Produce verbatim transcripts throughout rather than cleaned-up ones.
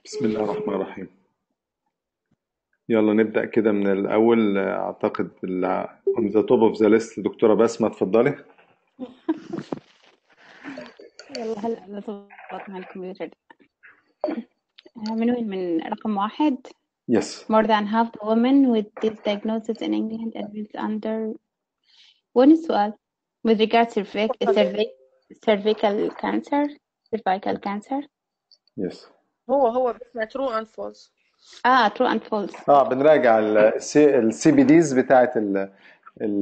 بسم الله الرحمن الرحيم. يلا نبدأ كده من الأول. أعتقد ال- on the top of the list دكتورة بسمة، اتفضلي. يلا هلا نضبط مع الكمبيوتر. من وين؟ من رقم واحد. Yes. More than half the women with this diagnosis in England admit under. وين السؤال؟ with regards to cervic- cervic- cervical cancer cervical cancer. Yes. هو هو بسمع true and false. اه true and false. اه بنراجع السي بي ديز بتاعت ال ال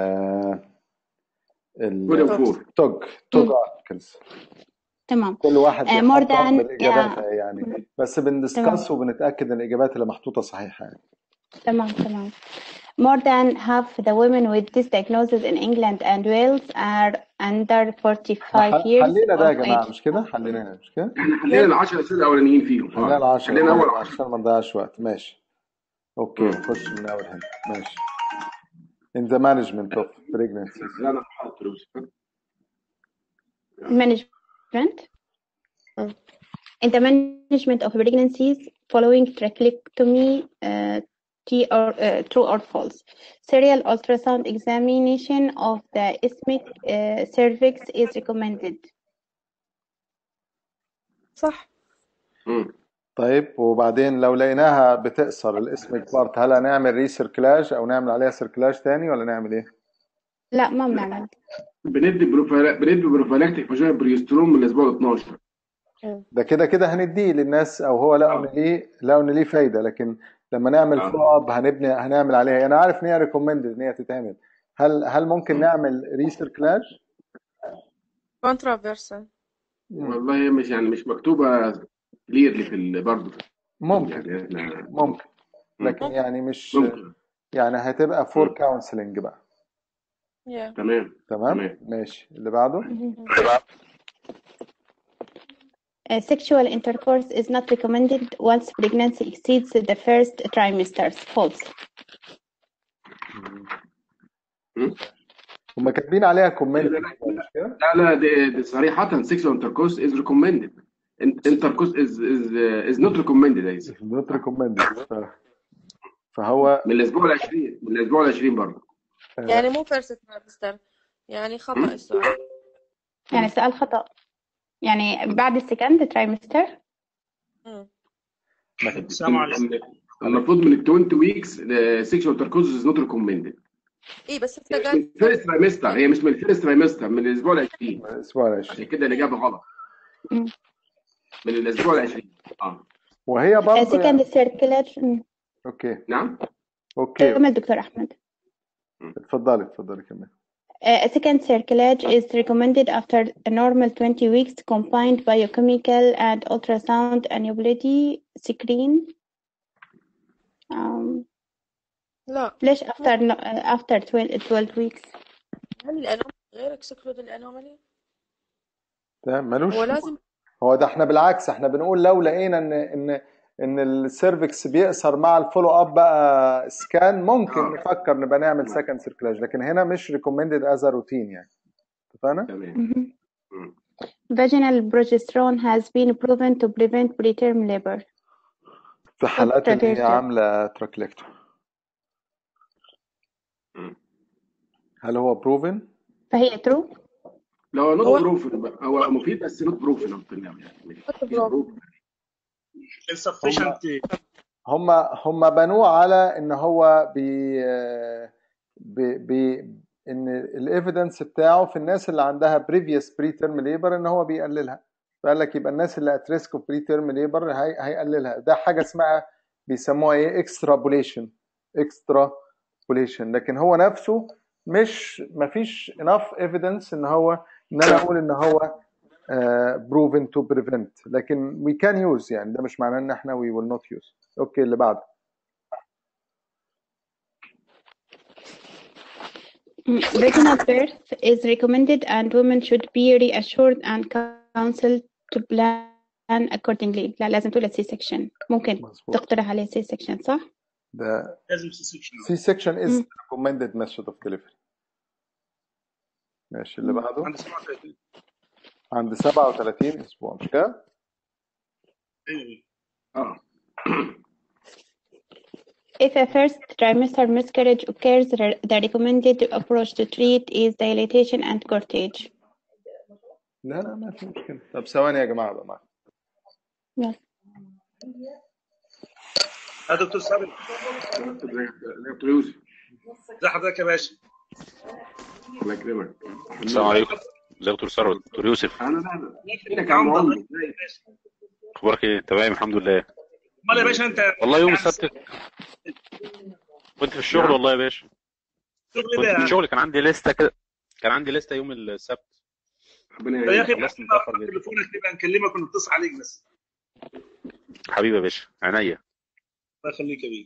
ال توج توج ارتكلز. تمام. كل واحد uh, more بيحضر than بالإجابات yeah. يعني، بس بندسكس وبنتأكد إن الإجابات اللي محطوطة صحيحة يعني. تمام تمام. More than half the women with this diagnosis in England and Wales are under forty-five years حلينا ده يا of جماعة، age. مش كده؟ حلينا مش كده؟ احنا حلينا العشر اسئله الاولانيين فيهم. حلينا اه العشرة حلينا اول عشان عشرة. ما نضيعش وقت. ماشي. اوكي، مم. نخش من اول هنا. ماشي. in the management of pregnancies. لا انا حاطط فلوس. Management. In the management of pregnancies following trachelectomy, uh, T or, uh, true or false? Serial ultrasound examination of the isthmic uh, cervix is recommended. صح. مم. طيب وبعدين لو لقيناها بتقصر الاسمك بارت، هل هنعمل ريسيركلاج او نعمل عليها سيركلاج تاني ولا نعمل ايه؟ لا ما بنعمل. بندي بروفيلا... بندي بروفيلاكتيك فاجينال بريسترون من الاسبوع ال اتناشر. ده كده كده هنديه للناس، او هو لقوا ان ليه لقوا ان ليه فايده، لكن لما نعمل فولو اب هنبني هنعمل عليها. انا عارف ان هي ريكومندد ان هي تتعمل. هل هل ممكن نعمل ريسيركلاج؟ controversial. والله هي مش يعني مش مكتوبه كليرلي في ال- برضه ممكن يعني احنا ممكن مم. لكن يعني مش ممكن. يعني هتبقى فور مم. كونسلنج بقى. Yeah. تمام تمام تمام. ماشي. اللي بعده. Uh, sexual intercourse is not recommended once pregnancy exceeds the first trimester. False. مم. هم كاتبين عليها كومنت لا مش لا كده؟ لا لا دي, دي صريحه سيكشوال انتركورس از ريكومندد. انتركورس از از از نوت ريكومندد يا يوسف. نوت ريكومندد. فهو من الاسبوع ال عشرين من الاسبوع ال عشرين برضه. يعني مو first trimester، يعني خطأ مم. السؤال. يعني سؤال خطأ، يعني بعد السكند ترايمستر. مم. السلام عليكم. المفروض من ال عشرين ويكس سيكشوال انتركورس از نوت ريكومندد. ايه بس انت هي مش قاعد من الفيرست ترايمستر، هي مش من الفيرست ترايمستر، من الاسبوع ال عشرين. الاسبوع عشان العشرين. كده الاجابه غلط. من الاسبوع ال عشرين. اه وهي برضه second يعني circulation. اوكي نعم. اوكي كمل دكتور أحمد. اتفضلي اتفضلي كمل. A second circulage is recommended after a normal twenty weeks combined biochemical and ultrasound aneuploidy screen. Um, لا. ليش after no, uh, after twelve weeks؟ هل الأنومالي غير اكسكلود الأنومالي؟ ده ملوش. هو لازم. هو ده احنا بالعكس، احنا بنقول لو لقينا ان ان ان السيرفكس بيقصر مع الفولو اب بقى سكان ممكن آه. نفكر نبقى نعمل سكند سيركلاج، لكن هنا مش ريكومندد از روتين يعني. اتفقنا؟ تمام. Vaginal progesterone has been proven to prevent preterm labor. في حالات اللي هي Traverted. عامله تراكليكتوم. هل هو بروفن؟ فهي true. لا هو هو- نوت بروفن بقى. هو مفيد بس نوت بروفن اكتر يعني. مفيش بروفن. insufficient هم هم بنوه على ان هو بي بي, بي ان الايفيدنس بتاعه في الناس اللي عندها بريفيوس بري تيرم ليبر ان هو بيقللها. فقال لك يبقى الناس اللي ات ريسك اوف بري تيرم ليبر هي هيقللها. ده حاجه اسمها بيسموها ايه؟ اكسترابوليشن. اكسترابوليشن. لكن هو نفسه مش مفيش enough evidence ان هو ان انا اقول ان هو Uh, proven to prevent، لكن we can use يعني. ده مش معناه ان احنا we will not use. اوكي اللي بعده. Vaginal birth is recommended and women should be reassured and counseled to plan accordingly. لا لازم تقول C section. ممكن مظبوط. تقترح عليه C section صح؟ ده لازم سي سكشن. C section is مم. recommended method of delivery. ماشي اللي بعده. عند سبعة وثلاثين. عند سبعة وثلاثين اسبوع مش كده؟ ايوه اه If a first trimester miscarriage occurs, the recommended approach to treat is dilatation and cortage. لا لا ما في مشكله. طب ثواني يا جماعه بقى معاك. Yes. يا دكتور صابر، دكتور يوسف ازي حضرتك يا باشا؟ الله يكرمك. السلام عليكم. ازيك دكتور ثروت؟ دكتور يوسف، انا ده فينك يا عم عمده عمرو. الله يبارك يا باشا. اخبارك ايه؟ تمام الحمد لله. امال يا باشا انت والله يوم يعني السبت كنت في الشغل. نعم. والله يا باشا الشغل كنت ده في الشغل، كان عندي لستة كده، كان عندي لستة يوم السبت. ربنا يا يعينك. اخي خلصت متأخر جدا. تليفونك نبقى نكلمك ونتصل عليك بس. حبيبي يا باشا، عينيا. الله يخليك يا بيه.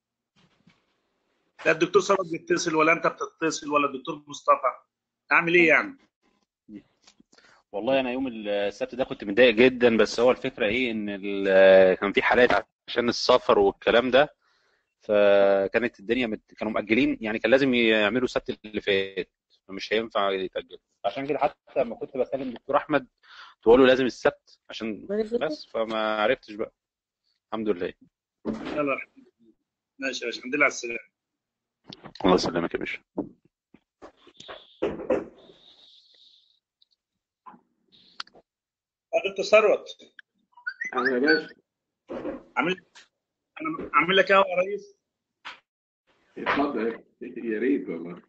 لا الدكتور صابر بيتصل ولا انت بتتصل ولا الدكتور مصطفى؟ اعمل ايه يعني؟ والله انا يوم السبت ده كنت متضايق جدا، بس هو الفكرة ايه ان ال- كان في حالات عشان السفر والكلام ده، فكانت الدنيا مت... كانوا مأجلين، يعني كان لازم يعملوا السبت اللي فات، فمش هينفع يتأجل. عشان كده حتى لما كنت بكلم دكتور احمد تقول له لازم السبت عشان بس، فما عرفتش بقى. الحمد لله. يلا ماشي يا باشا، الحمد لله على السلامه. الله يسلمك يا باشا. يا دكتور ثروت، انا يا باشا عامل انا عامل لك ايه يا ريس؟ اتفضل. يا ريت والله.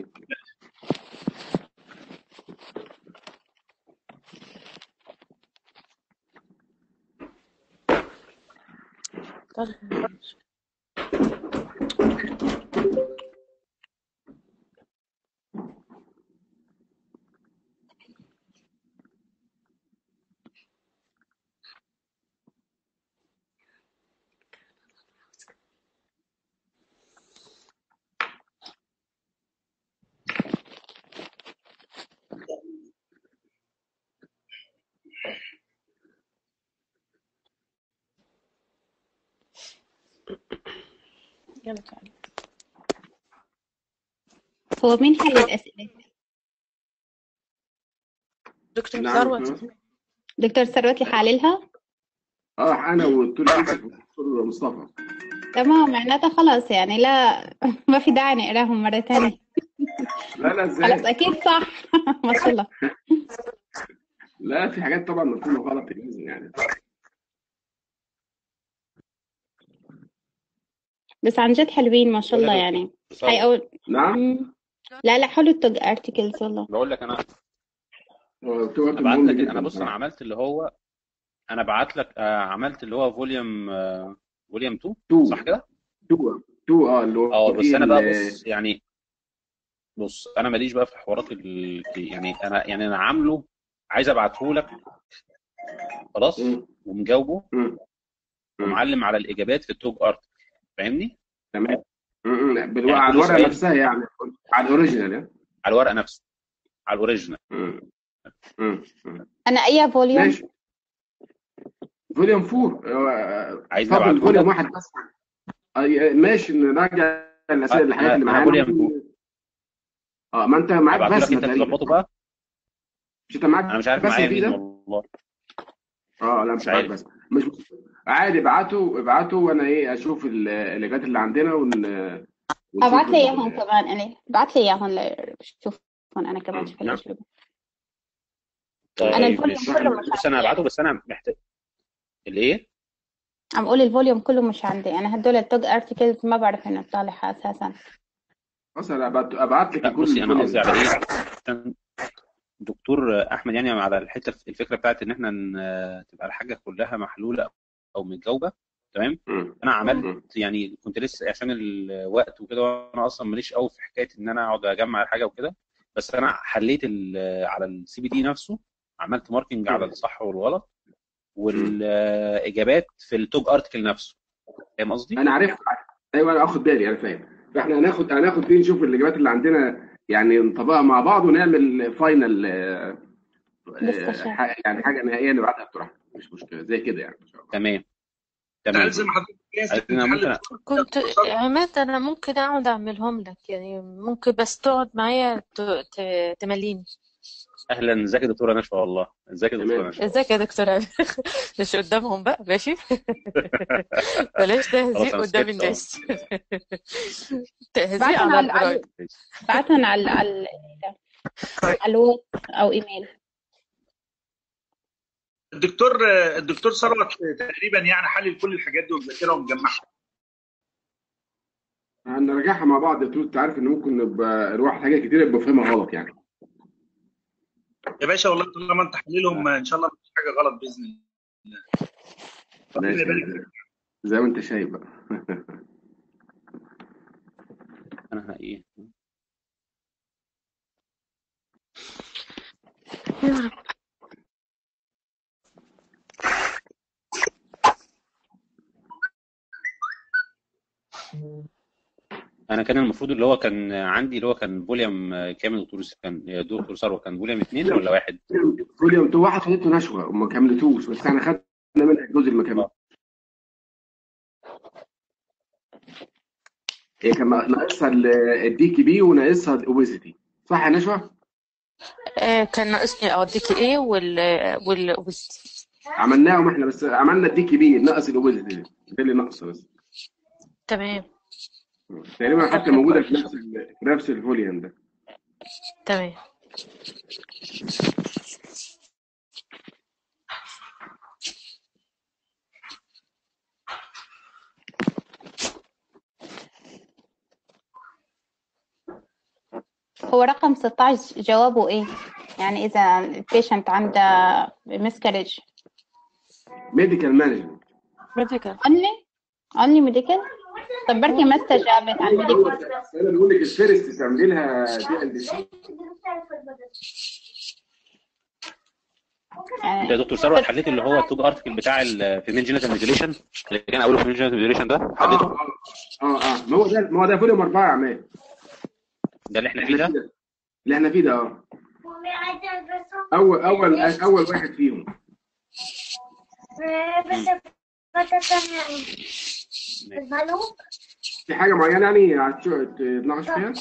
يلا تعالى. هو مين حل الأسئلة؟ دكتور نعم ثروت. دكتور ثروت يحللها؟ اه انا والدكتور يوسف والدكتور مصطفى. تمام، معناتها خلاص يعني لا ما في داعي نقراهم مرة تانية. لا لا خلاص ازاي؟ أكيد صح. ما شاء الله. لا في حاجات طبعا مفهومه غلط لازم يعني. بس عن جد حلوين ما شاء الله يعني. هاي أول. نعم. مم. لا لا حلو التوج ارتكلز والله. بقول لك انا دكتور ابعت مهم لك، جدا انا بص انا بصراحه. عملت اللي هو انا بعت لك آه، عملت اللي هو فوليوم آه، فوليوم اتنين تو صح كده؟ تو تو اه اللي اه هو بس فيه انا بقى ال- بص يعني بص انا ماليش بقى في حوارات ال... يعني انا يعني انا عامله، عايز ابعته لك خلاص مم. ومجاوبه مم. مم. ومعلم على الاجابات في التوج ارت، فاهمني؟ تمام. مم. بالو... يعني على كل الورقه سؤال نفسها يعني على الاوريجينال يعني. على الورقه نفسه، على الاوريجينال. مم. مم. مم. أنا أي فوليوم؟ ماشي. فوليوم أربعة. عايزني فاضل ابعته فوليوم لك؟ واحد بس. آه، ماشي نراجع الاسئله آه، الحاجات انا اللي انا معانا. فوليوم اه ما انت معاك ابعته لك بسمه انت تقريبا. تظبطه بقى. مش انت معاك انا مش عارف بسمه معايا في مين ده؟ والله. اه لا مش مش معاك عارف. بسمه. مش عادي. ابعته ابعته وانا ايه اشوف ال- الاجابات اللي عندنا ون... ونشوف ابعت لي ال... اياهم كمان الي ابعت لي اياهم شوف انا كمان شوف نعم. الاجوبه. انا طيب الفوليوم ماشي. كله مش بص انا عندي هبعته يعني. بس انا محتاج الايه؟ عم اقول الفوليوم كله مش عندي انا، هدول التوج ارتكلز ما بعرف انه اطالعها اساسا. بص انا ابعت, أبعت لك لا كل بصي انا الفوليوم. قصدي على ايه، عشان دكتور احمد يعني على الحته الفكره بتاعت ان احنا ن- تبقى الحاجه كلها محلوله او متجاوبه تمام. مم. انا مم. عملت يعني كنت لسه عشان الوقت وكده، وانا اصلا ماليش قوي في حكايه ان انا اقعد اجمع الحاجه وكده، بس انا حليت ال- على السي بي دي نفسه، عملت ماركينج على الصح والغلط والاجابات في التوج ارتكل نفسه، فاهم قصدي؟ انا عارف. ايوه انا اخد بالي انا فاهم. فاحنا هناخد هناخد دي نشوف الاجابات اللي عندنا يعني نطبقها مع بعض ونعمل فاينل آه، لسه آه، يعني حاجه نهائيه نبعتها بصراحه مش مشكله زي كده يعني ان شاء الله. تمام انت تمام. عارف زي ما حضرتك لازم انا تحل ممكن الدكتور كنت صابر. عماد انا ممكن اقعد اعملهم لك يعني، ممكن بس تقعد معايا ت- ت- تمليني. اهلا، ازيك يا دكتوره نشوى؟ والله ازيك يا دكتوره تمام. نشوى؟ ازيك يا دكتور عبير؟ مش قدامهم بقى، ماشي. بلاش خلاص تهزيء انا قدام سكت. اه الناس. تهزيء بعتهم على على البرايد. على بعتهم على على على الواتس او ايميل. الدكتور الدكتور ثروت تقريبا يعني حلل كل الحاجات دي ومذاكرها ومجمعها. هنراجعها مع بعض يا دكتور. انت عارف ان ممكن نبقى الواحد حاجات كتير يبقى فاهمها غلط يعني. يا باشا والله طالما انت حللهم ان شاء الله مفيش حاجه غلط باذن الله. ربنا ماشي يبارك فيك. زي ما انت شايف بقى. انا ايه انا كان المفروض اللي هو كان عندي اللي هو كان فوليوم كام يا دكتور؟ كان يا دكتور ثروت كان فوليوم اثنين ولا واحد؟ فوليوم انتوا واحد خدته نشوه وما كملتوش، بس احنا خدنا منها الجزء اللي ما كمل. اه هي كان ناقصها الدي كي بي وناقصها الاوبيزيتي، صح يا نشوه؟ آه، كان ناقصني اوديك ايه وال وال وال- عملناهم احنا، بس عملنا الدي كي بي ناقص الاوبيزيتي، ده اللي ناقصه بس. تمام. تقريبا طب حتى حلو موجوده قوي. في نفس ال- في نفس الفوليوم ده. تمام. هو رقم ستة عشر جوابه ايه؟ يعني اذا البيشنت عنده مسكرج ميديكال مانجمنت. ميديكال. only only medical. طب بركي ما استجابت عن هو medical. انا بقول لك الفيرست تعملي لها دي ال سي. انت يا يعني دكتور ثروت حليت اللي هو التوج ارتكل بتاع الفيميل جينيتال ميديوليشن اللي كان اوله فيميل جينيتال ميديوليشن ده اه حليته؟ اه اه اه ما هو ده ما هو ده فوليوم اربعه يا عماد. ده اللي احنا اللي فيه احنا فيه ده. ده اللي احنا فيه ده اه اول اول اول واحد فيهم. مم. ماشي. في حاجه معينه يعني هتشو- تتناقش فيها؟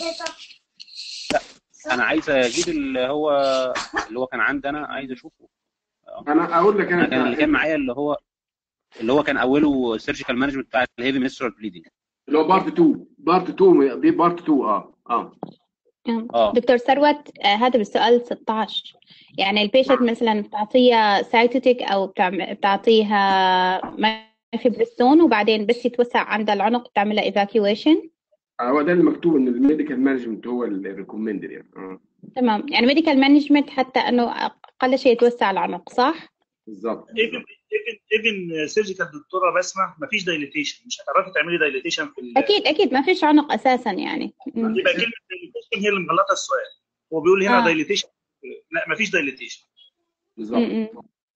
انا عايز اجيب اللي هو اللي هو كان عندي، انا عايز اشوفه. اه انا اقول لك انا انا كان اللي بتاع كان معايا اللي هو اللي هو كان اوله سيرجيكال مانجمنت بتاع الهيفي منسترال بليدنج. اللي هو بارت اتنين بارت اتنين دي بارت اتنين اه اه اه دكتور ثروت، آه، هذا بالسؤال ستة عشر. يعني البيشنت مثلا بتعطيها سايتوتيك او بتعم- بتعطيها ميفيبرستون وبعدين بس يتوسع عند العنق بتعملها ايفاكيويشن. هو ده اللي مكتوب ان الميديكال مانجمنت هو الريكومندد يعني. اه تمام، يعني ميديكال مانجمنت حتى انه اقل شيء يتوسع العنق، صح؟ بالظبط ايفن بالظبط. ايفن ايفن سيرجيكال دكتوره بسمه مفيش دايليتيشن، مش هتعرفي تعملي دايليتيشن في ال... اكيد اكيد ما فيش عنق اساسا يعني. مم. يبقى كلمه دايليتيشن هي اللي مغلطه السؤال. هو بيقول هنا اه دايليتيشن، لا مفيش دايليتيشن. بالظبط. امم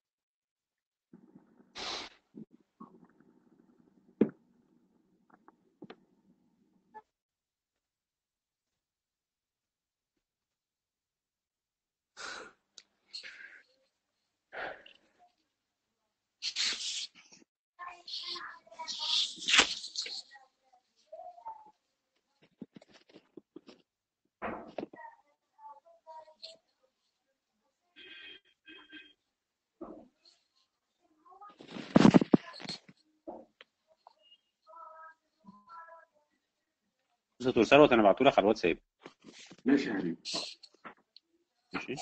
دكتور ثروت انا بعته لك على الواتساب. ماشي يا حبيبي. ماشي.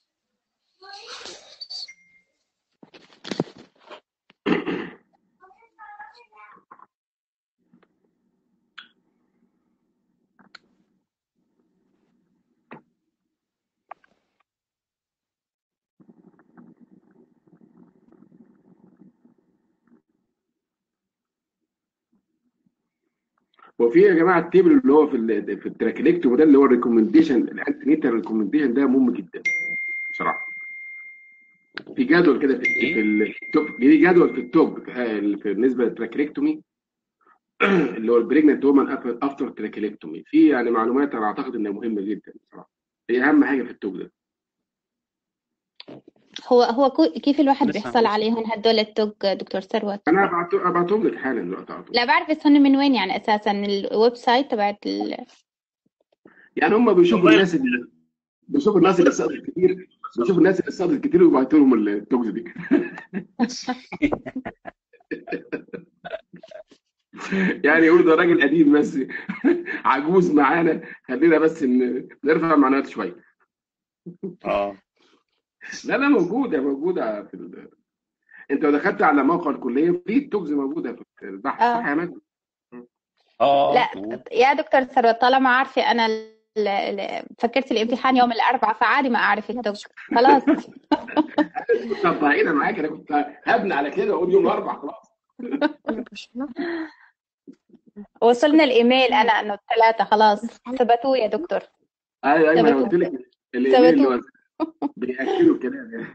وفي يا جماعه التيبل اللي هو في ال في التراكليكتوم ده اللي هو الريكومنديشن الانتينيتال ريكومنديشن ده مهم جدا بصراحه. في جدول كده في ايه في التوب، في جدول في التوب آه، بالنسبه للتراكليكتومي اللي هو البريجننت وومن افتر تراكليكتومي، في يعني معلومات انا اعتقد انها مهمه جدا بصراحه. هي اهم حاجه في التوب ده. هو هو كو- كيف الواحد لسه بيحصل هنوصل. عليهم هدول التوج دكتور ثروت؟ انا ابعته ابعتهم لك حالا دلوقتي على طول. لا بعرف بس هن من وين يعني اساسا الويب سايت تبعت ال... يعني هم بيشوفوا والله الناس اللي بيشوفوا الناس اللي سقطت كتير بشوف الناس اللي صادت كتير وبعتوا لهم التوكس دي. يعني يقولوا ده راجل قديم بس عجوز معانا، خلينا بس ن- نرفع معنوياته شويه. اه لا لا موجوده موجوده في ال... انت لو دخلت على موقع الكليه في التوكس موجوده في البحث، صح اه يا مجدي؟ اه لا موجود. يا دكتور ثروت، طالما عارفة أنا ال- ال- فكرت الامتحان يوم الأربعاء، فعادي ما أعرف التوك. خلاص. طب بعيدا معاك، انا كنت هبني على كده واقول يوم الاربعاء خلاص. وصلنا الإيميل أنا إنه الثلاثة خلاص ثبتوه يا دكتور. ايوه ايوه، انا ثبتوه قلت لك الايميل اللي هو ثبتوه. بياكلوا الكلام يعني.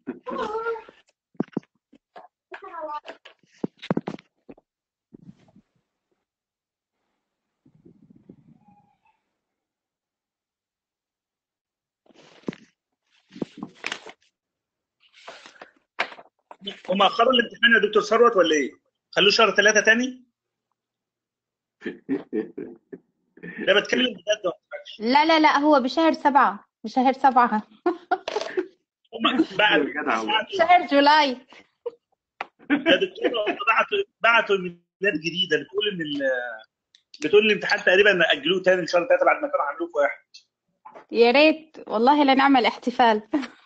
هم اخروا الامتحان يا دكتور ثروت ولا ايه؟ خلوه شهر ثلاثة تاني؟ لا بتكلم بجد ما بضحكش. لا لا لا، هو بشهر سبعة، بشهر سبعة، هم بعد جدع والله. بعتوا شهر جولاي. يا دكتور بعتوا بعتوا ايميلات جديده بتقول ان ال... بتقول الامتحان تقريبا اجلوه تاني لشهر ثلاثة بعد ما كانوا عملوه في واحد. يا ريت والله لنعمل احتفال.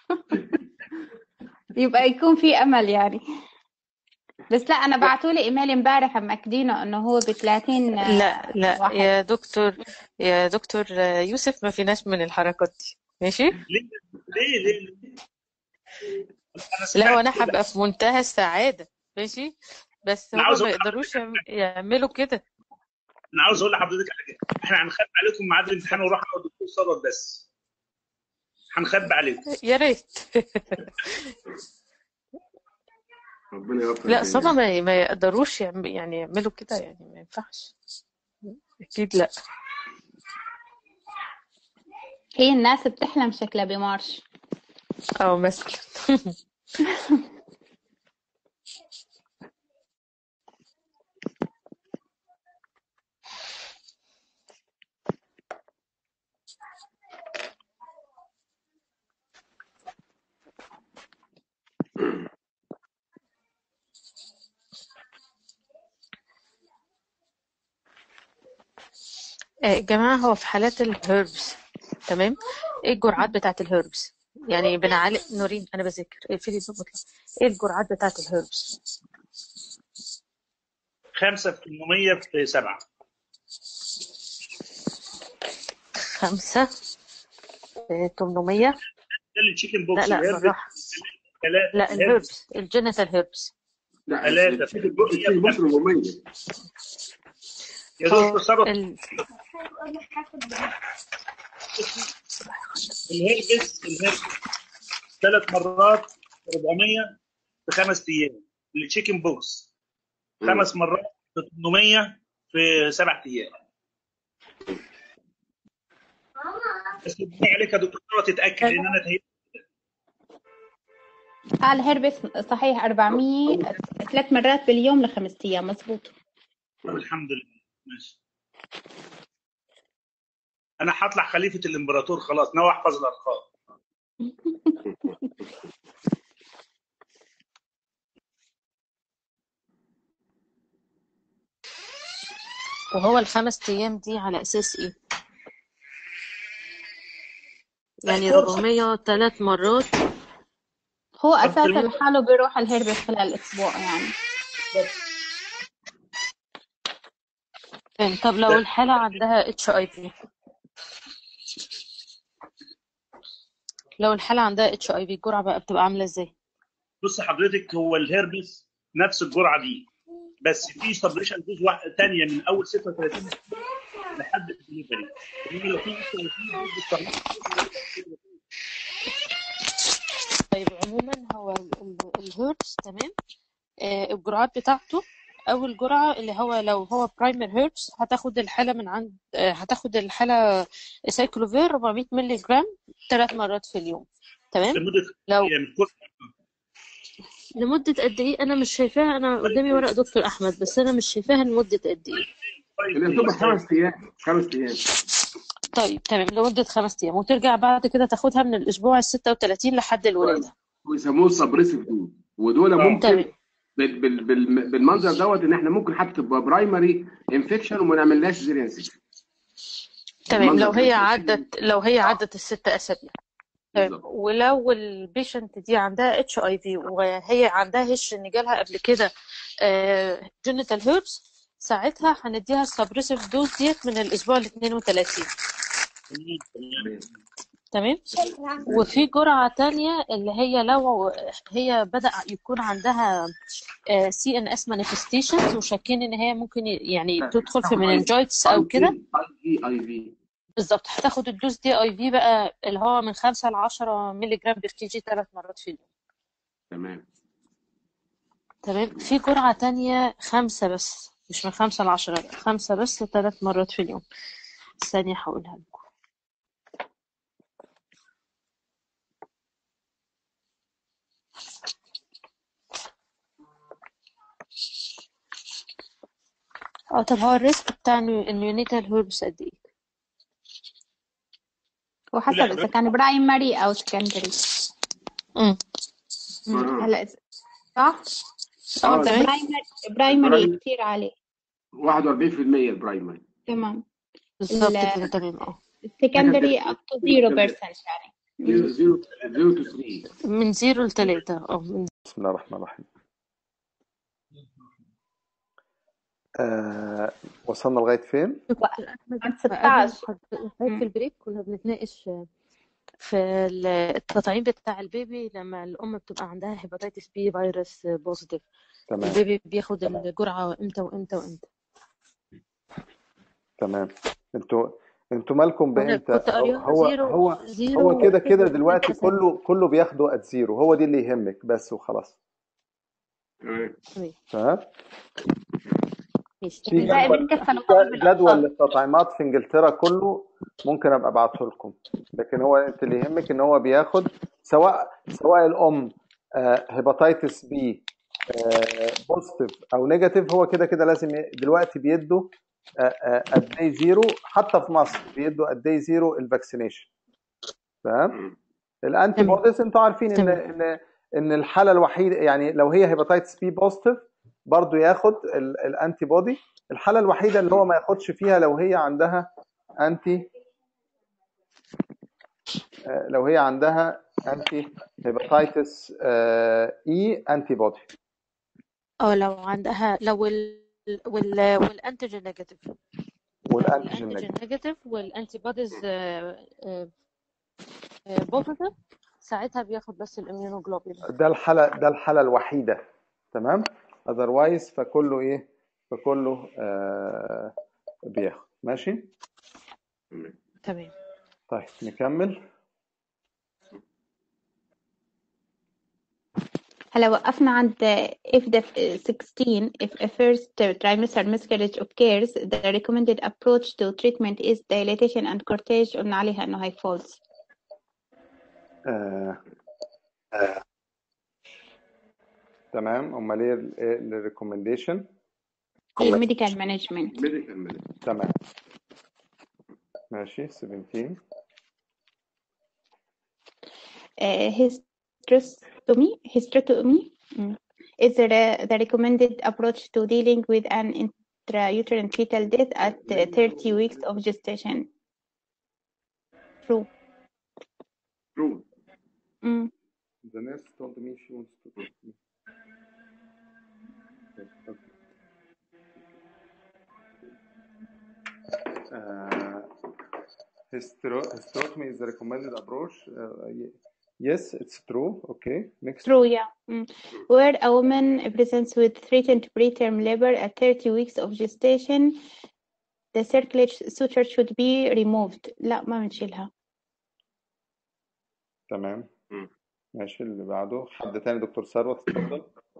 يبقى يكون في أمل يعني. بس لا، أنا بعتولي إيميل امبارح مأكدينه إنه هو ب ثلاثين لا لا واحد. يا دكتور، يا دكتور يوسف، ما فيناش من الحركات دي، ماشي؟ ليه ليه ليه, ليه؟ انا لا، سمعت وانا كده. هبقى في منتهى السعادة، ماشي؟ بس انا هما عاوز ما اقول يقدروش يعم- يعملوا كده. انا عاوز اقول لحضرتك حاجه، احنا هنخبي عليكم ميعاد الامتحان ونروح انا والدكتور ثروت بس. هنخبي عليكم. يا ريت. ربنا يوفق لا صراحة الجميع. ما ما يقدروش يعم- يعني يعملوا كده، يعني ما ينفعش، اكيد لا. هي الناس بتحلم شكلها بمارش. او مثلا. آه، يا جماعة، هو في حالات الهيربس، تمام، ايه الجرعات بتاعت الهيربس؟ يعني بنعالج نورين، انا بذاكر اقفلي الباب واطلع. ايه الجرعات بتاعت الهيربس؟ خمسة في ثمانمية في سبعة. خمسة في تمنمية. ده اللي تشيكن لا بوكس لا الهرب بالراحة. ثلاثة لا الهرب الهيربس، الجينيتال هيربس. لا ثلاثة في التشيكن بوكس المية بوكس أربعمية. يا دكتور هو ثروت، ال... الهربس الهربس ثلاث مرات أربعمية في خمس ايام. التشيكن بوكس خمس مرات في ثمانمية في سبع ايام. بس بالله عليك يا دكتور ثروت تتاكد لان انا تهيأ. آه الهربس صحيح أربعمية، ثلاث مرات باليوم لخمس أيام، مظبوط. الحمد لله ماشي. انا هطلع خليفه الامبراطور خلاص، ناوي احفظ الارقام. وهو الخمس ايام دي على اساس ايه؟ يعني كورس أربعمية ثلاث مرات. هو ضبط أساسا المخ لحاله بيروح الهربس خلال أسبوع يعني. بس. يعني طب لو ده الحالة عندها اتش اي في، لو الحالة عندها اتش اي في الجرعة بقى بتبقى عاملة ازاي؟ بص حضرتك، هو الهربس نفس الجرعه دي، بس في سبريشن دوز ثانيه من اول ستة وثلاثين لحد الدليفري. انما لو في ثلاثين دوز بالتغليف. طيب عموما هو ال- ال- الهيربس، تمام، آه الجرعات بتاعته، اول جرعة اللي هو لو هو برايمر هيربس هتاخد الحالة من عند آه هتاخد الحالة سايكلوفير أربعمية مللي جرام ثلاث مرات في اليوم، تمام. لمده لو ايام كل لمدة قد ايه انا مش شايفاها، انا قدامي ورق دكتور احمد بس انا مش شايفاها لمدة قد ايه. اللي بتبقى خمس ايام خمس ايام طيب تمام لمدة خمس أيام، وترجع بعد كده تاخدها من الأسبوع الستة وتلاتين لحد الولادة. ويسموه سبريسيف دوز، ودول ممكن تمام بال بال بال بالمنظر دوت ان احنا ممكن حتى تبقى برايمري انفكشن وما نعملهاش زيرينسيس. تمام لو هي عدت لو هي عدت الست أسابيع. طيب بالظبط. ولو البيشنت دي عندها اتش اي في وهي عندها هش ان جالها قبل كده جينيتال هيربس، ساعتها هنديها السبريسيف دوز ديت من الاسبوع ال اثنين وثلاثين. تمام. وفي جرعة تانية اللي هي لو هي بدأ يكون عندها سي ان اس مانيفستيشنز وشاكين ان هي ممكن يعني تدخل في مننجايتس او كده، اي اي في بالظبط هتاخد الدوز دي اي في بقى اللي هو من خمسة ل عشرة مللي جرام بير كي جي ثلاث مرات في اليوم. تمام تمام. في جرعة تانية خمسة بس، مش من خمسة لعشرة، خمسة بس ثلاث مرات في اليوم. ثانية هقولها لكم. اه طب هو الريسك بتاع النيونيتال هيربس قد ايه؟ وحسب اذا كان برايمري او سكندري. امم هلا صح؟ اه تمام. برايمري برايمري كتير عليه. واحد وأربعين في المية البرايمري. تمام. بالظبط كده تمام. اه السكندري up to zero percent يعني. زيرو زيرو زيرو تو ثلاثة. من زيرو لتلاتة. اه من بسم الله الرحمن الرحيم. آه وصلنا لغاية فين؟ ستاشر. في البريك كنا بنتناقش في التطعيم بتاع البيبي لما الأم بتبقى عندها هيباتيتس بي فيروس بوزيتيف. تمام البيبي بياخد الجرعة امتى وامتى وامتى. تمام. انتوا انتوا مالكم وانا بامتى؟ كنت هو قاريها هو زيرو هو زيرو هو كده كده دلوقتي ستة أسابيع. كله كله بياخده ات زيرو، هو دي اللي يهمك بس وخلاص. تمام تمام. ماشي في تمام. زائد جدول الكفة في لطبيب جدول الأطفال. للتطعيمات في انجلترا كله ممكن ابقى ابعته لكم، لكن هو انت اللي يهمك ان هو بياخد سواء سواء الام هيباتيتس بي بوزيتيف او نيجاتيف، هو كده كده لازم ي- دلوقتي بيدوا قد ايه زيرو، حتى في مصر بيدوا قد ايه زيرو الفاكسينيشن. تمام. الانتي تمام بوديز انتوا عارفين ان تمام ان ان الحاله الوحيده يعني لو هي هيباتيتس بي بوزيتيف برضه ياخد ال- الانتي بودي. الحاله الوحيده اللي هو ما ياخدش فيها لو هي عندها انتي آه، لو هي عندها انتي هيباتيتس اي انتي بودي. اه لو عندها لو ال وال والانتيجين نيجاتيف. لو والانتيجين الانتيجين نيجاتيف نيجاتيف والانتي بوديز بوزيتيف، ساعتها بياخد بس الاميونوجلوبولين. ده الحاله ده الحاله الوحيده. تمام. اذروايز فكله ايه؟ فكله آه بياخد. ماشي. تمام. طيب نكمل. هلا وقفنا عند if the sixteen if a first trimester miscarriage occurs the recommended approach to treatment is dilatation and cortage. قلنا عليها انه هي false. آه. آه. تمام. امال ايه الريكومنديشن؟ هي medical management. ميديكال تمام. ماشي. سبعتاشر. Uh, hysterectomy hysterectomy mm, is the, the recommended approach to dealing with an intrauterine fetal death at uh, thirty weeks of gestation. True. True. Mm. The nurse told me she wants to talk to me. Uh, hystero- hysterectomy is the recommended approach. Uh, ye- yes, it's true. Okay. Next. True, yeah. Mm. Where a woman presents with threatened preterm labor at thirty weeks of gestation, the circulatory suture should be removed. لا ما بنشيلها. تمام. مم. ماشي. اللي بعده حد تاني؟ دكتور ثروت اتفضل.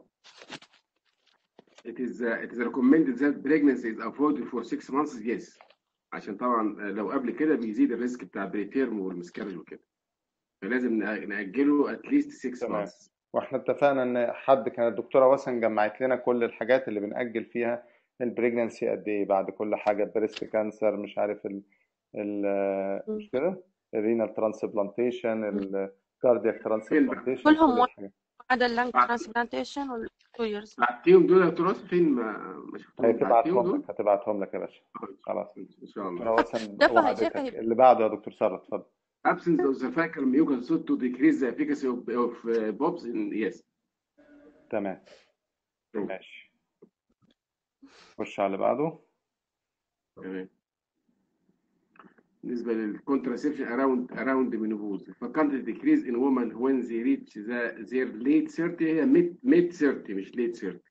It is uh, it is recommended that pregnancy is avoided for six months. Yes. عشان طبعا لو قبل كده بيزيد الريسك بتاع بريتيرم والمسكرج وكده، فلازم نأ- نأجله اتليست ستة تمام. months. واحنا اتفقنا ان حد كانت الدكتوره وسن جمعت لنا كل الحاجات اللي بنأجل فيها البريجننسي قد ايه بعد كل حاجه، بريست كانسر مش عارف ال مش كده؟ الرينال ترانسبلانتيشن، الكاردياك فين بقى؟ ترانسبلانتيشن، كلهم كل واحد الحاجات. عدا اللانج بعت- ترانسبلانتيشن والتو ييرز. بعتيهم دول يا تراث فين؟ ما ما شفتهم. بعتيهم هتبعتهم دول؟ لك هتبعتهم لك يا باشا. خلاص ان شاء الله. دكتورة وسام ده فهي شايفة وعدتك. هي اللي بعده يا دكتور سارة اتفضل. absence of the fecal mucus sought to decrease the efficacy of, of uh, P O P S in yes. تمام تمام. ماشي. خش على اللي بعده. تمام. بالنسبة للcontraception around around the menopause, frequent decrease in women when they reach the their late thirty هي mid mid thirty مش late thirty.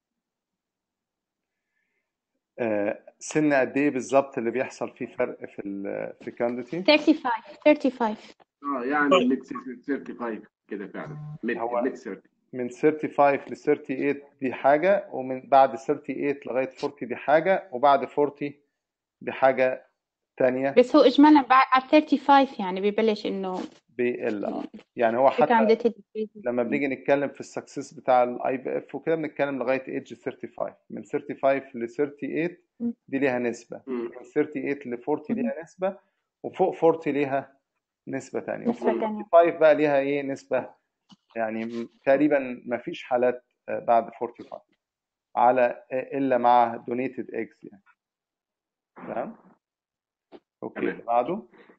آه، سن قد ايه بالظبط اللي بيحصل فيه فرق في الفيكانديتي؟ thirty-five thirty-five اه يعني mid thirty-five كده فعلا mid هو mid thirty. من خمسة وثلاثين ل ثلاثة وثلاثين دي حاجة، ومن بعد ثلاثة وثلاثين لغاية أربعين دي حاجة، وبعد أربعين دي حاجة تانية بس هو إجمالا بعد على thirty-five يعني بيبلش إنه بيقل. اه يعني هو حتى fecundity decreases. لما بنيجي نتكلم في السكسس بتاع الاي في اف وكده بنتكلم لغايه ايدج خمسة وثلاثين. من خمسة وثلاثين ل ثلاثة وثلاثين مم. دي ليها نسبه، مم. من ثلاثة وثلاثين ل أربعين مم. ليها نسبه، وفوق أربعين ليها نسبه ثانيه، نسبة وفوق تانية. خمسة وخمسين بقى ليها ايه نسبه، يعني م- تقريبا ما فيش حالات آه، بعد خمسة وأربعين على آه، الا مع دونيتد اكس يعني. تمام اوكي. تمام. اللي بعده.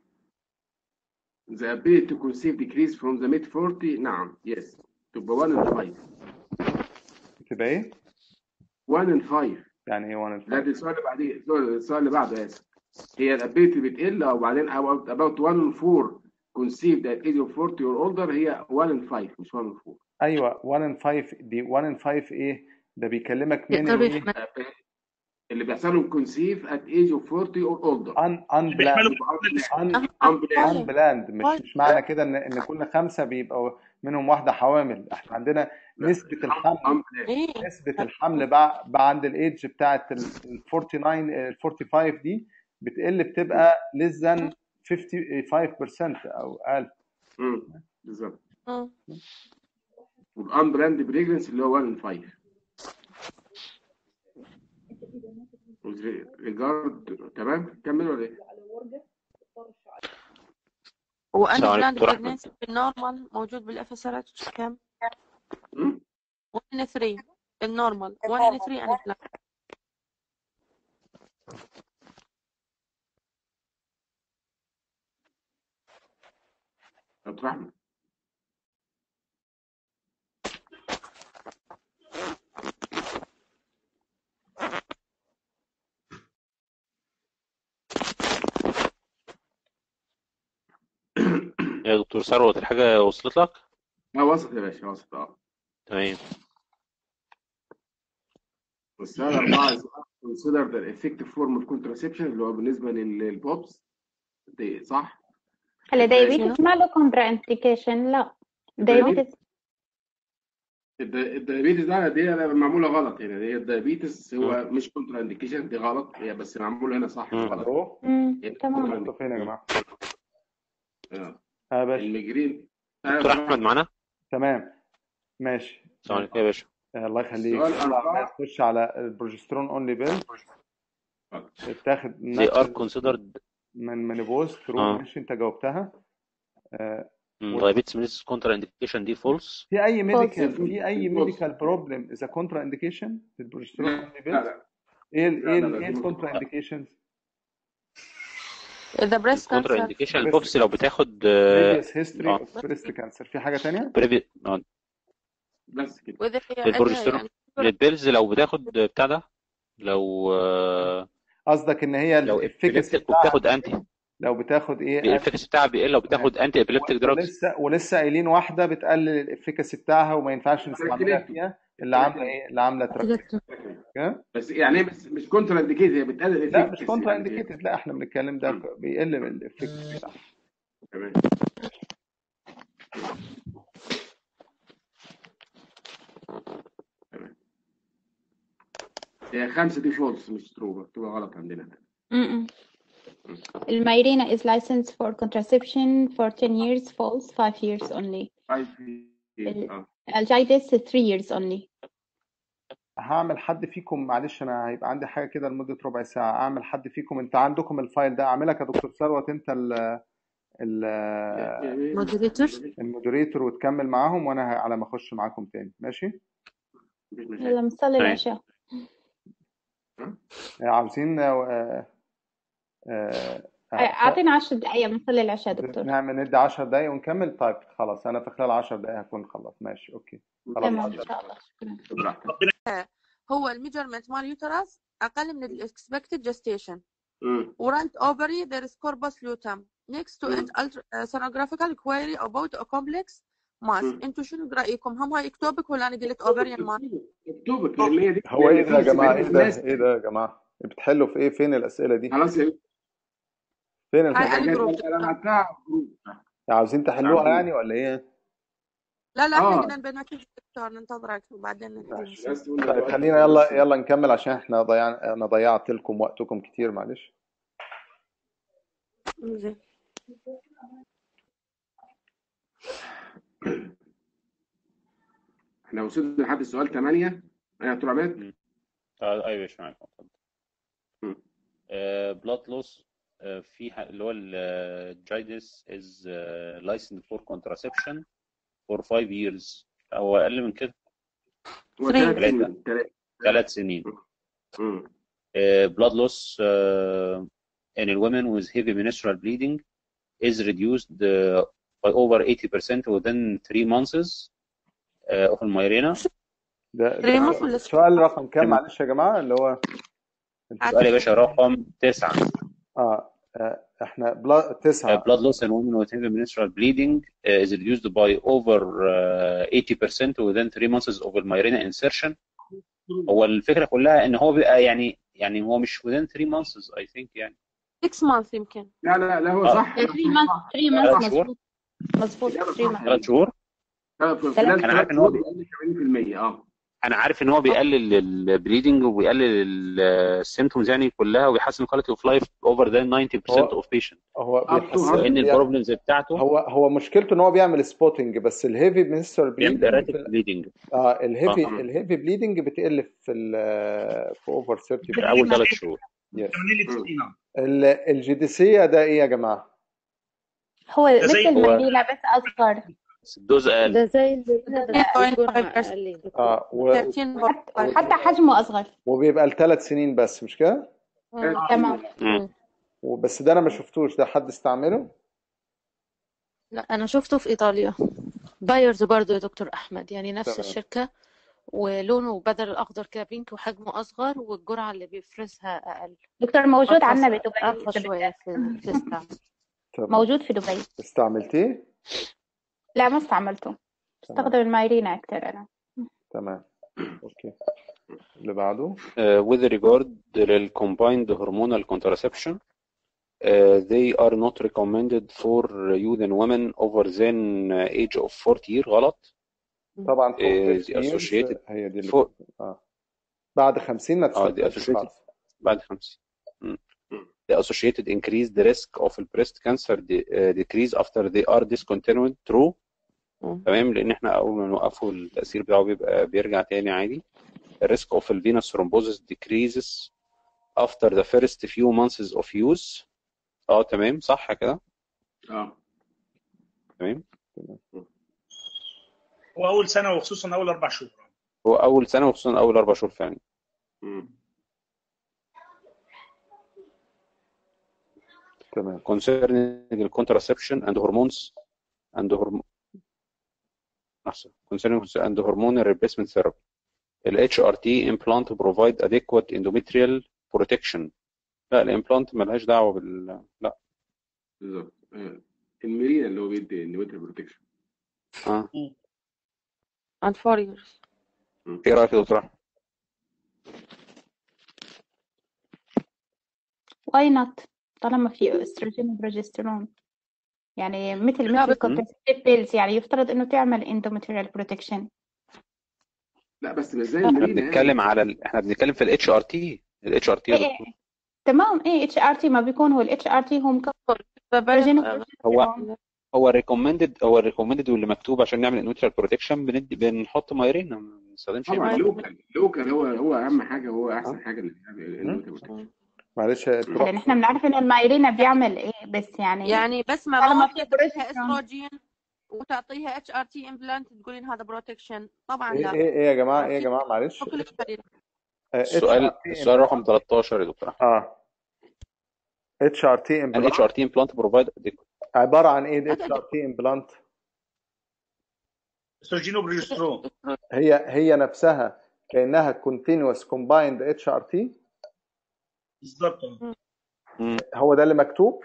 The ability to conceive decrease from the mid forty نعم yes تبقى one in five. بتبقى ايه؟ one in five. يعني ايه واحد لا دي السؤال اللي بعديه السؤال السؤال اللي بعده اسف. هي الابيلتي بتقل وبعدين about about one in four conceived at age of forty or older هي one in five مش one in four. ايوه واحد ان خمسة دي واحد ان خمسة ايه ده؟ بيكلمك من يقدروا ايه؟ يحملوا. اللي بيحصل لهم conceive at age of forty or older. ان ان اللي بيحملوا بلان ان unplanned. ان بلاند. مش مش معنى كده ان ان كل خمسه بيبقوا منهم واحده حوامل. احنا عندنا نسبه الحمل unplanned. ايه نسبه الحمل بقى, بقى عند الايدج بتاعه ال تسعة وأربعين ال خمسة وأربعين دي بتقل، بتبقى less than خمسة وخمسين بالمية او اقل. امم بالظبط. مم. والunplanned pregnancy اللي هو one in five. ريجارد تمام كمل ولا ايه؟ وانا السلام عليكم بلاند دكتور احمد. بريجننسي النورمال موجود بالاف اس ار اتش كام؟ مم؟ one in three النورمال one in three انا بلاند. دكتور احمد يا دكتور ثروت الحاجة وصلت لك؟ اه وسط يا باشا وسط اه. تمام. والسؤال أربعة is considered an effective form of contraception اللي هو بالنسبة للبوبس دي صح؟ هلا الدايبيتس diabetes ما له contra indication. لا diabetes الدايبيتس ده دي معمولة غلط هنا. هي الدايبيتس هو مم. مش كونترا انديكيشن دي غلط هي بس معمولة هنا صح مم. غلط. الو مم. هي تمام. انتوا فين يا جماعه؟ آه. اه يا باشا الميجرين دكتور احمد معانا؟ تمام ماشي. السلام عليكم يا باشا. آه، الله يخليك. السؤال يلا عمال أربعة تخش على البروجسترون اونلي بيل بتاخد they are ناتشرال considered من منيبوز ترو. اه ماشي انت جاوبتها. آه، و- diabetes mellitus contra indication دي false. في اي false. ميديكال في اي بص ميديكال بروبلم اذا كونترا انديكيشن للبروجسترون لا اونلي لا بيل؟ لا ايه ال لا ايه لا ال لا ايه دي الكونترا مصطلح انديكيشنز؟ the breast الكونترا cancer انديكيشن بريست البوبس لو كانسر. بتاخد اه previous history آه، of breast cancer. في حاجه تانية؟ previ- آه، بس كده. وإذا هي البروجسترون يعني البيلز لو بتاخد بتاع ده لو آه، قصدك ان هي لو الافيكاسي ابيليبتيك بتاعها وبتاخد انتي لو بتاخد ايه؟ الافكس بتاعها بيقل لو تمام. بتاخد انتي ابيليبتيك و- دراجز. ولسه ولسه قايلين واحده بتقلل الافيكاسي بتاعها وما ينفعش نستعملها تراكيلكتوم فيها، اللي عامله تراكيلكتوم ايه؟ اللي عامله تراكية. تراكيلكتوم. بس يعني إيه بس مش كونترا انديكيت هي بتقلل لا مش افكتس كونترا يعني هي انديكيتد، لا احنا بنتكلم ده مم. بيقل من الافيكاسي بتاعها. تمام. تمام. هي خمسة دي فولس مش ترو بتبقى غلط عندنا. Mm-mm. الميرينا is licensed for contraception for ten years. False. five years only. five years ال- اه الجايدس three years only. هعمل حد فيكم، معلش انا هيبقى عندي حاجه كده لمده ربع ساعه، اعمل حد فيكم، انت عندكم الفايل ده اعملك يا دكتور ثروت انت ال ال مودريتور. المودريتور وتكمل معاهم، وانا ه- على ما اخش معاكم تاني، ماشي؟ مفيش مشاكل. يلا نصلي تمام. العشاء. آه، عاوزين آه، آه، آه، أعطينا عشر دقايق نصلي العشاء يا دكتور. نعمل ندي عشر دقايق ونكمل. طيب خلاص، انا في خلال عشر دقايق هكون خلص، ماشي اوكي خلاص. تمام عشر إن شاء الله. شكرا. براحتك. ربنا هو الميجرمنت مال يوترس اقل من الاكسبكتد جستيشن مم. ورايت اوفري there is corpus luteum next to it مم. ultra uh, sonographical query about a complex mass. مم. انتوا شنو برايكم؟ هم هاي اكتوبك ولا انا قلت اوفريان ماس؟ اكتوبك، لان هي دي هو ايه لان ده يا في جماعه؟ بقيه ايه ده الناس ايه ده يا جماعه؟ بتحلوا في ايه؟ فين الاسئله دي؟ خلاص يا فين هاي الحاجات؟ على حاجات الجروب. انا بعتها على الجروب. عاوزين تحلوها يعني ولا ايه؟ لا لا احنا اه قلنا بدنا نشوف الدكتور ننتظرك وبعدين ماشي، نحل. الناس تقول لك طيب الوقت خلينا يلا يلا نكمل عشان احنا ضيعنا، انا ضيعت لكم وقتكم كتير، معلش. زين. احنا وصلنا لحد السؤال ثمانية. ايوه يا دكتور عماد. مم. آه، ايوه يا باشا معاك. مم. بلاد لوس في ح- اللي هو الجايدس از licensed for contraception for five years او اقل من كده، هو Three. ثلاث ثلاثة سنين ثلاث. ثلاث سنين. مم. بلاد لوس in a woman with heavy menstrual bleeding is reduced uh, by over eighty percent within three months uh, of المايرينا. ده تري ده ماس ولا السؤال رقم كام معلش يا جماعه؟ اللي هو السؤال يا باشا رقم تسعة. اه آه، احنا بلا... تسعة. blood loss in women with heavy menstrual bleeding uh, is reduced by over uh, eighty percent within three months of المايرينا insertion. هو الفكرة كلها ان هو بيبقى يعني يعني هو مش within three months I think يعني ستة months يمكن. لا لا لا هو آه. صح. ثلاث months ثلاث ثلاث months شهور. مظبوط مظبوط إجابة ثلاث صح. months. ثلاث شهور. لا، في ثلاث. خلال انا عارف ثلاث ان هو شهور بي... بيقل ثمانين في المية. اه انا عارف ان هو بيقلل البليدنج وبيقلل السيمتومز يعني كلها، وبيحسن الكواليتي اوف لايف اوفر ذان ninety percent هو of patient. هو up to بيحسن one hundred. وان بي... البروبلمز بتاعته هو هو مشكلته ان هو بيعمل سبوتنج، بس الهيفي منستر بيعمل بليدنج erratic bleeding اه الهيفي اه الهيفي بليدنج بتقل في ال في اوفر ثلاثين. في اول ثلاث شهور. يس. ثمانين ل تسعين. ال- الجديسيه ده ايه يا جماعه؟ هو ده مثل زي هو المنيلة بس أصغر. الدوز اقل. ده زي الجرعة أقل. اه و... ثلاثة حتى, حتى حجمه أصغر. وبيبقى لثلاث سنين بس، مش كده؟ تمام. مم. وبس ده انا ما شفتوش، ده حد استعمله؟ لا أنا شفته في إيطاليا، بايرز برضو يا دكتور أحمد، يعني نفس تمام. الشركة، ولونه بدل الأخضر كده بينك، وحجمه أصغر، والجرعة اللي بيفرزها أقل. دكتور موجود عندنا أرخص بدبي. أرخص شوية في في السعر. تمام. موجود في دبي. استعملتيه؟ لا ما استعملته، استخدم المايرينا أكتر أنا. تمام اوكي. اللي بعده Uh, with regard لل combined hormonal contraception, uh, they are not recommended for youth and women over than age of forty years. غلط. طبعا فوق Uh, fifty the years، associated هي دي اللي فوق اه بعد خمسين ما اه the تستخدمش associated خالص. بعد خمسين. مم. The associated increased risk of breast cancer de- uh, decrease after they are discontinued. True. مم. تمام، لان احنا اول ما نوقفه التاثير بتاعه بيبقى بيرجع تاني عادي. The risk of venous thrombosis decreases after the first few months of use. اه تمام صح كده. اه تمام. هو اول سنه وخصوصا اول اربع شهور. هو اول سنه وخصوصا اول اربع شهور فعلا. مم. تمام. concerning the contraception and hormones and hormone أحسن. concerning and hormonal replacement therapy. ال إتش آر تي implant provide adequate endometrial protection. لا الامبلانت ملهاش دعوه بال لا بالظبط. آه. الميرينا اللي هو بيدي النيوترال بروتكشن. اه and four years. ايه رايك يا دكتور؟ واي نوت طالما في استروجين وبروجسترون، يعني مثل لا مثل بس contraceptive pills، يعني يفترض انه تعمل endometrial protection. لا بس مش زي احنا الميرينا بنتكلم يعني. على ال... احنا بنتكلم في الاتش ار تي. الاتش ار تي يا ايه دكتور ايه تمام. ايه اتش ار تي ما بيكون هو الاتش ار تي هو مكون استروجين هو وبروجسترون. هو الريكومندد هو الريكومندد واللي مكتوب عشان نعمل انوترال بروتكشن بندي بنحط مايرين نستخدمش طبعا امبلانت. لوكال لوكال هو هو اهم حاجه، هو احسن ها؟ حاجه اللي بيعمل مم؟ اندوميتريال بروتكشن. معلش لان تروح احنا بنعرف ان المايرينا بيعمل ايه، بس يعني يعني بس ما طالما ما في تقدر تديها بروجسترون. استروجين وتعطيها اتش ار تي امبلانت تقولين هذا بروتكشن؟ طبعا ايه لا. ايه ايه يا جماعه، ايه يا عرفتي؟ جماعه معلش، كلش قليل. اتش ار السؤال تي السؤال رقم امبلانت. تلتاشر يا دكتور احمد. اه اتش ار تي an امبلانت H R T implant provide عباره عن ايه الاتش هذا ار تي امبلانت؟ استروجين وبروجسترون. هي هي نفسها كانها continuous combined اتش ار تي. بالظبط. مم. هو ده اللي مكتوب.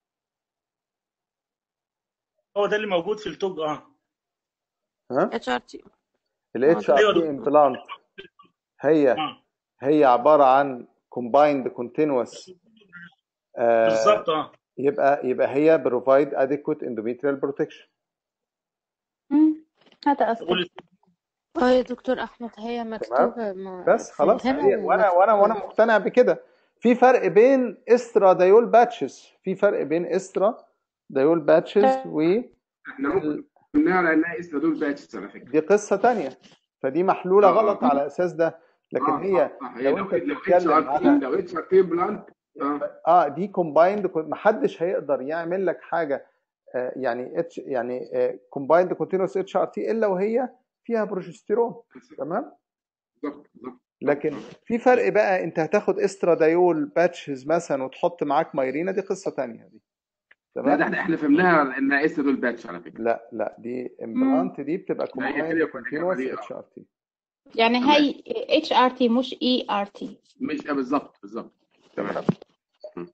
هو ده اللي موجود في التوج. اه ها اتش ار تي الاتش ايوه ار تي دكتور. امبلانت هي اه هي عباره عن combined continuous. آه بالظبط. اه يبقى يبقى هي provide adequate endometrial protection. مم. هذا قصدي. تقول اه يا دكتور احمد هي تمام مكتوبة م- بس خلاص، فهمتها هي وانا وانا وانا ومكتوبة. مقتنع بكده. في فرق بين استرادايول باتشز، في فرق بين استرادايول باتشز و احنا ممكن نقول انها استرادول باتشز على فكره. دي قصه تانية، فدي محلوله اه غلط اه على اساس ده. لكن اه هي صح صح هي لو لو انت لو اتش بتتكلم ار تي على لو اتش ار تي بلانت اه اه دي كومبايند، محدش هيقدر يعمل لك حاجه آه يعني اتش يعني كومبايند كونتينوس اتش ار تي الا وهي فيها بروجستيرون. تمام. بالظبط بالظبط. لكن آه. في فرق بقى، انت هتاخد استرادايول باتشز مثلا وتحط معاك مايرينا، دي قصه تانية دي. لا تمام. ده احنا احنا فهمناها انها استرادول باتش على فكره. لا لا دي مم. امبلانت، دي بتبقى لا هي كده كومبايند يكون الاجابه كونتينوس دي اتش اه ار تي. يعني تمام. هي اتش ار تي مش اي ار تي. مش آه بالظبط بالظبط تمام. تمام. مم.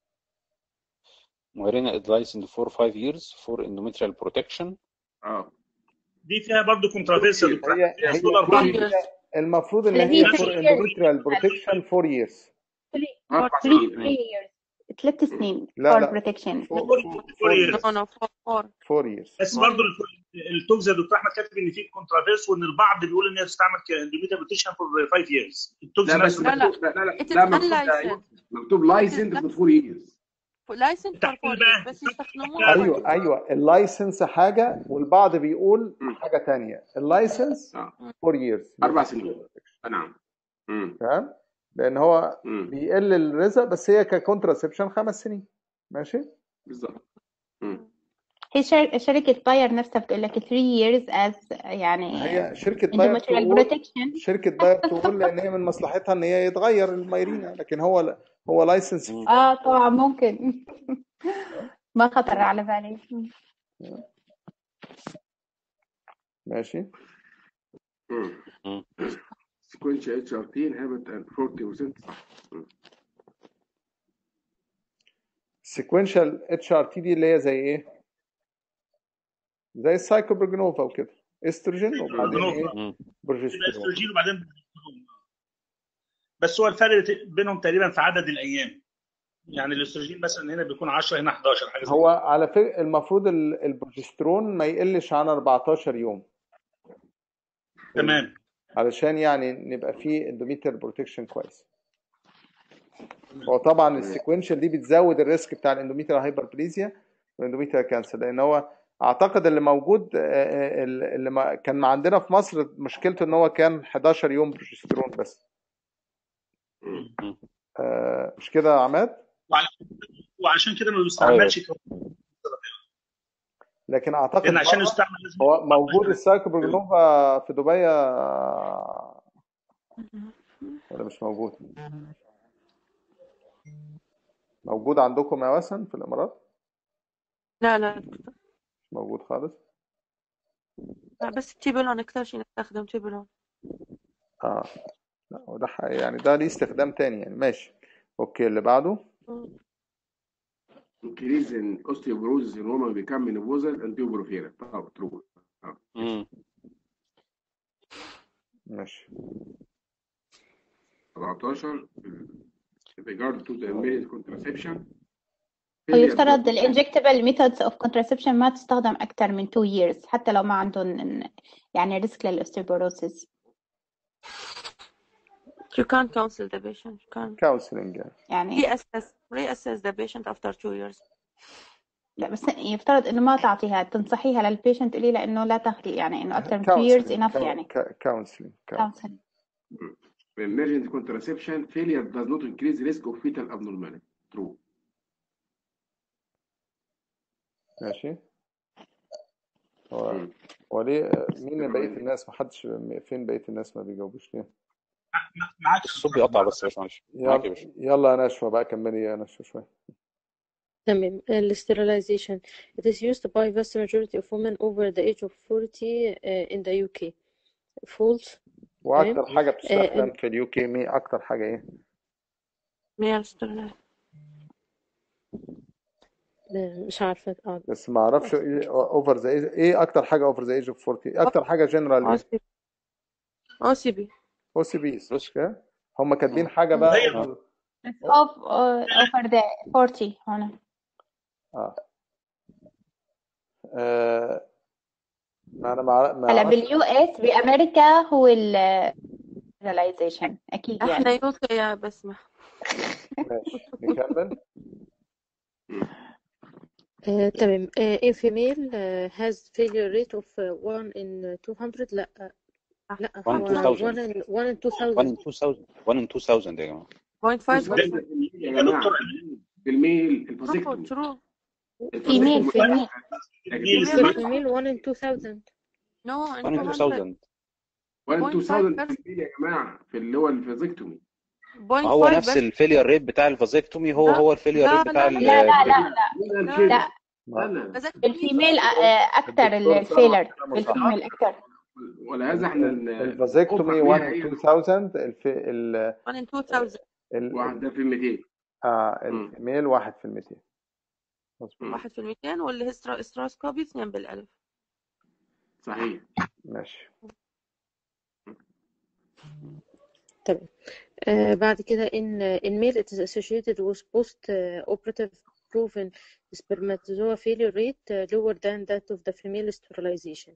Mirena advised for five years for endometrial protection. اه دي فيها برضو كونترافيرسي يا دكتور. هي فيها هي سولار فور هي بامب. ييرز المفروض ان اللي هي هي نفس فور three years. اندوميتريال بروتكشن فور ييرز. اربع three سنين three ايوه. years. ثلاث سنين لا for لا protection. فور فور فور فور فور ييرز. نو ييرز نو فور فور فور ييرز. بس فور برضو ييرز التوجز يا دكتور احمد كاتب ان في كونترافيرس، وان البعض بيقول ان هي تستعمل كاندوميتال بروتكشن فور خمس ييرز. التوجز لا بس نفسه لا لا مكتوب لا لا لا, it is لا مكتوب ده unlicensed مكتوب it is لايسند فور فور ييرز. licensed for تحت four years بقى بس السطح يستخدموها بتاع ايوه ايوه اللايسنس حاجه والبعض بيقول مم. حاجه تانية. اللايسنس اه فور ييرز اربع سنين آه، نعم. مم. تمام، لان هو مم. بيقل الرزق، بس هي ككونتراسبشن خمس سنين. ماشي. بالظبط. مم. هي شر- شركة باير نفسها بتقول لك three years as يعني هي شركه باير endometrial تقول protection. شركه باير تقول لان هي من مصلحتها ان هي يتغير المايرينا، لكن هو هو لايسنس. مم. اه طبعا ممكن. ما خطر على بالي. ماشي. مم. مم. سيكونشال اتش ار تي انهبت أربعين بالمية صح. مم. سيكوينشال اتش ار تي دي اللي هي زي ايه؟ زي السايكوبروجنوفا وكده، استروجين وبعدين ايه؟ الجنوب مم. يبقى بروجستيرون. استروجين وبعدين بروجستيرون. بس هو الفرق بينهم تقريبا في عدد الايام. يعني الاستروجين مثلا هنا بيكون عشرة هنا حداشر حاجه زي هو كده. على فكره المفروض ال- البروجسترون ما يقلش عن أربعتاشر يوم في ال- تمام. علشان يعني نبقى فيه اندوميتريال بروتكشن كويس. هو طبعا السيكونشال دي بتزود الريسك بتاع الاندوميتريال هايبربليزيا والاندوميتريال كانسر، لان هو اعتقد اللي موجود آه، آه، اللي ما- كان عندنا في مصر مشكلته ان هو كان حداشر يوم بروجسترون بس. مم. مم. آه، مش كده يا عماد؟ وعلى- وعشان كده ما ايوه بيستعملش ك- لكن اعتقد لان عشان بره يستعمل لازم هو يكون موجود أربعة عشر. السايكوبروجنوفا في دبي آه، ولا مش موجود؟ موجود عندكم يا وسن في الامارات؟ لا لا مش موجود خالص. لا بس تيبلون أكثر شيء نستخدم تيبلون. اه لا وده ح- يعني ده ليه استخدام تاني يعني. ماشي. اوكي اللي بعده. increase in osteoporosis in women become menopausal and pubertal. طبعا true. اه ماشي. مم. ماشي. سبعتاشر with regard to the male contraception failure to ويفترض ال injectable methods of contraception ما تستخدم أكثر من two years حتى لو ما عندهم يعني ريسك للأوستيوبوروسيس. You can't counsel the patient. You can. كونسلنج يعني. يعني Reassess, reassess the patient after two years. لا بس يفترض انه ما تعطيها، تنصحيها للبيشنت تقولي لها انه لا تاخدي، يعني انه اكثر من two years counseling enough يعني counseling counseling counseling. emergency contraception failure does not increase risk of fetal abnormality. True. ماشي. هو مم. هو ليه مين بقية الناس؟ ما حدش، فين بقية الناس ما بيجاوبوش ليه؟ معاك الصوت بيقطع بس يا باشمهندس. معاك يا يلا باشا. يلا يا نشوى بقى، كملي يا نشوى شوية. تمام. ال sterilization it is used by vast majority of women over the age of forty uh, in the U K. False. تمام. واكتر حاجة آه، بتستخدم في اليو كي مي اكتر حاجة ايه؟ ميال سترلايز. آه، مش عارفة. اه بس ما اعرفش ايه اوفر ذا ايج، ايه اكتر حاجة اوفر ذا ايج اوف أربعين؟ اكتر حاجة جنرال او ايه؟ سي او سي بي. او سي بيز، بص. مش كده؟ هم كاتبين مم. حاجة مم. بقى هي اوفر. It's off uh, over the forty هنا. اه آه، ما انا ما ما هلا اعرفش. باليو اس بامريكا هو ال sterilization اكيد احنا يعني. يوكا يا بسمة. ماشي نكمل. مم. آه، تمام. آه، a female uh, has failure rate of uh, one in two hundred. لا لا one in هو two thousand. one in one in two one in thousand. two thousand. one in two thousand يا جماعة. بوينت two فايف thousand بس. في المية يا يا جماعة. دكتور في الميل ترو الفازكتومي. ترو فيميل الفازكتومي فيميل الميل for فيميل. female one in two thousand. نو ان one in تو two هندرد. thousand. ولا بوينت two فايف thousand بس. في المية يا جماعة في اللي هو الفازكتومي. ما بوينت هو فايف نفس بس. الفيلير ريت بتاع الفازكتومي هو لا هو الفيلير لا ريت بتاع لا لا لا لا البريجننت. لا مين قال لا كده؟ لا ما أنا. فازكتومي بالفيميل صح. آه، اكتر الدكتور ثروت الفيلر، كلامه صح. بالفيميل اكتر. ولهذا احنا ن- الفازكتومي نوفر one ليها in هي two thousand، الف ال one in two thousand. ال واحدة في ميتين. اه مم. الفيميل واحد في الميتين. مظبوط. مم. واحد في الميتين والهستروسكوبي اثنين بالألف. صحيح. ماشي. تمام. آه، بعد كده in in male it is associated with post uh, operative proven spermatozoa failure rate uh, lower than that of the female sterilization.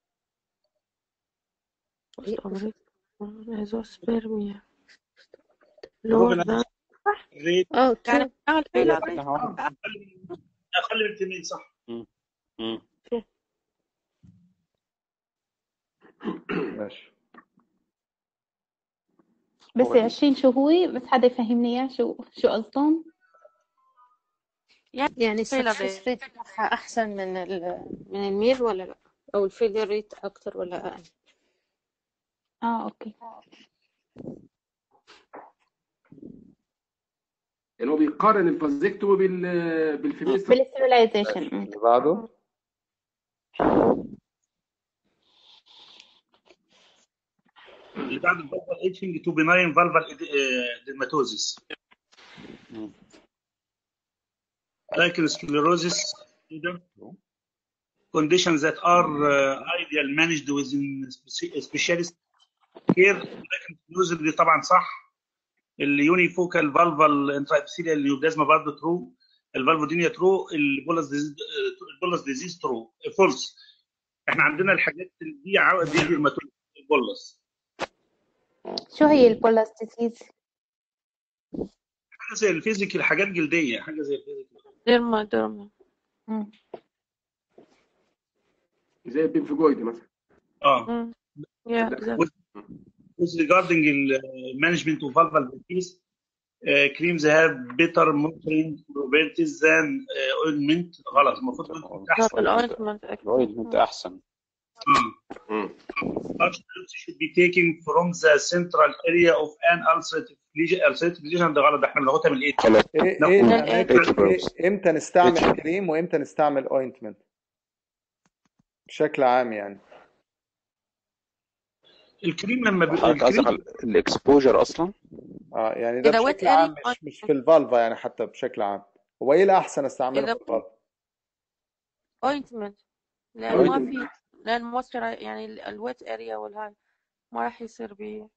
إيه؟ ايزوسبيرميا لور بروفن ذان. ريت اه يعني true. بتاع الفيلر لا ريت. هو اقل من اقل من اثنين صح. مم. مم. true. ماشي. بس هو عشرين شو هو؟ بس حدا يفهمني اياه شو شو قصدهم؟ يعني يعني فيلر السكسس ريت. ريت بتاعها احسن من ال من الميل ولا لا، او الفيلير ريت اكتر ولا اقل؟ اه اوكي. يعني هو بيقارن الفازكتومي بال بالفيميل. بالستيرلايزيشن. اللي بعده. اللي بعد الفالفال ايتشنج تو بناين فالفال ديرماتوزيس مم. لايك سكليروزيس conditions that are uh, ideal managed within specialist care. لكن السكليروزيس دي طبعا صح. اليونيفوكال فالفال انترايبسيليال نيوبلازما برضه ترو. الفالفودينيا ترو. البولس ديزيز البولس ديزيز ترو. فولس. احنا عندنا الحاجات اللي دي عوض دي ديرماتوزيس البولس. شو هي البولس ديزيز؟ حاجه زي الفيزيكال، حاجات جلديه، حاجه زي الفيزيكال. ديرما ديرما. مم. زي البنفجويد مثلا. اه يا ده. with regarding the management of vulval disease, uh, creams have better monitoring properties than uh, ointment. غلط، المفروض ointment احسن. الاوينتمنت الاوينتمنت احسن. مم. Substance should be taken from the central area of an ulcerative lesion. ulcerative lesion ده غلط، ده احنا بناخدها من الايد. ايه ايه ناخد الاماكن، إيه. إيه امتى نستعمل إيه. كريم وامتى نستعمل اوينتمنت بشكل عام يعني؟ الكريم لما بيبقى حضرتك قصدك الكريم على الاكسبوجر اصلا؟ اه يعني ده إذا wet بشكل عام، area مش مش في الفالفا يعني، حتى بشكل عام. هو ايه الاحسن استعمله إذا في الفالفا؟ اوينتمنت لأن ما اوينتمنت. في لأن موستر يعني الويت اريا والهاي ما راح يصير بيه.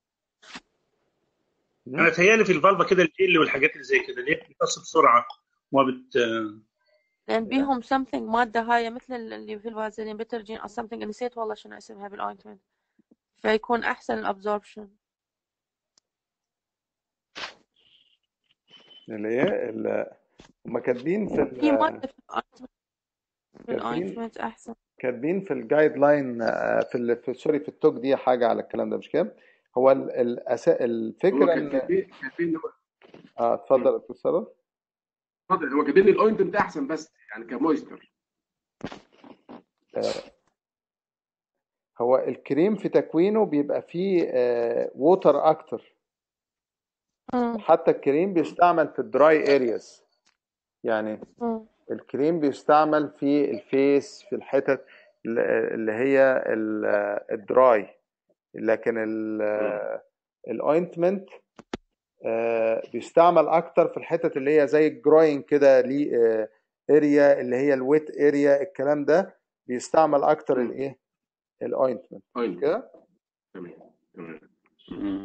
انا تهيالي في الفالفا كده الجل والحاجات اللي زي كده اللي هي بتمتص بسرعه وما بت لأن بيهم something مادة هاي مثل اللي في الفازلين بترجين أو something نسيت والله شنو اسمها بالاوينتمنت، فيكون أحسن الابزوربشن. اللي هي ال- هم كاتبين في في ال مادة في الأوينتمنت في كاتبين الأوينتمنت أحسن. كاتبين في الجايد لاين في ال في سوري في التوك دي حاجه على الكلام ده، مش كده؟ هو ال الأسا... هو الفكره كان ان كاتبين كاتبين إن هو- اه مم. اتفضل يا دكتور ثروت. اتفضل. هو كاتبين الاوينتمنت احسن بس يعني كمويستر. آه، هو الكريم في تكوينه بيبقى فيه آه ووتر اكتر، مم. وحتى الكريم بيستعمل في الدراي ارياز. يعني مم. الكريم بيستعمل في الفيس في الحتت اللي هي ال- الدراي، لكن مم. الاوينتمنت بيستعمل اكتر في الحتت اللي هي زي الجروين كده، ليه اريا اللي هي الويت اريا، الكلام ده بيستعمل اكتر مم. الايه الاوينتمنت اوينتمنت. كده. تمام تمام. مم. مم.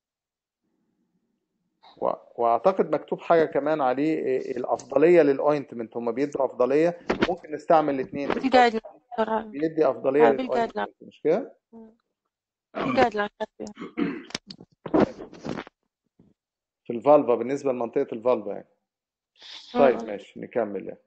و- واعتقد مكتوب حاجه كمان عليه إيه الافضليه للاوينتمنت، هم بيدوا افضليه، ممكن نستعمل الاثنين في بس جايد لاين بيدي افضليه هاي بالجايد لاين. للاوينتمنت، مش كده؟ مم. اه الجايد لاين فيها. مم. في الفالفا بالنسبه لمنطقه الفالفا يعني. طيب مم. ماشي نكمل يعني.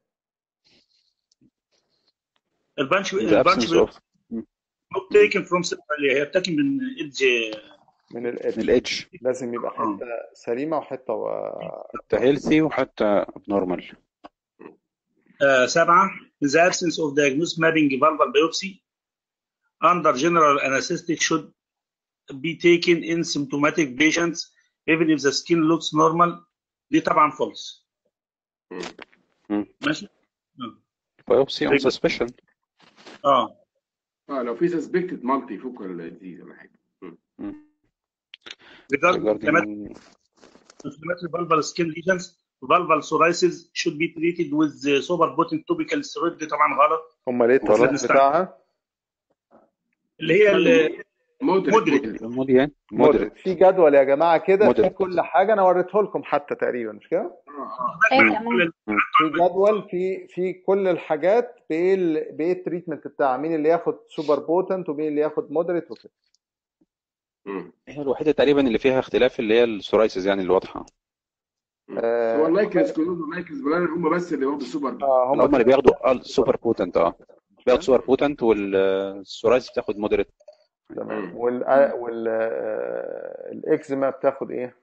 البانش in the البانش absence of مم. not taken from central، هي بتاكل من ايدج. من من الاتش الإيدج. لازم يبقى مم. حته سليمه وحته و... حتى healthy وحتى abnormal. آه سبعة in the absence of diagnosed mapping vulval biopsy under general anesthetic should be taken in symptomatic patients even if the skin looks normal. دي طبعا false. مم. مم. ماشي. آه. biopsy on suspicion. اه اه لو في سسبكتد مالتي فوكال ديزيز ولا حاجه. مم. مم. regarding regarding inflammatory vulval skin lesions vulval psoriasis should be treated with the super potent topical steroid. دي طبعا غلط. امال ايه غلط. التصنيف نستعمل بتاعها؟ اللي هي مودريت المودريت. مودريت. مودريت مودريت. في جدول يا جماعه كده في مودريت. كل حاجه، انا وريته لكم حتى تقريبا، مش كده؟ اه اه ايوه مم. تمام. مم. في جدول في في كل الحاجات بايه ال- بايه التريتمنت بتاعها، مين اللي ياخد سوبر بوتنت ومين اللي ياخد مودريت وكده. مم. هي الوحيدة تقريبا اللي فيها اختلاف اللي هي السورايسيس يعني اللي واضحة. مم. هو آه اللايكنز كلهم واللايكنز بلان هم بس اللي واخدوا سوبر. آه هم هم اللي بياخدوا بياخدوا السوبر بوتنت. اه بياخد سوبر بوتنت والسورايسيس بتاخد مودريت. تمام. مم. وال وال آه، الاكزيما بتاخد ايه؟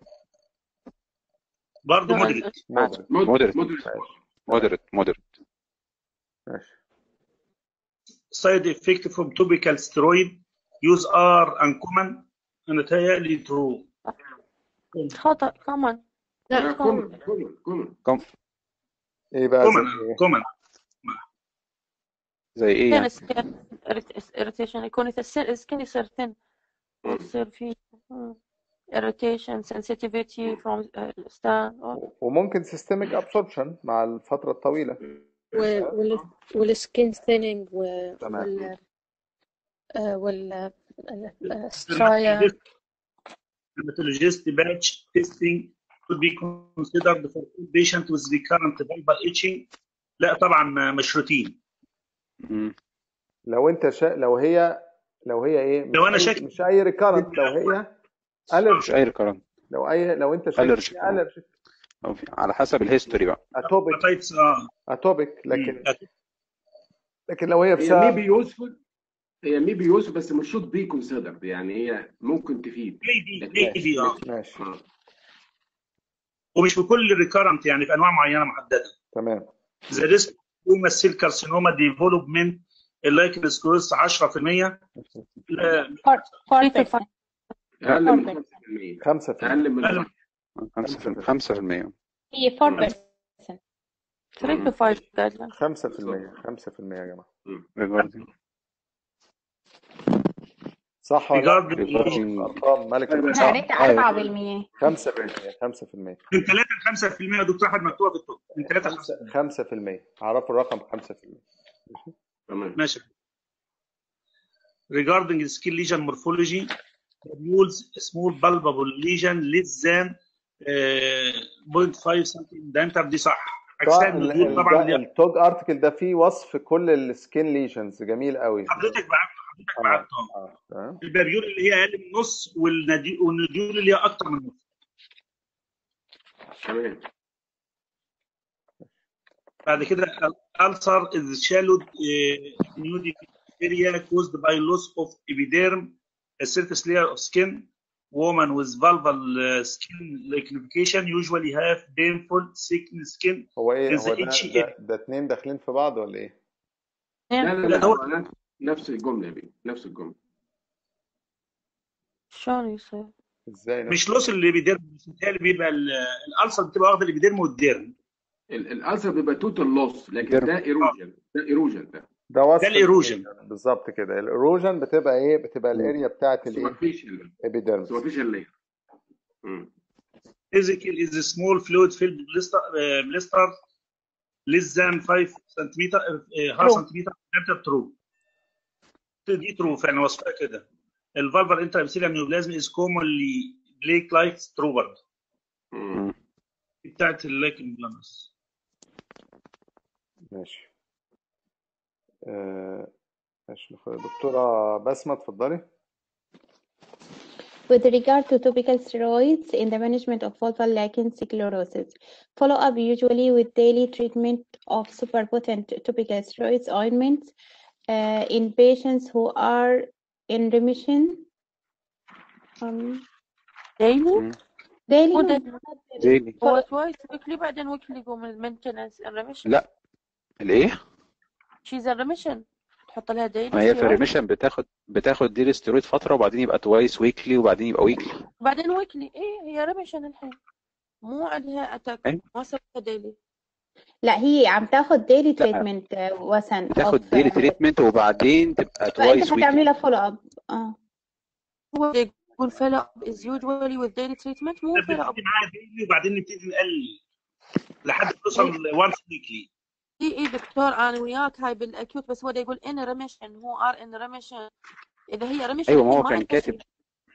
برضه لا، مودريت. مودريت. مودريت مودريت مودريت. ماشي مودريت مودريت. ماشي. side effect from topical steroid use are uncommon. انا تهيألي true. خطأ كمان. لا لا common. كومن كومن كومن. كم ايه بقى زي common ايه؟ common. زي ايه كان يعني؟ سكين irritation يكون السكين يصير thin مم. وتصير فيه مم. irritation sensitivity from uh, stan و- وممكن سيستميك ابسوربشن مع الفتره الطويله. وال والسكين ثيننج تمام. وال آه، وال السترايا. Dermatologist batch testing could be considered for patient with recurrent vulvar itching. لا طبعا مش روتين. مم. لو انت شا... لو هي لو هي ايه مش لو انا اي شاكك مش اي ريكارنت، لو هي الرجي، مش اي ريكارنت. لو اي لو انت شاكك الرجي في الرجي أو في- على حسب الهيستوري بقى. اتوبيك hepatitis اه اتوبيك لكن مم. لكن لو هي هي بسبب ميبي يوسفل هي ميبي يوسفل بس مش شوت بي كونسيدرد يعني هي ممكن تفيد maybe لكن maybe اه ماشي اه ومش في كل ريكارنت، يعني في انواع معينه محدده. تمام. The risk of squamous cell carcinoma development اللايكن سكويرس عشرة في المية. لا four three to percent. five اقل من four percent. خمسة في المية. خمسة في المية. اقل من خمسة خمسة في المية. هي four percent. three to five guidelines. خمسة في المية. خمسة في المية يا جماعة. regarding صح ولا لا؟ regarding ارقام ملك انا الارقام. قريت أربعة بالمية. خمسة في المية. خمسة في المية. من ثلاثة ل خمسة في المية. دكتور احمد مكتوبه في الطب من ثلاثة ل خمسة. خمسة خمسة في المية. عرفوا الرقم خمسة في المية. تمام. ماشي. Regarding the skin lesion morphology, reveals small palpable lesion less than uh, zero point five centimeter. دي صح. اجساد ندول طبعا دي التوج ارتكل ده فيه وصف كل السكين ليجنز، جميل قوي. حضرتك بعت حضرتك اه بعت اه تمام. البريول اللي هي اقل من نص والندي- والنديول اللي هي اكتر من نص. تمام. بعد كده ulcer is shallow nude area caused by loss of epiderm, a surface layer of skin. Women with vulval uh, skin liquefaction usually have painful thickened skin هو ايه in هو the ده itchy ده, area. ده اتنين داخلين في بعض ولا ايه؟ لا اثنين لا لا لا ده هو هو نفس- نفس الجمله يا بيه، نفس الجمله. شلون يصير؟ ازاي نفس مش لوس الابيديرم، مش متهيألي بيبقى ال- الالسر بتبقى واخده الابيديرم والديرم. ال- الالسر بيبقى توتال لوس، لكن ديرم. ده اه ايروجن، ده ايروجن ده ده ده وصف الايروجن. الايروجن بالظبط كده. الايروجن بتبقى ايه؟ بتبقى الاريا بتاعت الايه؟ سوبرفيشال ابيديرمس. سوبرفيشال لاير. Ezekiel is a small fluid filled blister, uh, blister less than five centimeter, uh, half true centimeter diameter. true. دي true فعلا وصفها كده. الفالفر انترابيثيليال نيوبلازم is commonly plaque like true برضه مم. بتاعت اللايكن بلانس. ماشي. آه، ماشي. دكتورة بسمة اتفضلي. With regard to topical steroids in the management of vulval lichen sclerosis, follow up usually with daily treatment of superpotent topical steroids ointments uh, in patients who are in remission. Um, daily مم. daily مو no, daily not daily. ديلي. هو Follow. توايس ويكلي بعدين ويكلي يقوم المينتنس الريميشن. لا الايه؟ شيز الريميشن تحط لها ما daily هي في steroid الريميشن بتاخد بتاخد ديلي ستيرويد فتره وبعدين يبقى توايس ويكلي وبعدين يبقى ويكلي. بعدين ويكلي. ايه هي ريميشن الحين مو عندها اتاك أيوة. ما سوتها daily. لا هي عم تاخد daily لا treatment uh, وسن بتاخد of ديلي uh, تريتمنت وبعدين تبقى فأنت توايس هتعملي ويكلي. لها follow up. اه هو يقول follow up is usually with daily treatment مو follow up. بنبتدي معاها ديلي وبعدين نبتدي نقلل لحد ما نوصل اي وانس ويكلي. اي اي دكتور انا وياك هاي بالاكيوت بس هو دا يقول ان ريميشن هو ار ان ريميشن. اذا هي ريميشن ايوه ما الحين هو ما كان عندها كاتب شيء.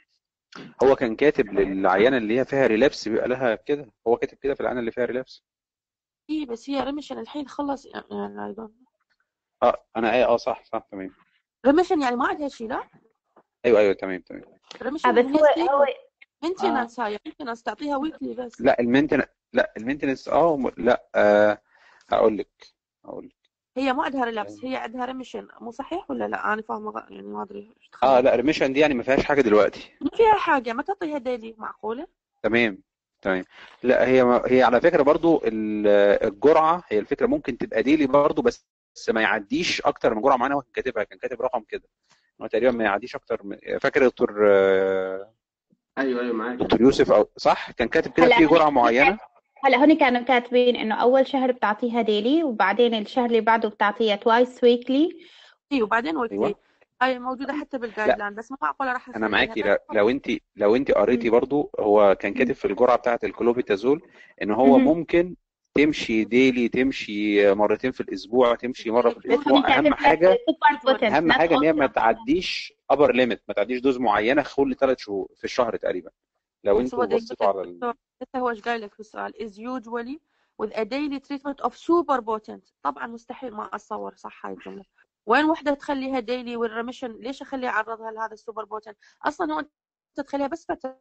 هو كان كاتب للعيانه اللي هي فيها ريلابس بيبقى لها كده. هو كاتب كده في العيانه اللي فيها ريلابس. اي بس هي ريميشن الحين خلص يعني I don't know. اه انا ايه اه صح صح تمام. ريميشن يعني ما عندها شيء لا ايوه ايوه تمام تمام. آه، ريميشن بس يعني هو هي هو ستيبل اه مينتنس. هاي مينتنس تعطيها ويكلي بس. لا المينتنس لا المينتنس اه م- لا آه هقول لك هقول لك هي ما عندها ريلابس هي عندها ريميشن مو صحيح ولا لا انا فاهمه غ- يعني ما ادري ايش اه تخلى. لا ريميشن دي يعني ما فيهاش حاجه دلوقتي. ما فيها حاجه ما تعطيها ديلي معقوله. تمام تمام. لا هي ما هي على فكره برضو ال- الجرعه هي الفكره ممكن تبقى ديلي برضو بس بس ما يعديش اكتر من جرعه معينه. هو كان كاتبها كان كاتب رقم كده هو تقريبا ما يعديش اكتر من فاكر يا دكتور آه، ايوه ايوه معاك. دكتور يوسف او صح كان كاتب كده هلا في هون جرعه معينه. هلا هون كانوا كاتبين انه اول شهر بتعطيها ديلي وبعدين الشهر اللي بعده بتعطيها توايس ويكلي. اي وبعدين ويكلي. ايوه هاي موجوده حتى بالجايد لا لاين بس ما معقوله راح انا اسويها معاكي. بس. لا- لو انت لو انت قريتي برضو هو كان كاتب في الجرعه بتاعه الكلوبيتازول ان هو مهم. ممكن تمشي ديلي تمشي مرتين في الاسبوع تمشي مره في بس هون الاسبوع. كاتب اهم لك حاجه سوبر بوتنت اهم نوت حاجه ان هي ما الترا. تعديش ابر ليميت ما تعديش دوز معينه كل ثلاث شهور في الشهر تقريبا. لو بس هو انتوا دا يقول بصيتوا لك على ال... دكتور حتى هو ايش قايل لك في السؤال is usually with a daily treatment of super potent. طبعا مستحيل ما اتصور صح هاي الجمله. وين وحده تخليها ديلي والريميشن ليش اخليها اعرضها لهذا السوبر بوتنت اصلا هو انت تخليها بس فتره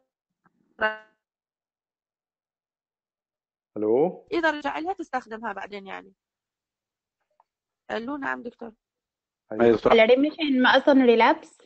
الو اذا رجع لها تستخدمها بعدين يعني. قالوا نعم دكتور. ايوه ايوه دكتور. هلا ريميشن ما اصلا ريلابس.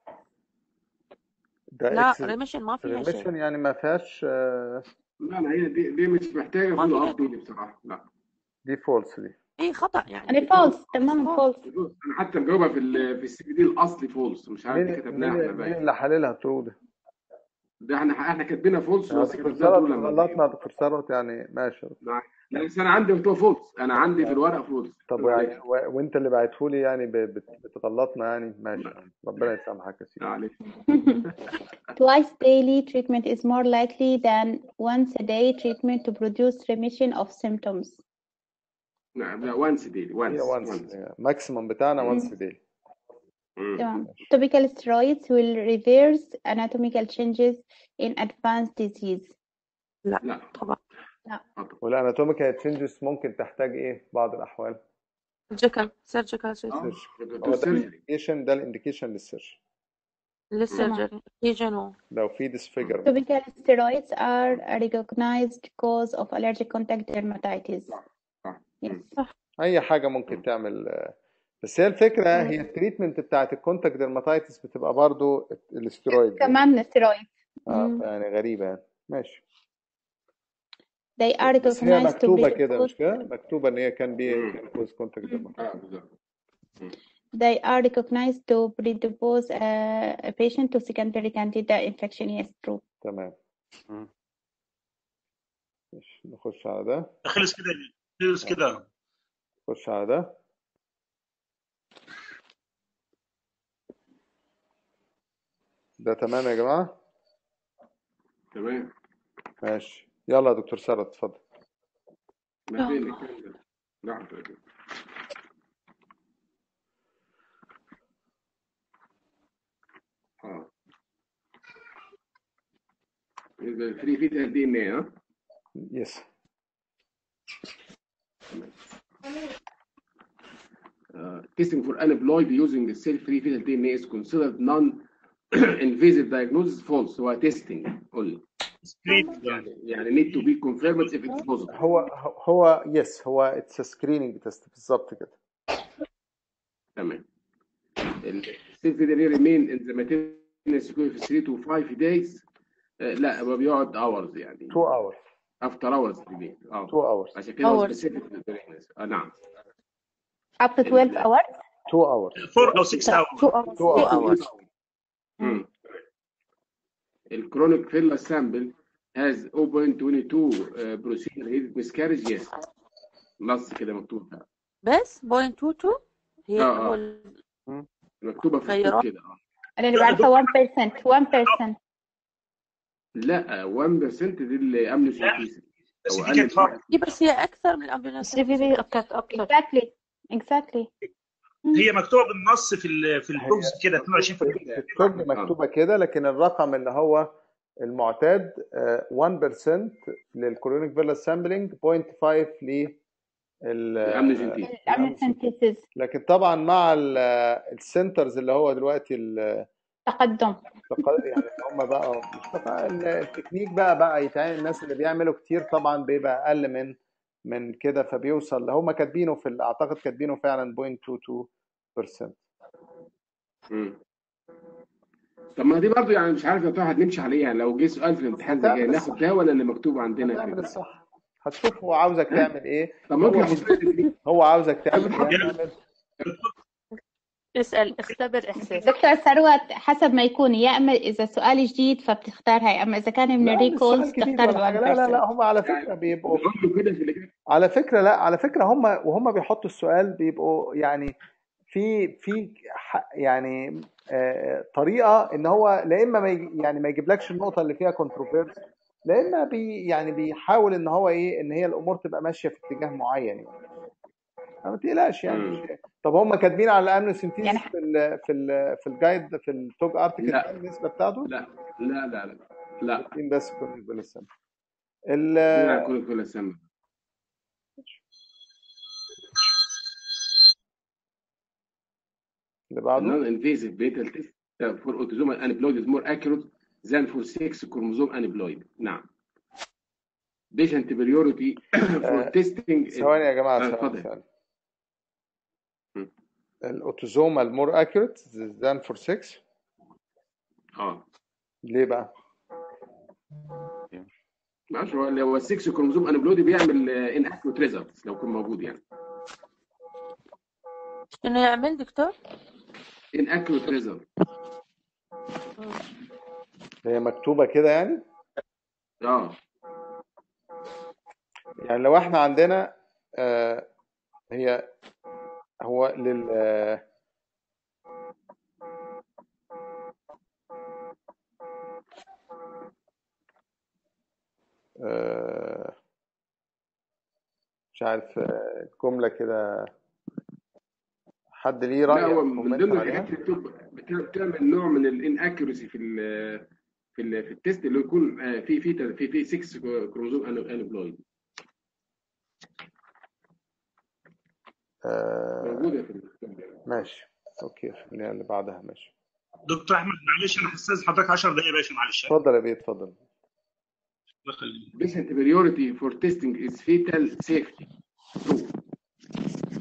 ده لا اكس ريميشن ما فيها شيء ريميشن يعني ما فيهاش آه، لا لا هي دي, دي مش محتاجه ما فولو فيها اب دي بصراحه. لا دي فولس دي. اي خطا يعني. يعني فولس تماما فولس. فولس. انا حتى مجاوبها في ال- في السي بي دي الاصلي فولس، مش عارف دي مين كتبناها مين احنا مين بقى. اللي حللها ترو ده؟ ده احنا احنا كاتبينها فولس يا بس دكتور كتبناها ثروت ترو لما غلطنا يا دكتور ثروت يعني ماشي. لا لا بس انا عندي مكتوب فولس، انا عندي في الورقه فولس. طب يعني و- وانت اللي بعتهولي يعني ب- بت- بتغلطنا يعني ماشي. ربنا يسامحك يا سيدي. معلش. Twice daily treatment is more likely than once a day treatment to produce remission of symptoms. نعم لا وانس دي هي وانس وانس وانس. ماكسيمم بتاعنا وانس ديلي. تمام. Topical steroids will reverse anatomical changes in advanced disease. لا لا طبعا. لا. والاناتوميكال تشينجز ممكن تحتاج ايه في بعض الاحوال؟ سيرجيكال سيرجيكال سيرش. هو ده السيرجري. الانديكيشن ده الانديكيشن للسيرش للسيرجري هيجن. لو في ديسفيجر. Topical steroids are a recognized cause of allergic contact dermatitis. صح صح. Yes. صح. اي حاجه ممكن تعمل. بس هي الفكره، هي التريتمنت بتاعت الكونتاكت ديرماتايتس بتبقى برضو الاسترويد دي. كمان ستيرويد. اه يعني غريبه يعني. ماشي. They are بس هي recognized to مكتوبه كده predispose مش كده؟ مكتوبه ان هي كان بي مم. كان كوز كونتاكت ديرماتايتس. اه بالظبط. مم. they are recognized to predispose uh, a patient to secondary candida infection. Yes, true. تمام. مم. ماشي نخش على ده. خلص كده خلص كده. نخش على ده. ده تمام يا جماعه. تمام. ماشي يلا يا دكتور سارة اتفضل. ما فين الكلام ده؟ لحظة كده. اه الفري فيتال دي ان ايه. ها يس. Uh, testing for aneuploid using the cell-free fetal D N A is considered non-invasive diagnosis. False. هو testing only. يعني يعني need to be confirmed if it's positive. هو هو يس هو اتس سكريننج تيست بالظبط كده. تمام. السيل دي remain in the maintenance for three to five days. uh, لا هو بيقعد hours يعني. two hours. after hours remain. اه two hours. عشان كده هو hours. specific للبريجنسي. اه نعم. Up to twelve hours. two hours. four or six hours. two hours. two two hours. hours. امم الكرونيك فيلا سامبل has zero point two two uh, procedure heated miscarriage. yes. نص كده مكتوب. بس point two two هي اه هو اه ال- مكتوبه في غيرات. الكود كده. اه أنا اللي بعرفها one percent one percent. لا واحد بالمية دي اللي امن سينتيسيس بس او دي كانت قلل. دي بس هي اكثر من الامبيولانس. السي في في كانت اكتر. Exactly. Exactly. هي مكتوبه بالنص في ال في البوكس كده اثنين وعشرين في بالمية. الكود مكتوبه كده، لكن الرقم اللي هو المعتاد آه، one percent للكورونيك فيلا سامبلينج zero point five لل الامن سينتيسيس. Amniocentesis. لكن طبعا مع السنترز اللي هو دلوقتي ال- تقدم. يعني هم بقى مش بقى التكنيك بقى بقى يتعامل الناس اللي بيعملوا كتير طبعا بيبقى اقل من من كده، فبيوصل هم كاتبينه في ال- اعتقد كاتبينه فعلا zero point two two percent. امم طب ما دي برضه يعني مش عارف يا ترى هنمشي عليها لو جه سؤال في الامتحان زي كده، ناخد ده ولا اللي مكتوب عندنا هتعمل كده؟ الصح، هتشوف هو عاوزك تعمل ايه. طب ممكن هو احط لك هو عاوزك تعمل طب ايه نحط- هتعمل. اسأل، اختبر إحساسك. دكتور ثروت، حسب ما يكون، يا اما اذا سؤال جديد فبتختار هاي، اما اذا كان من لا مش الريكولز سؤال جديد تختار ولا حاجه. لا لا لا هم على فكره يعني بيبقوا نقول له كده في اللي على فكره لا على فكره هم وهم بيحطوا السؤال بيبقوا يعني في في ح- يعني آه، طريقه ان هو لا اما ما يجي- يعني ما يجيبلكش النقطه اللي فيها كونتروفيرس، لا اما بي يعني بيحاول ان هو ايه ان هي الامور تبقى ماشيه في اتجاه معين يعني. ما تقلقش يعني. طب هم كاتبين على الامنيوسنتيز يعني في ال في ال في الجايد في التوج ارتكل لا. النسبه بتاعته؟ لا لا لا لا لا كاتبين بس كورنيك فيلا سامبل. لا كل كل سنه. اللي بعده non-invasive betal test for autosomal aneuploid is more accurate than for sex chromosome aneuploid. نعم. patient priority for آه، testing. ثواني يا جماعه آه، ثواني اتفضل. ثواني. م. الاوتوزومال مور اكيوريت ذان فور ستة. اه ليه بقى؟ ما اعرفش هو لو السكس كروموزوم انابلودي بيعمل ان اكيوت ريزلتس لو يكون موجود يعني. شنو يعمل دكتور؟ ان اكيوت ريزلت. هي مكتوبه كده يعني. اه يعني لو احنا عندنا آه هي هو لل آه آه، مش عارف آه، جمله كده حد ليه لا راي هو أو من كومنت ضمن عليها؟ الحاجات اللي بتبقى بتعمل نوع من الان اكيورسي في ال في ال في التيست اللي يكون آه، في في في في ستة كروموزوم انابلويد آه، موجوده في ال- ماشي اوكي خلينا اللي بعدها. ماشي دكتور احمد معلش انا هستاذن حضرتك عشر دقائق يا باشا معلش. اتفضل يا بيه اتفضل. الله يخليك. patient priority for testing is fetal safety. True.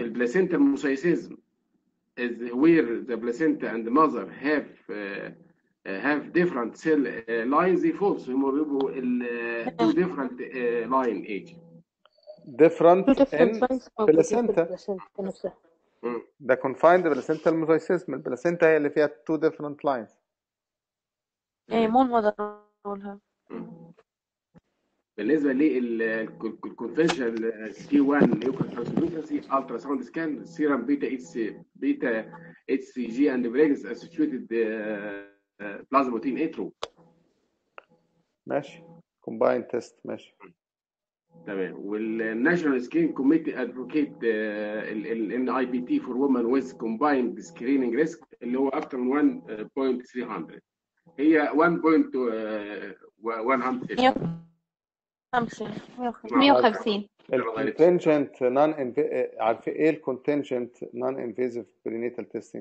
البلاسينتا موسايسيزم is where the placenta and the mother have uh, have different cell uh, lines دي false. هم بيبقوا ال two different uh, line age. different two different in lines موجودين في placenta. البلاسينتا نفسها. مم. ده confined placental mosaicism. البلاسينتا هي اللي فيها two different lines. ايه تمام. مو المذر نقولها. مم. بالنسبه للكونفشنال تي واحد نيوكليوسي الترا ساوند سكان سيرم بيتا اتش بيتا اتش سي جي اند بريجز اسوشيتد بلازموتين اترو. ماشي. combined test. ماشي. تمام. والناشونال سكرين كوميتي ادفوكيت الان اي بي تي فور وومن ويز كومبايند سكريننج ريسك اللي هو اكتر من واحد فاصلة ثلاثمية. هي واحد فاصلة مية خمسين مية وخمسين. الكونتنجنت نون عارفين ايه الكونتنجنت نون انفيزيف برينيتال تيستنج؟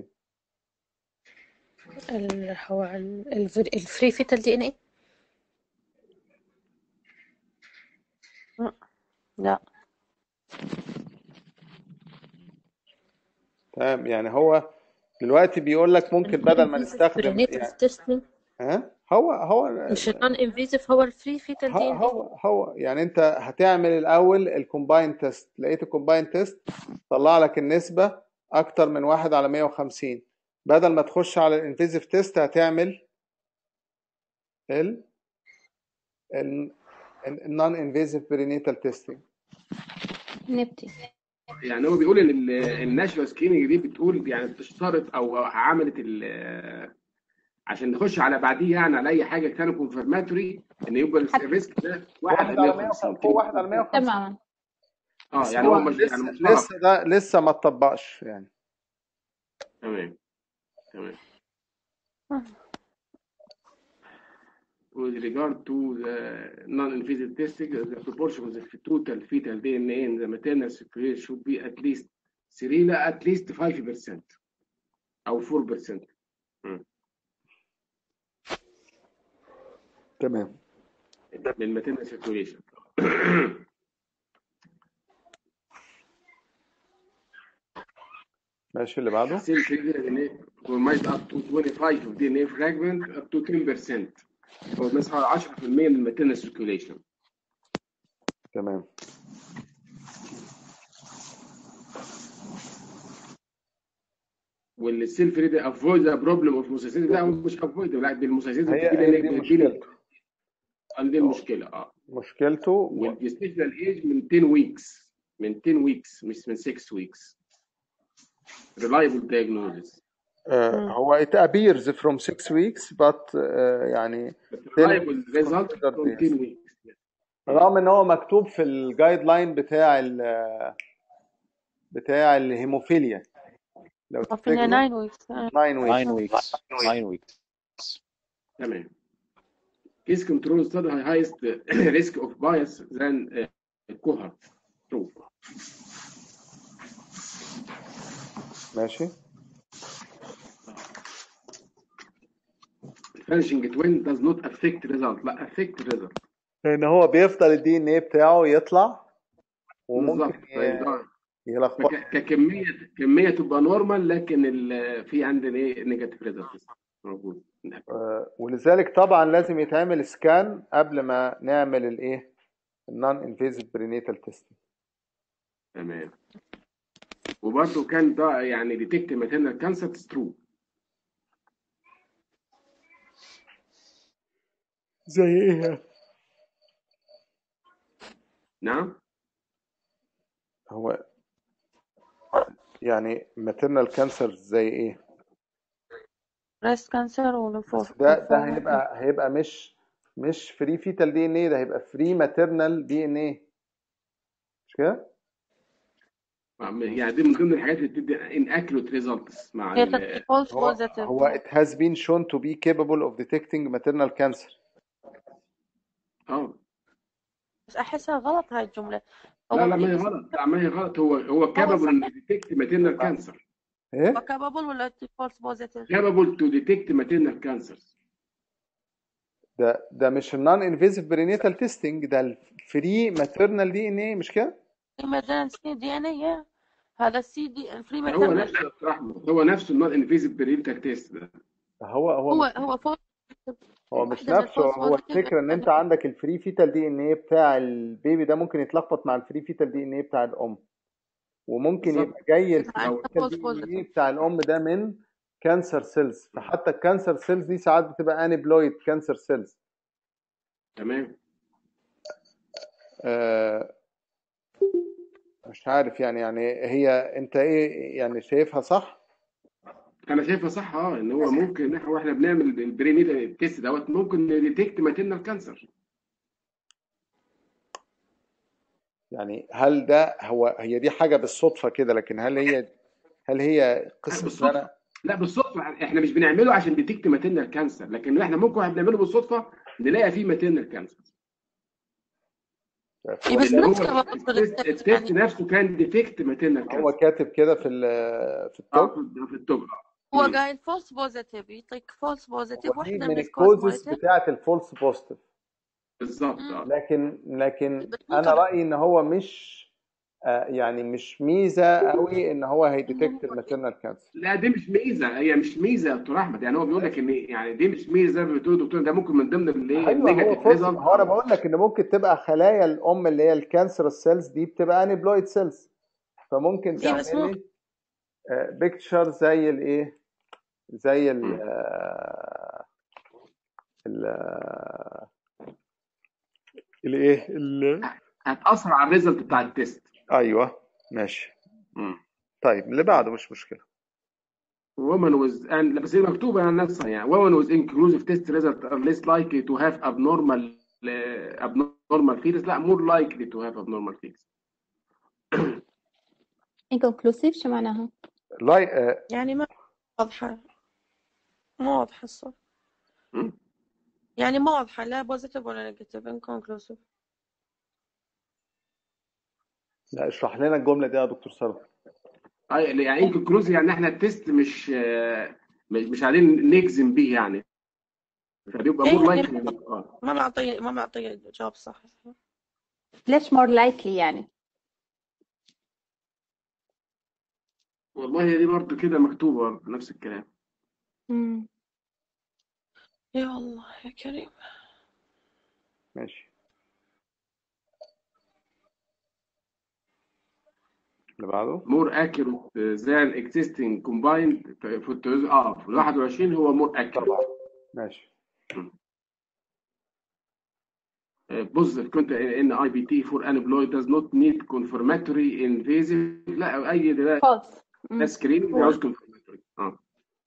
اللي هو الفري فيتال دي ان ايه. لا تمام. يعني هو دلوقتي بيقول لك ممكن بدل ما نستخدم برينيتال يعني تيستنج ها هو هو مش النون انفيزيف، هو الفري فيتال دي هو ان ايه. هو, هو يعني انت هتعمل الاول الكومباين تيست، لقيت الكومباين تيست طلع لك النسبه اكتر من واحد على مية وخمسين، بدل ما تخش على الانفيزيف تيست هتعمل ال النون انفيزيف برينيتال تيستنج. نبتي. يعني هو بيقول ان الناشونال سكريننج دي بتقول يعني بتشترط او عملت عشان نخش على بعديه يعني على اي حاجه كان كونفرماتوري ان يبقى الريسك ده واحد على مية وخمسين. فوق واحد على مية وخمسين. تماما. اه يعني هو مش لسه يعني لسه ده لسه ما اتطبقش يعني. تمام تمام. With regard to the non-invasive testing, the proportion of the total fetal D N A in the maternal circulation should be at least three, at least five percent أو four percent. تمام. من maternal circulation. ماشي اللي بعده. Cell free D N A comprised up to twenty-five of D N A fragment up to ten percent. أو مثلا عشرة بالمية من maternal circulation. تمام. والسيل فري ده افويد ذا بروبلم اوف موسيسيس ده مش افويد لا بالموسيسيس هي هي دي مشكلته. عندي المشكله اه مشكلته والجستيشنال ايج من ten ويكس من ten ويكس مش من six ويكس. reliable diagnosis. آه هو it appears from six weeks but آه يعني reliable result from ten weeks. رغم ان هو مكتوب في الجايد لاين بتاع ال بتاع الهيموفيليا لو تفتكروا nine weeks nine weeks nine weeks. تمام. Case control study highest risk of bias than uh, cohort. True. ماشي. Finishing twin does not affect result. لا affect result. لان هو بيفضل الدي ان ايه بتاعه يطلع وممكن يلخبط. ككميه كميه تبقى نورمال لكن في عندنا ايه نيجاتيف ريزلت موجود. آه ولذلك طبعا لازم يتعمل سكان قبل ما نعمل الايه النون انفيزيف برينيتال تيست. تمام. وبرده كان ده يعني ديتكت ماتيرنال كانسر ترو. زي ايه؟ نعم. هو يعني ماتيرنال كانسر زي ايه؟ بريست كانسر وليمفوما. ده ده هيبقى هيبقى مش مش فري فيتال دي ان ايه، ده هيبقى فري ماتيرنال دي ان ايه مش كده؟ يعني دي من ضمن الحاجات اللي بتدي inaccurate results مع ال هو, هو it has been shown to be capable of detecting maternal cancer. اه بس احسها غلط هاي الجمله. لا لا ما هي غلط. لا ما هي غلط. هو هو capable to detect maternal cancer. ايه؟ هو capable ولا false positive؟ capable to detect maternal cancer. ده ده مش النون انفيزيف برينيتال تيستنج، ده الفري ماتيرنال دي ان ايه مش كده؟ emergency دي ان ايه هذا السي دي الفري هو ماترنال نفسه يا دكتور احمد، هو نفسه النون انفيزيف برينتال تيست ده. هو هو هو مش هو فولس هو مش واحدة من نفسه. الفولس هو بوزيتيف. الفكره ان انت عندك الفري فيتال دي ان ايه بتاع البيبي ده ممكن يتلخبط مع الفري فيتال دي ان ايه بتاع الام، وممكن بالظبط. يبقى جاي مع الفري او فيتال فولس دي ان بوزيتيف. ايه بتاع الام ده من كانسر سيلز، فحتى الكانسر سيلز دي ساعات بتبقى انيبلويد كانسر سيلز. تمام. آه مش عارف يعني يعني هي انت ايه يعني شايفها صح؟ انا شايفها صح، اه ان هو ممكن احنا واحنا بنعمل البرينيتال تيست دوت ممكن نديتكت ماتيرنال كانسر. يعني هل ده هو هي دي حاجه بالصدفه كده، لكن هل هي هل هي قصه ان بالصدفه؟ انا لا بالصدفه، احنا مش بنعمله عشان ديتكت ماتيرنال كانسر، لكن احنا ممكن واحنا بنعمله بالصدفه نلاقي فيه ماتيرنال كانسر. اي هو بس لان هو نفس برضه التيست التست التيست يعني. نفسه كان ديتكت ماتيرنال هو كانسر. كاتب كده في ال- في اه التوب. في في التوب. هو امم قايل فولس بوزيتيف، يعطيك فولس هو بوزيتيف دي واحدة من من الكوز الكوزز مالته. بتاعه الفولس بوزيتيف، بالظبط اه. لكن لكن بس مو انا طبعا رايي ان هو مش آه، يعني مش ميزه قوي ان هو انه هيديتكت هو الماتيرنال كانسر. لا دي مش ميزه، هي مش ميزه يا دكتور احمد، يعني هو بيقول لك ان يعني دي مش ميزه زي ما بتقول الدكتور، ده ممكن من ضمن الايه ايوه هو النيجاتيف فولس. ريزلت. هو انا بقول لك ان ممكن تبقى خلايا الام اللي هي الكانسر سيلز دي بتبقى انيبلويد سيلز، فممكن اي بس مو تعملي بيكتشر زي الايه زي ال مم. ال الايه ال- هتاثر على الريزلت بتاع التيست. ايوه ماشي. مم. طيب اللي بعده مش مشكله. women with and بس هي مكتوبه يعني نفسها يعني women with inclusive test result are less likely to have abnormal uh, abnormal fetus. لا more likely to have abnormal fetus. inconclusive شو معناها؟ لاي آه، يعني ما واضحة، ما واضحة الصورة، مم. يعني ما واضحة لا بوزيتيف ولا نيجاتيف انكونكلوسيف. لا اشرح لنا الجمله دي يا دكتور ساره. أي- يعني inconclusive يعني احنا التيست مش آه، مش مش عايزين نجزم بيه يعني، فبيبقى ايه more يعني likely. اه ما معطي ما معطي جواب صح. ليش more likely يعني؟ والله هي دي برضه كده مكتوبه نفس الكلام. مم. يا الله يا كريم. ماشي اللي بعده. more accurate than existing combined في التوز- اه في واحد وعشرين هو more accurate. طبعا ماشي. positive كنت ان اي بي تي for aneuploid does not need confirmatory invasive. لا اي ده false. ده مم. سكرين عاوز confirmatory. اه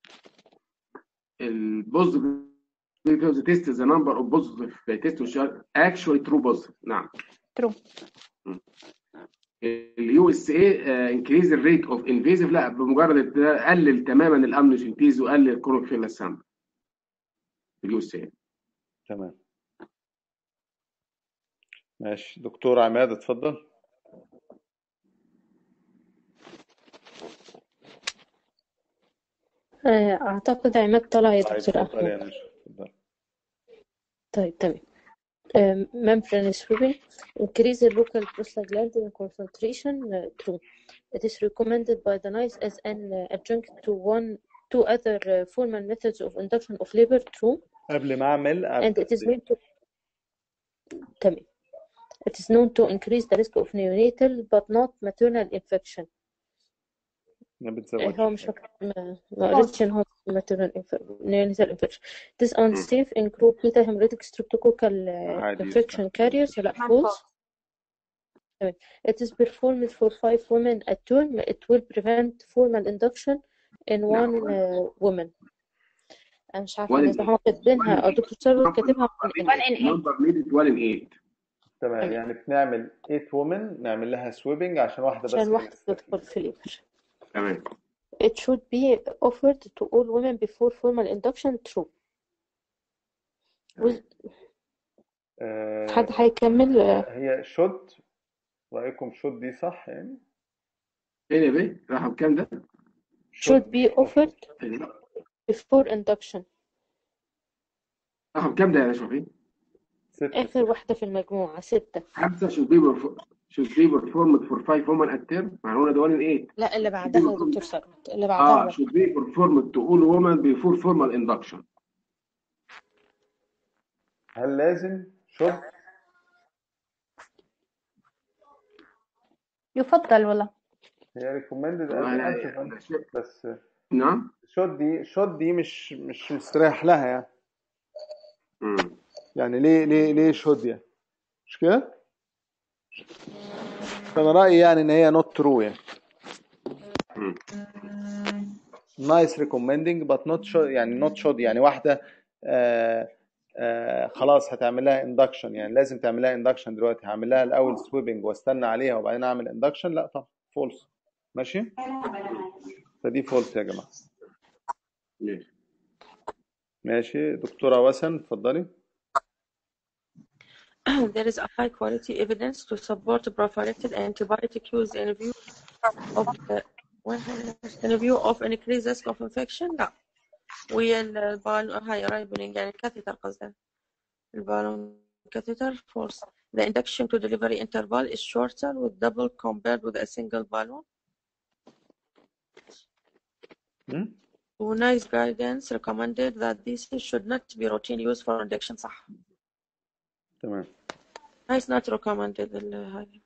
البوزيتيف because the test is the number of positive tests which are actually true positive. نعم. true. اليو اس اي increase the rate of invasive. لا بمجرد ده قلل تماما الامنوسنتيز وقلل الكلوروفيل سام. اليو اس اي. تمام ماشي. دكتور عماد اتفضل. آه، أعتقد عماد طلع يا طيب دكتور اتفضل يا أحمد. نشا اتفضل. طيب تمام. Um, membrane sweeping increase the local prostaglandin concentration. Uh, true. It is recommended by the NICE as an uh, adjunct to one two other uh, formal methods of induction of labor. True. قبل ما اعمل And it is أبدأ. known to تمام. It is known to increase the risk of neonatal but not maternal infection. ما آه، بتزودش هو مش حاجه. فاكر ما ما قريتش إن هو maternal inf- neonatal infection. It is unsafe in group beta hemorrhagic streptococcal uh, عادي infection يستخدم. carriers. لا كمان false. false. It is performed for five women at term. It will prevent formal induction in one uh, woman. أنا مش عارفة إذا هم كاتبينها أو دكتور ثروت كاتبها من one in eight. number needed one in eight. تمام تمام يعني بنعمل ثمانية women نعمل لها سويبنج عشان واحده بس عشان اللي واحدة نستفيد. تدخل في الليبر. تمام. It should be offered to all women before formal induction. True. تمام. with- حد آه هيكمل؟ آه، هي شوت. رايكم شوت دي صح يعني؟ فين يا بيه؟ رقم كام ده؟ should be offered فين؟ before induction. رقم كام ده يا شرفين؟ ستة آخر واحدة في المجموعة ستة. خمسة should be before should be performed for five women at term. معلومة ده one in eight. لا اللي should be بعدها يا performed دكتور ثروت، اللي بعدها اه بقى. should be performed to all women before formal induction. هل لازم should؟ يفضل والله. هي recommended والله as لا one to يعني one ده شيء. بس نعم. should دي should دي مش مش مستريح لها يعني. امم يعني ليه ليه ليه should يعني؟ مش كده؟ فأنا رأيي يعني إن هي not true يعني. امم nice recommending but not should يعني not should يعني واحدة آه آه خلاص هتعمل لها induction يعني لازم تعمل لها induction دلوقتي، هعمل لها الأول sweeping واستنى عليها وبعدين أعمل induction، لا طبعا false. ماشي؟ فدي false يا جماعة. ماشي. ماشي دكتورة وسن اتفضلي. There is a high quality evidence to support prophylactic antibiotic use in view of uh, in view of increased risk of infection. لا ويا البالون هاي رايبونينج يعني الكاثيتر قصدي البالون catheter force. The induction to delivery interval is shorter with double compared with a single balloon. م? Nice guidance recommended that this should not be routine use for induction. صح. تمام. Nice not recommended ال هاي.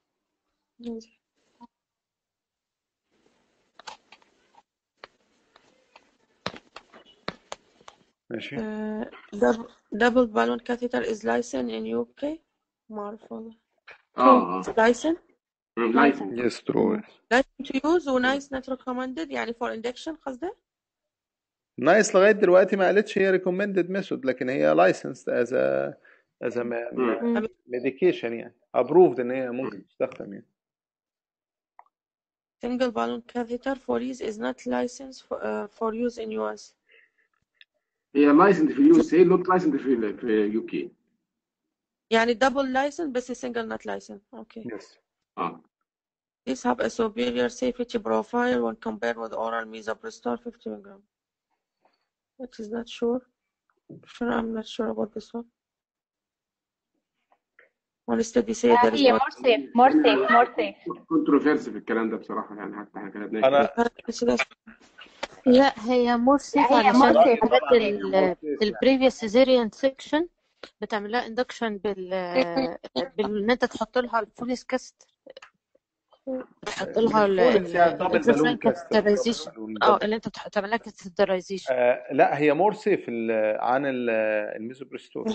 ماشي. Uh, double, double balloon catheter is licensed in U K. ما أعرف والله. اه اه Licensed. لايسنس. Yes true. Licensed to use و nice not recommended يعني for induction قصده. نايس لغاية دلوقتي ما قالتش هي recommended method لكن هي licensed as a as a امم medication يعني approved إن هي ممكن تستخدم يعني. Single balloon catheter for use is not licensed for, uh, for use in U S. هي لايسنس في اليو اس اي نوت لايسنس في في يو كي. يعني double license بس single not license. Okay. Yes. اه These have a superior safety profile when compared with oral misoprostol fifty milligrams. Which is not sure. Sure, I'm not sure about this one. One study said there is هي one. more safe more safe more safe. كونتروفيرسي في الكلام ده بصراحه يعني حتى احنا كلمناش أنا لا هي مور سيف هي علشان more safe. حالات طبعا هي more safe يعني. البريفيوس سيزيريان سيكشن بتعمل لها اندكشن بال بال ان انت تحط لها الفوليس كاست، تحط لها الفولكس يعني دبل بالون الانترفيرون كاستر كاسترايزيشن اه اللي انت تعمل لها كاسترايزيشن. آه لا هي مور سيف عن ال- الميزوبريستول.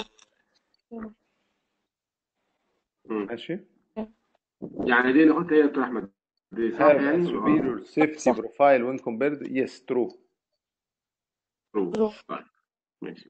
ماشي. يعني دي نقطه هي يا دكتور احمد دي صح have a يعني superior safety صح. profile when compared. Yes true. true. طيب ماشي.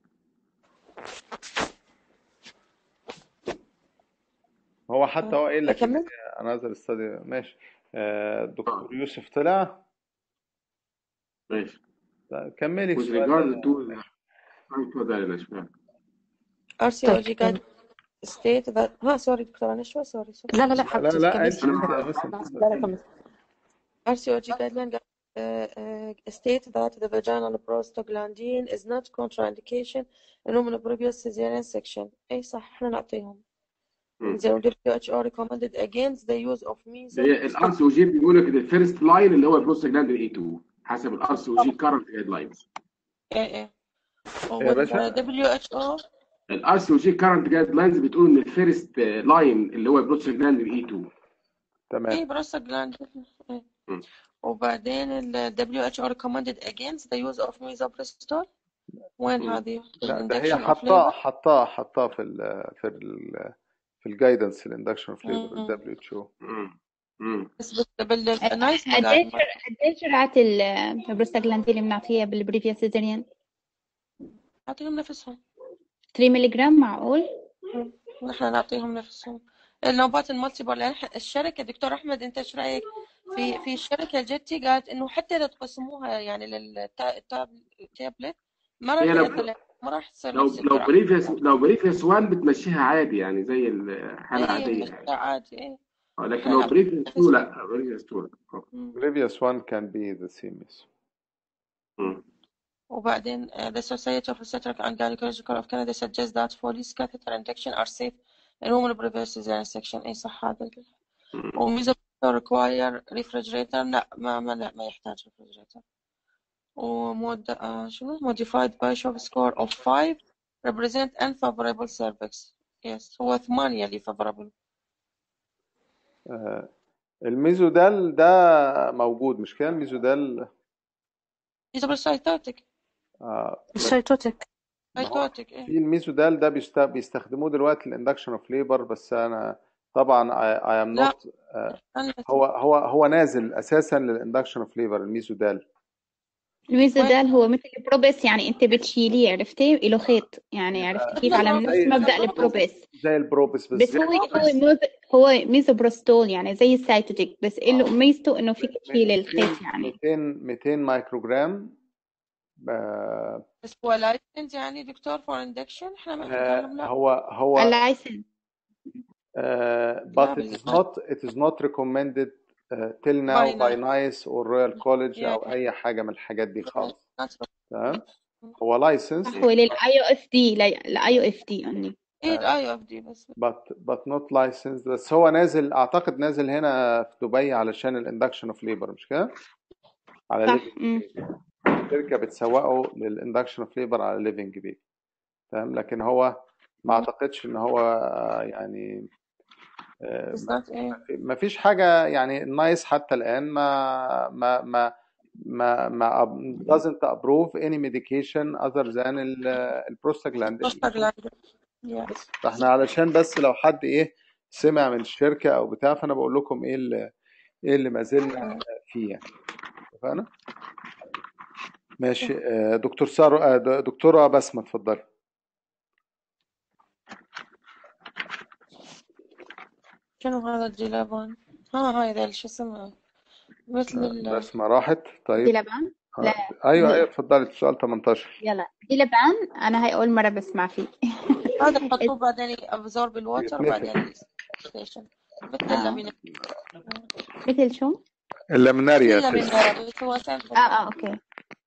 هو حتى هو قايل لك أكمل؟ another study. ماشي. آه دكتور يوسف طلع. ماشي. كملي with السؤال regard ده. to اتفضل يا نشوى. R C O G طيب guide state that ها سوري دكتور أنا شوي سوري سوري. لا لا لا لا حبيبتي لا كملي. انت بس لا كملي. R C O G guideline uh, uh, state that the vaginal prostaglandin is not contraindication in women previous cesarean section. أي صح إحنا نعطيهم. مم. The W H O recommended against the use of measles. هي الار سي او جي بيقول لك الفيرست لاين اللي هو البروستاجلاندين اي تو حسب الار سي او جي كارنت جايد لاينز. إيه إيه. يا وال باشا W H O الار سي او جي كارنت جايد لاينز بتقول ان الفيرست لاين اللي هو البروستاجلاندين اي تو. تمام. إيه prostaglandin. إيه. مم. وبعدين ال W H O recommended against the use of misoprostol. وين مم. هذه؟ لا ده هي induction of حطاه labor. حطاه حطاه في ال في ال في الجايدنس الاندكشن اوف ليبر مم. دبليو اتش او. مم. مم. بس بال بالنايس ما قد قاعد ايه قد ايه جرعة البروستاجلاندين اللي بنعطيها بالبريفيوس سيزاريان؟ نعطيهم نفسهم. ثلاثة مللي جرام معقول؟ نحن نعطيهم نفسهم. النوبات المالتيبل يعني الشركة دكتور أحمد أنت إيش رأيك في في الشركة جتي قالت إنه حتى لو تقسموها يعني للتابلت ما راح هي لو يطلع ما راح تصير لو نفس لو الجرعة. بريفيس لو بريفيس واحد بتمشيها عادي يعني زي الحاله إيه عاديه مش يعني. عادي إيه. آه، لكن نحن لو نعطيهم بريفيس اتنين نفسهم. لا بريفيس اتنين لا. مم. previous one can be the same. Yes. مم. وبعدين uh, the Society of Obstetrics and Gynecological of Canada suggests that Foley's catheter injection are safe in women previous cesarean section. أي صح هذا وميزة require refrigerator لا ما ما لا ما يحتاج refrigerator. ومود آه شنو modified Bishop score of five represent unfavorable cervix. yes هو ثمانية اللي favorable. آه، الميزودال ده موجود مش كده؟ الميزودال يعتبر سايتوتك. آه، بس السيتوتك. ما هو سايتوتك في ايه الميزودال ده بيست- بيستخدموه دلوقتي الاندكشن اوف ليبر، بس انا طبعا اي ام لا نوت. أنا هو هو هو نازل اساسا للاندكشن اوف ليبر الميزودال. الميزودال هو مثل البروبيس، يعني انت بتشيليه، عرفتي؟ له خيط، يعني عرفتي كيف؟ على نفس زي مبدأ البروبيس. زي البروبس بس بالظبط. هو هو ميز هو ميزوبروستول، يعني زي السايتوتيك، بس له ميزته انه فيك تشيل الخيط يعني. مئتين مئتين مايكروجرام. آه، بس هو لايسنس يعني دكتور فور اندكشن احنا ما نتكلم لا هو هو اللايسن uh, لا but it is بالله not it is not recommended uh, till now باي by نايس NICE or Royal College يا او اي حاجه من الحاجات دي خالص. تمام. ايه هو licensed صح، هو للاي او اف دي، للاي او اف دي only. الاي اوف دي بس but but not licensed. بس هو نازل، اعتقد نازل هنا في دبي علشان الاندكشن اوف ليبر، مش كده؟ على صح. ليفنج مم. شركه بتسوقه للاندكشن اوف ليبر على ليفنج بيبي. تمام. لكن هو ما اعتقدش ان هو آه، يعني آه، بالذات ايه ما فيش حاجة يعني النايس حتى الآن ما ما ما ما ما doesn't approve any medication other than ال- البروستاجلاندين. بروستاجلاندين يس بس فاحنا علشان بس لو حد ايه سمع من الشركة او بتاع، فانا بقول لكم ايه اللي ايه اللي ما زلنا فيه يعني. اتفقنا؟ ماشي. آه، دكتور سارو آه، د- دكتورة بسمة اتفضلي. شنو هذا الجلابان؟ ها هذا شو اسمه مثل آه، ال بسمة راحت. دي طيب. لبان؟ آه، لا ايوه هي ايوه اتفضلي سؤال تمنتاشر. يلا دي لبان، انا هاي اول مرة بسمع فيه. هذا نحطوه بعدين absorb الوتر يتنفخ. بعدين ستيشن مثل اه اللامينار مثل شو؟ مثل اللاميناريا تست. اللامينار بس هو سامبل اه اه اوكي.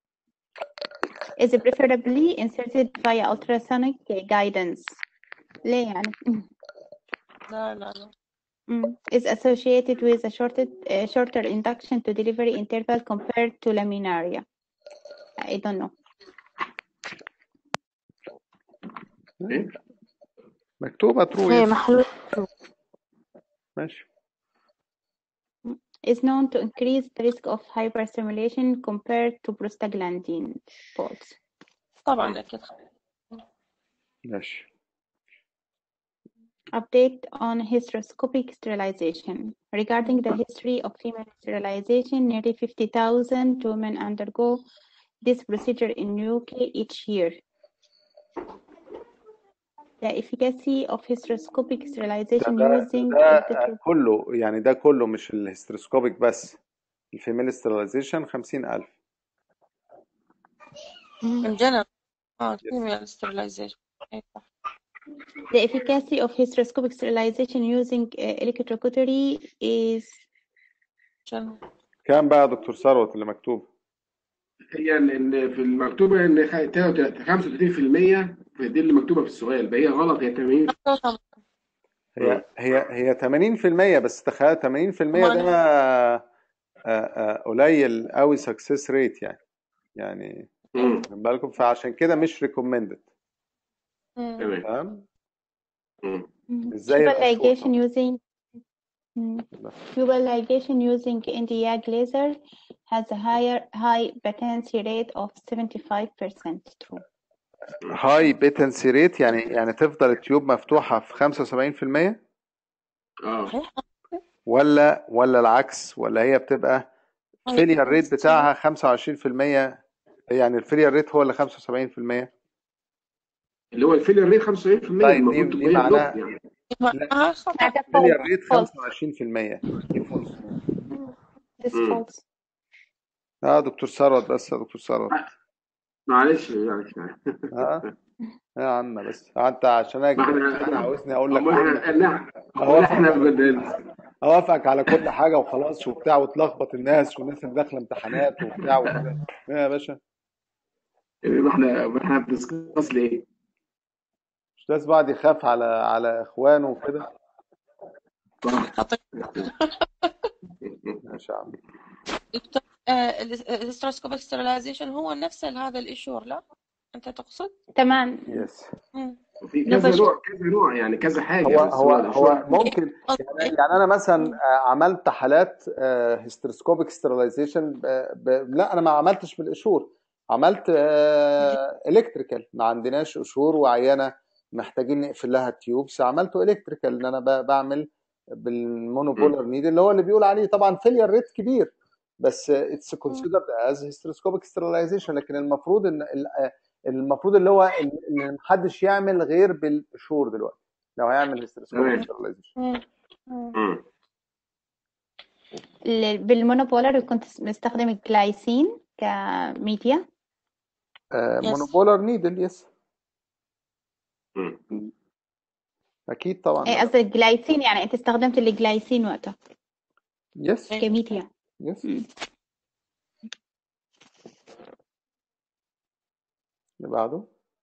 is preferably inserted via ultrasonic guidance. ليه يعني؟ لا لا لا Mm. is associated with a shorter, uh, shorter induction to delivery interval compared to laminaria. I don't know. ايه مكتوبة ترو هي يس. محلول ماشي. Is known to increase the risk of hyperstimulation compared to prostaglandin. False. طبعا اكيد ماشي. Update on hysteroscopic sterilization. Regarding the history of female sterilization, nearly fifty thousand women undergo this procedure in U K each year. The efficacy of hysteroscopic ده sterilization ده using ده electro- كله يعني، ده كله مش الهستروسكوبيك بس. الفيميل ستيرلايزيشن خمسين ألف. in general اه female sterilization ايه صح The efficacy of hysteroscopic sterilization using uh, electrocautery is شنو كام بقى يا دكتور ثروت اللي مكتوب؟ هي ان إن في المكتوبه ان خ- خمسة وثلاثين في المية دي اللي مكتوبه في السؤال، بقى هي غلط، هي ثمانين. هي هي هي ثمانين في المية بس. تخيل ثمانين في المية ده آه، آه، قليل قوي سكسس ريت يعني. يعني امم خد بالكم، فعشان كده مش ريكومندد. تمام. تمام. امم مش زي tubal القشور ligation طبعا. using mm, tubal ligation using Indiag laser has a higher high patency rate of seventy-five percent. True. هاي بيتنسي ريت يعني يعني تفضل التيوب مفتوحة في خمسة وسبعين في المية اه صحيح ولا ولا العكس، ولا هي بتبقى الفيلير ريت بتاعها خمسة وعشرين في المية؟ يعني الفيلير ريت هو اللي خمسة وسبعين في المية. اللي هو الفيلر ريت خمسة وسبعين في المية طيب دي المفروض دي تبقى هي معناها بلوك يعني. لا، معها خطأ هذا الفيلير false. ريت false. خمسة وعشرين في المية. دي فولس. This امم false. اه دكتور ثروت بس يا دكتور ثروت. معلش معلش معلش. اه يا عم بس انت عشان اجي ما يعني احنا عاوزني اقول لك امال كل احنا لا امال اوافقك احنا على كل بن- اوافقك على كل حاجه وخلاص وبتاع، وتلخبط الناس والناس اللي داخله امتحانات وبتاع وكده. ايه يا باشا؟ ما احنا ما احنا بنسكاس ليه؟ مش لازم بعد يخاف على على اخوانه وكده. صح. خطير. ماشي يا عم. دكتور الهيستروسكوبيك ستيرلايزيشن هو نفس هذا الإيشور لا؟ أنت تقصد؟ تمام. يس. مم. وفي نوفا كذا شو نوع كذا نوع يعني كذا حاجه، هو بس هو هو هو الاشهر. ممكن إيه؟ يعني يعني انا مثلا مم. آه، عملت حالات هيستروسكوبيك ستيرلايزيشن. لا انا ما عملتش بالقشور، عملت الكتريكال. ما عندناش قشور وعيانه محتاجين نقفل لها التيوبس، عملته الكتريكال ان انا ب- بعمل بالمونوبولار نيد اللي هو اللي بيقول عليه طبعا فيلير ريت كبير، بس اتس مم. كونسيدرد از هيستروسكوبيك ستيرلايزيشن. لكن المفروض ان ال- آه، المفروض اللي هو ان محدش يعمل غير بالقشور دلوقتي لو هيعمل هيستروسكوبيك تمام. ستيرلايزيشن. مم. مم. مم. ال- بالمونوبولار كنت مستخدم الجلايسين كميديا. آه، يس. مونوبولار نيدل. يس مم. اكيد طبعا. إيه قصدي الجلايسين، يعني انت استخدمت الجلايسين وقتها يس إيه. كميديا. يس. مم. اللي بعده.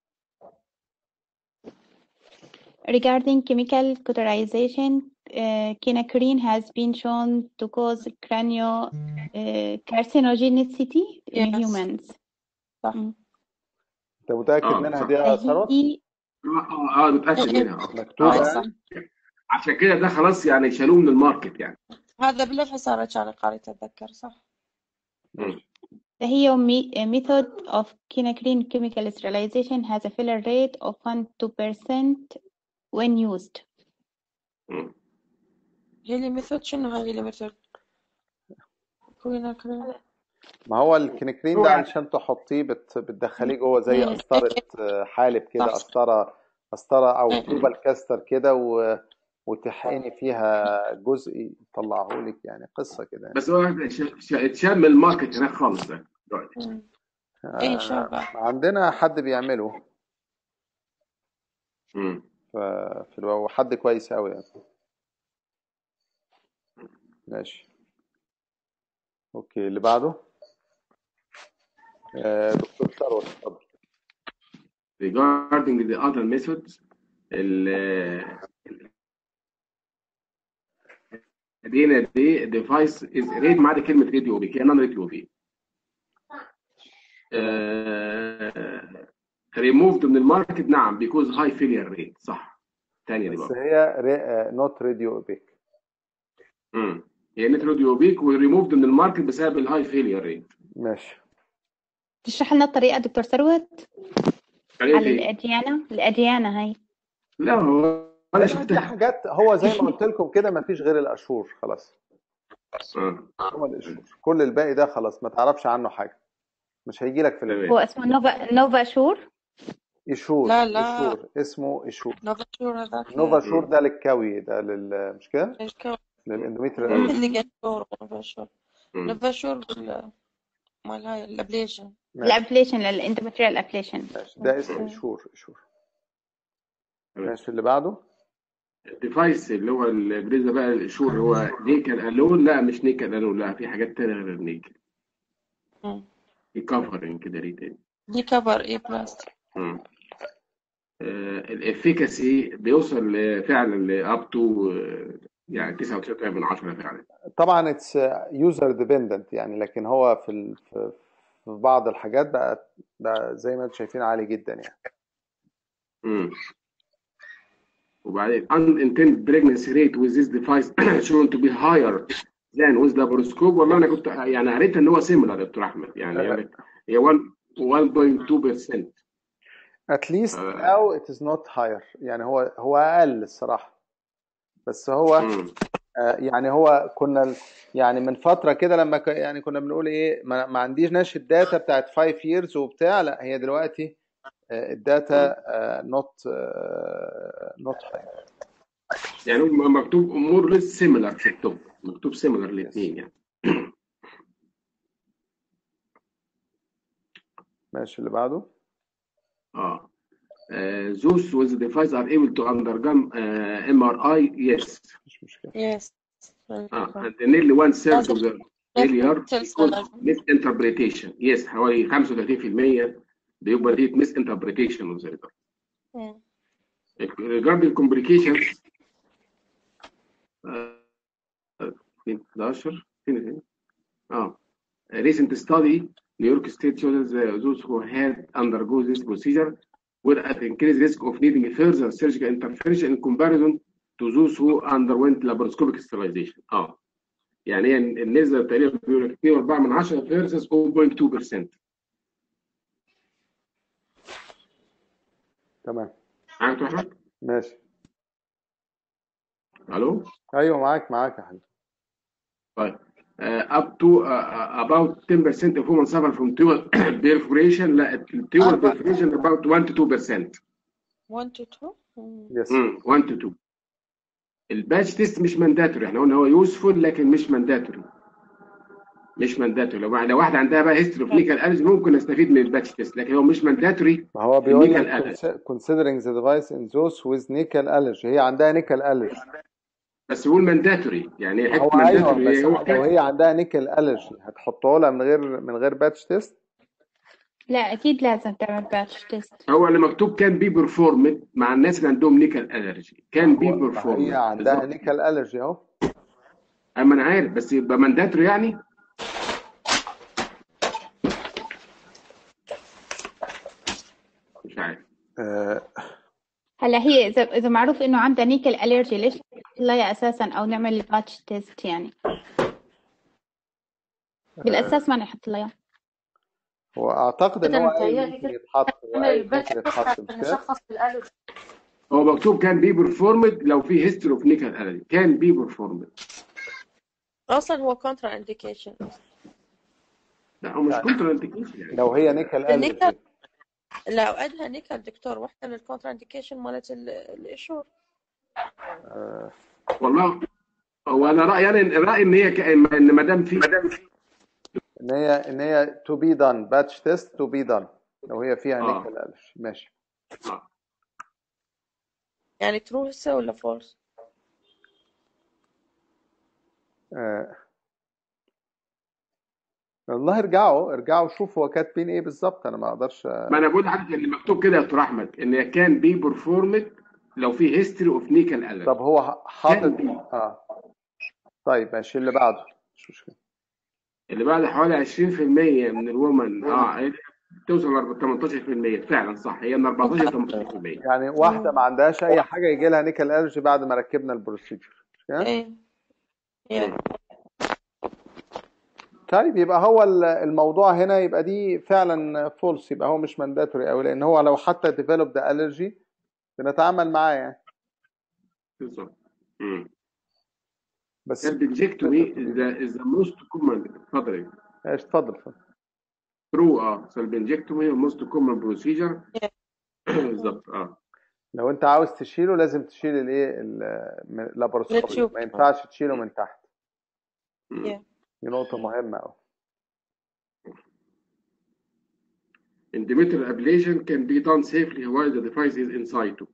Regarding chemical cauterization, uh, quinacrine has been shown to cause cranio uh, carcinogenicity in يس. humans. صح. مم. انت متاكد اه منها صح. دي يا ثروت؟ فهي اه اه, آه متاكد إيه. منها اه. مكتوبه آه اه صح. يعني. عشان كده ده خلاص يعني شالوه من الماركت يعني. هذا بالحصارة كان قريت أتذكر صح. مم. فهي me- a method of quinacrine chemical sterilization has a failure rate of one to two percent when used. مم. هي اللي ميثود شنو هاي اللي ميثود؟ كوينا كريم. ما هو الكنكرين هو ده يعني علشان تحطيه بت... بتدخليه جوه زي مم. قسطره إيه. آه، حالب كده، صح. قسطره قسطره او إيه. طوبه الكاستر كده و... وتحقني فيها جزء يطلعه لك، يعني قصه كده يعني. بس هو ش- ش- اتشال من الماركت هناك خالص ده دلوقتي. مم. إيه آه، شابة. عندنا حد بيعمله مم. ف... في الو... حد كويس قوي يعني. ماشي اوكي. اللي بعده آه، دكتور ثروت اتفضل. regarding the other methods ال لقينا دي device is read ما عدا كلمه راديو بي كان راديو بي تمام. ريموفد من الماركت. نعم because high failure rate. صح. ثانيه دي بس بقى. هي نوت راديو اوبيك. امم هي نت راديو بيك وريموفد من الماركت بسبب الهاي فيلير ريت. ماشي. تشرح لنا الطريقة دكتور ثروت طريقه على ايه؟ الأديانة الأديانة هاي. لا هو انا دي شفتها. حاجات هو زي ما قلت لكم كده، ما فيش غير القشور خلاص. اه هو القشور، كل الباقي ده خلاص ما تعرفش عنه حاجه، مش هيجي لك في الامتحان. هو تمام. اسمه نوفا نوفا شور. قشور لا لا قشور اسمه قشور. نوفا شور هذاك نوفا شور مم. ده للكوي، ده لل مش كده، ايش كو للاندوميتريال مم. ابيثيليوم. اللي قال شور نوفا شور مم. نوفا شور بال- مال هاي الابليشن. ماشي الابليشن للاندوميتريال ابليشن. ماشي، ده اسمه مم. قشور قشور. تمام. ماشي. اللي بعده الديفايس اللي هو البريزا بقى الشور هو نيكل الون. لا مش نيكل الون، لا في حاجات تانية غير النيكل. مم. في كفرنج كده ليه تاني. دي كفر اي بلس. مم. آه الافيكاسي بيوصل ل- فعلا لاب تو يعني تسعة وتسعين من عشرة فعلا. طبعا اتس يوزر ديبندنت يعني، لكن هو في ال... في في بعض الحاجات بقى بقى زي ما انتم شايفين عالي جدا يعني. مم. وبعدين unintended pregnancy rate with this device shown to be higher than with laparoscope. والله انا كنت يعني قريت ان هو similar يا دكتور احمد يعني يعني هي واحد فاصلة اتنين بالمية. at least آه. now it is not higher يعني، هو هو اقل الصراحه، بس هو مم. آه يعني هو كنا يعني من فتره كده لما ك يعني كنا بنقول ايه، ما, ما عنديش الداتا بتاعت خمس years وبتاع. لا هي دلوقتي آه الداتا آه not آه not higher يعني مكتوب امور ليس similar في التوب، مكتوب similar الاثنين يعني. ماشي. اللي بعده اه Uh, those with the device are able to undergo uh, M R I. Yes. مش مشكله. يس. Ah, and nearly one third of the failure because misinterpretation. Yes. حوالي خمسة وثلاثين بالمية بيبقى نتيجة misinterpretation of the result. Regarding complications uh, فين احداشر فين فين اه recent study New York State shows that those who had undergo this procedure were at increased risk of needing further surgical intervention in comparison to those who underwent laparoscopic sterilization. اه يعني هي النسبه تقريبا بيقول لك اثنين فاصلة أربعة من عشرة versus صفر فاصلة اثنين بالمية. تمام معاك يا احمد؟ ماشي. الو؟ ايوه معاك معاك يا حبيبي. طيب uh, up to uh, about ten percent of women suffer from tumor perforation. لا tumor perforation about one to two percent. one to two. يس امم one to two. الباتش تيست مش مانداتوري، احنا قلنا هو يوسفول لكن مش مانداتوري. مش مانداتوري. لو لو واحده عندها بقى هيستوري اوف نيكال الرجي ممكن نستفيد من الباتش تيست، لكن هو مش مانداتوري. ما هو بيقول النيكال لك الرجي considering the device in those with nickel allergy، هي عندها نيكل allergy. بس بيقول مانداتوري، يعني هو حته ايوه مانداتوري بس هو لو هي عندها نيكل allergy هتحطه لها من غير من غير باتش تيست؟ لا أكيد لازم تعمل باتش تيست. هو اللي مكتوب كان بي بيرفورمد مع الناس اللي عندهم نيكل الرجي، كان بي ما هي بيرفورمد عندها بالظبط. نيكل allergy اهو. اما انا عارف بس يبقى مانداتوري يعني. مش عارف. آه، هلا هي إذا إذا معروف إنه عندها نيكل ألرجي ليش نحطلها أساسا أو نعمل باتش تيست يعني؟ بالأساس ما نحط لها. هو اعتقد ان كده هو قايل متهيألي ممكن كده يتحط، هو نعمل قايل الباتش ممكن تيست يتحط مش عشان كده؟ نشخص الألرجي. هو مكتوب كان بي بيرفورمد لو في هيستوري اوف نيكل الرجي، كان بي بيرفورمد. أصلا هو كونترا إنديكيشن. لا هو مش يعني كونترا انديكيشن يعني. لو هي نيكل النيكل allergy. لو أدها نيكل دكتور واحدة من الكونترا إنديكيشن مالت ال- الإيشور. آه، والله هو انا رايي يعني رايي ان هي ك- ان ما دام في ان هي ان هي to be done batch test to be done لو هي فيها اه نيكل allergy. ماشي. اه يعني ترو هسه ولا فولس؟ آه، والله ارجعوا ارجعوا شوفوا هو كاتبين ايه بالظبط، انا ما اقدرش. ما انا بقول لحضرتك اللي مكتوب كده يا دكتور احمد ان كان بي بيرفورمد لو في هيستوري اوف نيكل طب الرجي، هو كان حاطط بي. اه طيب ماشي اللي بعده مش مشكلة. اللي بعد حوالي عشرين بالمية من الومن اه توصل ل تمنتاشر بالمية فعلا صح، هي من أربعتاشر ل تمنتاشر بالمية. يعني واحدة ما عندهاش اي حاجة يجي لها نيكل allergy بعد ما ركبنا البروسيجر مش كده؟ إيه يعني طيب يبقى هو ال- الموضوع هنا يبقى دي فعلا فولس، يبقى هو مش مانداتوري قوي، لان هو لو حتى ديفلوب ده الرجي بنتعامل معاه يعني. بالظبط. امم بس البنجكتومي is the is the most common. اتفضل. ايش اتفضل اتفضل. ترو اه البنجكتومي هو most common procedure. بالظبط اه لو انت عاوز تشيله لازم تشيل الايه اللابروسكوبي، التيوب. ما ينفعش تشيله من تحت. مم. Yeah. دي نقطة مهمة قوي. Endometrial ablation can be done safely while the device is in situ.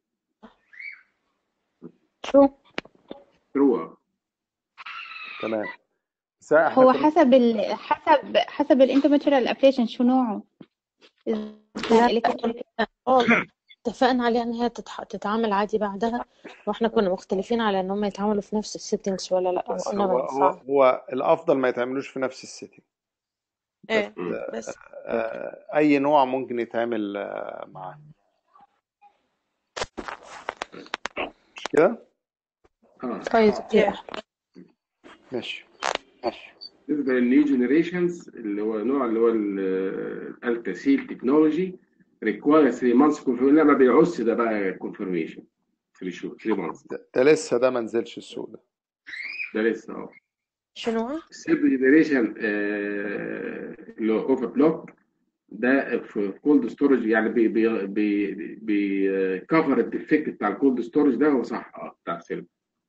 شو؟ True اه تمام. بس احنا هو كنا حسب ال... حسب حسب الانترماتيريال ابليشن شو نوعه. إذا كان لا الكتريك اه اتفقنا عليها ان هي تتح... تتعامل عادي بعدها، واحنا كنا مختلفين على ان هم يتعاملوا في نفس السيتنجز ولا لا، بس وقلنا هو ما هو ينفعش. هو الافضل ما يتعملوش في نفس السيتنج. بس إيه مم. بس آه، اي نوع ممكن يتعمل آه، معاه مش كده؟ اه طيب yeah. ماشي. بالنسبه للنيو جنريشنز اللي هو نوع اللي هو الالتاسيل تكنولوجي require three months confirmation. لا ما بيعوزش ده بقى confirmation three شهور three months. ده, ده لسه ده ما نزلش السوق ده. ده لسه اه شنو؟ السيرد جنريشن اللي هو اوفر بلوك ده في كولد ستورج، يعني بي بي بي بي كفر الديفكت بتاع الكولد ستورج ده. هو صح اه بتاع السيرد.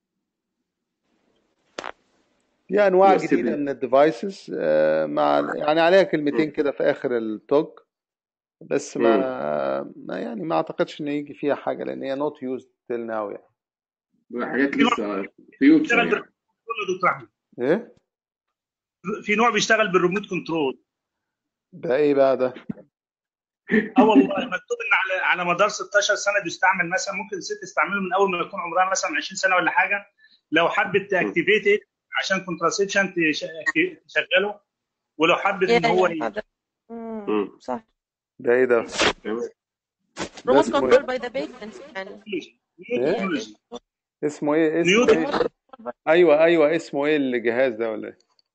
في انواع اللي هو جديده السيرد. من الديفايسز مع يعني عليها كلمتين كده في اخر التوك، بس ما, ما يعني ما اعتقدش ان يجي فيها حاجه لان هي نوت يوزد تيل ناو يعني. حاجات في نوع لسه فيوتشر بيشتغل يعني. بالريموت كنترول يا دكتور احمد. ايه في نوع بيشتغل بالريموت كنترول. ده ايه بقى ده؟ اه والله مكتوب ان على على مدار ستاشر سنه بيستعمل، مثلا ممكن الست تستعمله من اول ما يكون عمرها مثلا عشرين سنه ولا حاجه، لو حبت تاكتيفيت عشان كونتراسيبشن تشغله، ولو حبت يا ان هو يا ي- هذا مم. مم. صح. ده ايه ده؟ تمام. ده remote اسمه control ايه؟ by the patient يعني. نيو ايه؟ هي تكنولوجي اسمه ايه؟ نيو اسمه ايه؟ remote control by ايوه ايوه، اسمه ايه الجهاز ده ولا ايه؟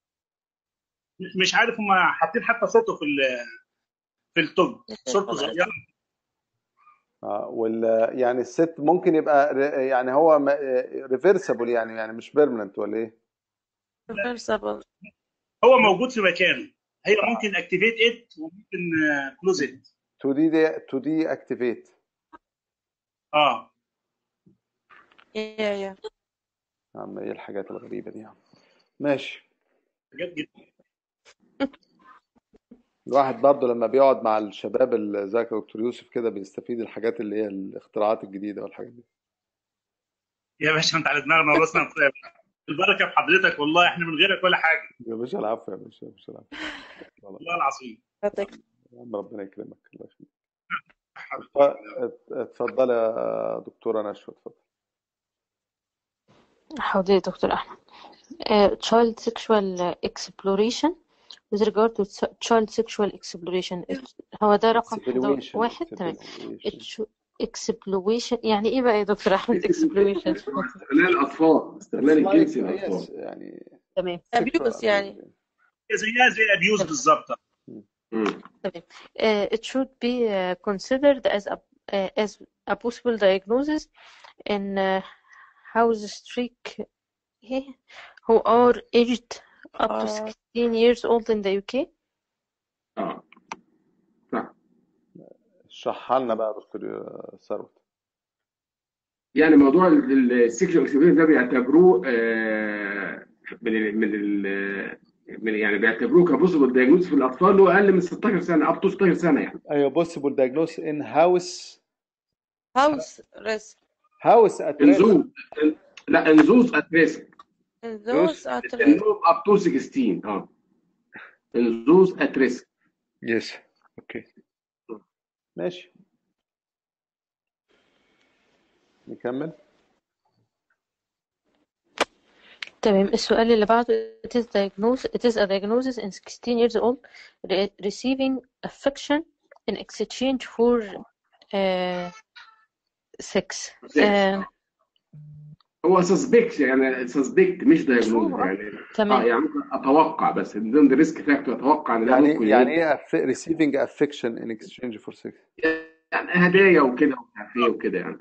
مش عارف هم حاطين حتى صوته في ال- في التوب، صورته والله صغيره. اه وال يعني الست ممكن يبقى ر- يعني هو ريفرسبل يعني يعني مش بيرمننت ولا ايه؟ reversible. هو موجود في مكانه، هي ممكن اكتيفيت ات وممكن كلوز ات. تو دي دي تو دي اكتيفيت. اه يا يا يا عم ايه الحاجات الغريبه دي يا عم. ماشي. بجد جدا. الواحد برضه لما بيقعد مع الشباب اللي زي دكتور يوسف كده بيستفيد الحاجات اللي هي الاختراعات الجديده والحاجات دي. يا باشا انت على دماغنا وراسنا، البركه في حضرتك والله، احنا من غيرك ولا حاجه يا باشا العفو يا باشا، يا باشا العفو. لا لا والله العظيم. يعطيك. يا عم ربنا يكرمك، الله يخليك. حبيبي. ات- اتفضل يا دكتوره نشوى، اتفضل. حاضر يا دكتور أحمد. Uh, child sexual exploration with regard to s- child sexual exploration it- هو ده رقم حدا- اكسبلويشن واحد. تمام. اكسبلويشن It- exploration يعني ايه بقى يا دكتور أحمد exploration؟ استغلال الاطفال، استغلال الجنسي للاطفال. يعني تمام abuse يعني. زيها زي ابيوز تمام بالظبط. مم. تمام. Uh, it should be uh, considered as a uh, as a possible diagnosis in uh, house streak who are aged up to آه. sixteen years old in the U K. اه صح. اشرحها لنا بقى يا دكتور ثروت. يعني موضوع السكشوال اكسبيرينس ده بيعتبروه آه، من ال من ال من يعني بيعتبروه كبوسيبل دايجنوز في الاطفال اللي هو اقل من ستاشر سنه، اب تو ستاشر سنه يعني. ايوه بوسيبل دايجنوس ان هاوس house risk. هاوس ات ريسك. انزوز لا انزوز ات ريسك. And those at risk. النوم اب تو ستاشر اه انزوز ات ريسك. يس اوكي ماشي نكمل. تمام. السؤال اللي بعده it is diagnosed it is a diagnosis in sixteen years old re- receiving affection in exchange for uh, sex. Uh, هو سسبكت يعني سسبكت مش دايجنوز يعني. اه تمام يعني ممكن اتوقع بس من ضمن ريسك فاكتور اتوقع ان ده يعني ممكن يعني يبقى ايه ريسيفنج افكشن ان اكسشينج فور سكس؟ يعني هدايا وكده ومش عارف ايه وكده يعني.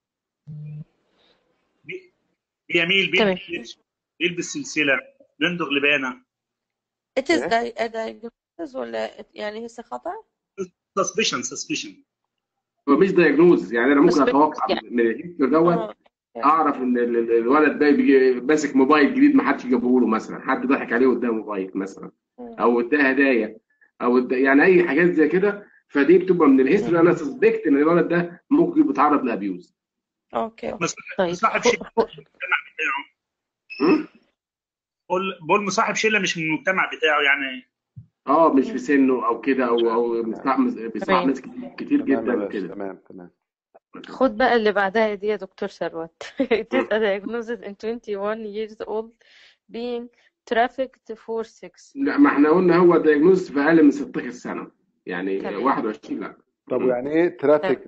بي- بيميل تمام بيلبس بيلبس سلسله، بيندغ لبانه. it is ايه di- a diagnosis ولا يعني هسه خطأ؟ سسبشن سسبشن هو مش دايجنوز يعني انا ممكن suspect اتوقع يعني من الهيستوري دوت اه اعرف ان ال- ال- الولد ده بيجي ماسك موبايل جديد ما حدش جابه له مثلا، حد ضحك عليه قدام موبايل مثلا، او اداه هدايا او إدى يعني اي حاجات زي كده. فدي بتبقى من الهيستوري انا سسبكت ان الولد ده ممكن يبقى بيتعرض لابيوز. اوكي. طيب مصاحب خ- شله خ- مش من المجتمع بتاعه. بقول بقول مصاحب شله مش من المجتمع بتاعه يعني. اه مش في سنه او كده او او بيصاحب بيصاحب تمام ناس كتير تمام يا جدا باشا وكده. تمام تمام. خد بقى اللي بعدها دي يا دكتور ثروت. it is a diagnosis in twenty-one years old being trafficked for sex. لا ما احنا قلنا هو دايجنوز في اقل من ستاشر سنه يعني تمام واحد وعشرين لا. طب مم. ويعني ايه تمام ترافيكت؟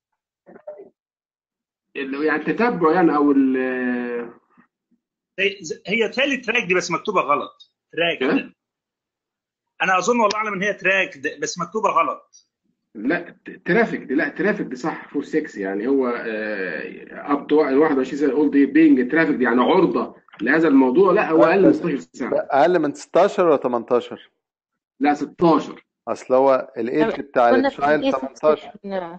اللي يعني التتبع يعني او ال هي هي تالي تراك دي بس مكتوبه غلط. تراك كده. ده انا اظن والله اعلم ان هي تراك ده بس مكتوبه غلط. لا ترافيك دي لا ترافيك دي صح فور ستة يعني هو اب تو واحد وعشرين سنه اولد بينج ترافيك دي يعني عرضه لهذا الموضوع. لا هو اقل من بس ستاشر سنه. اقل من ستاشر ولا تمنتاشر؟ لا ستاشر. اصل هو الايدج بتاع كنا في التشايلد ايه تمنتاشر.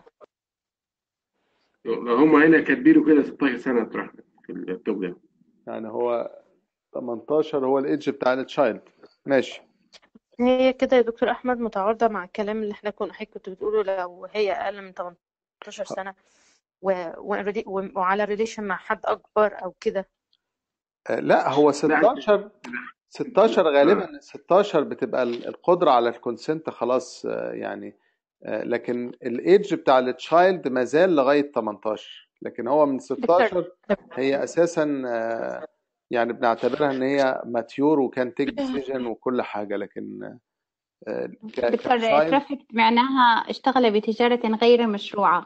هم هنا كاتبينه كده ستاشر سنه تروح في التوب ده. يعني هو تمنتاشر هو الايدج بتاع التشايلد. ماشي. هي كده يا دكتور احمد متعارضه مع الكلام اللي احنا كنا حضرتك كنت بتقوله لو هي اقل من تمنتاشر سنه و... و... وعلى ريليشن مع حد اكبر او كده. آه، لا هو لا ستاشر ستاشر غالبا ستاشر بتبقى ال- القدرة على الكونسنت خلاص آه، يعني آه، لكن الايدج بتاع التشايلد ما زال لغاية تمنتاشر، لكن هو من ستاشر هي اساسا آه، يعني بنعتبرها ان هي ماتيور وكان تيك ديسيجن وكل حاجه، لكن آه، ك- دكتور كتشايلد ترافيك معناها اشتغل بتجارة غير مشروعة.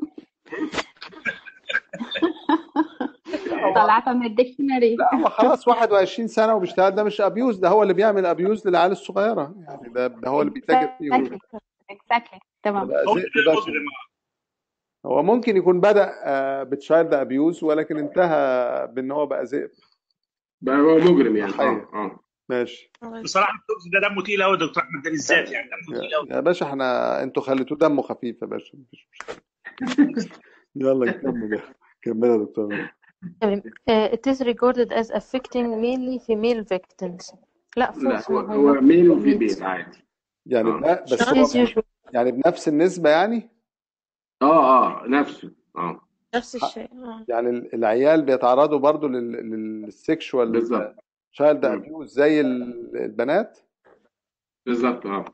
لا هو طلعتها من الديكشنري. لا هو خلاص واحد وعشرين سنه وبيشتغل، ده مش ابيوز، ده هو اللي بيعمل ابيوز للعيال الصغيره، يعني ده ده هو اللي بيتاجر فيهم، exactly exactly ده تمام. بقى هو ذئب كده بشري. مجرم. هو ممكن يكون بدأ آه، بتشايلد ابيوز ولكن انتهى بان هو بقى ذئب بقى هو مجرم يعني. ضحيه. اه اه ماشي بصراحه التوكس ده دمه تقيل قوي يا دكتور احمد، ده بالذات يعني دمه تقيل يا قوي. يا باشا، احنا انتوا خليتوه دمه خفيف يا باشا، مفيش مشكله. يلا نكمل، كمل يا دكتور. تمام. Uh, it is regarded as affecting mainly female victims. لا لا false، هو ما هو هو ميل not وفي means. بيت عادي. يعني اه بنا... بس It هو is usual. يعني بنفس النسبه يعني اه اه نفسه اه نفس ح- الشيء. آه. يعني ال- العيال بيتعرضوا برضو لل... للسيكشوال بالظبط. تشايلد مم. ابيوز زي ال- البنات. بالظبط اه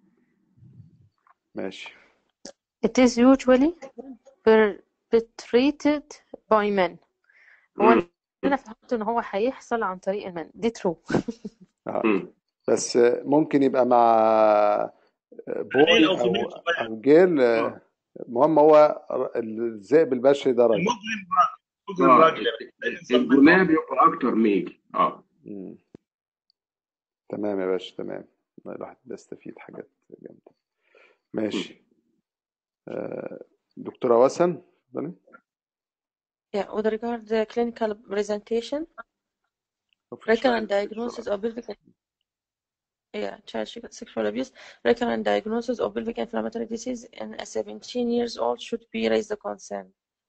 ماشي. It is usually perpetrated by men. هو مم. اللي انا فهمته ان هو هيحصل عن طريق المن، دي true. آه. مم. بس ممكن يبقى مع ميل بوي او او فيميل صغير. او جيل. اه المهم هو الذئب البشري ده راجل. المجرم راجل، مجرم اه راجل يا باشا. ده الانصاف منه. الجناب يبقى اكتر ميل. اه مم. تمام يا باشا، تمام. الواحد بيستفيد حاجات جامدة. مم. ماشي. آه، دكتورة وسن اتفضلي. Yeah, with regard to clinical presentation, of recurrent child diagnosis sexual of pelvic yeah, child sexual abuse, recurrent diagnosis of pelvic inflammatory disease in a seventeen years old should be raised the concern.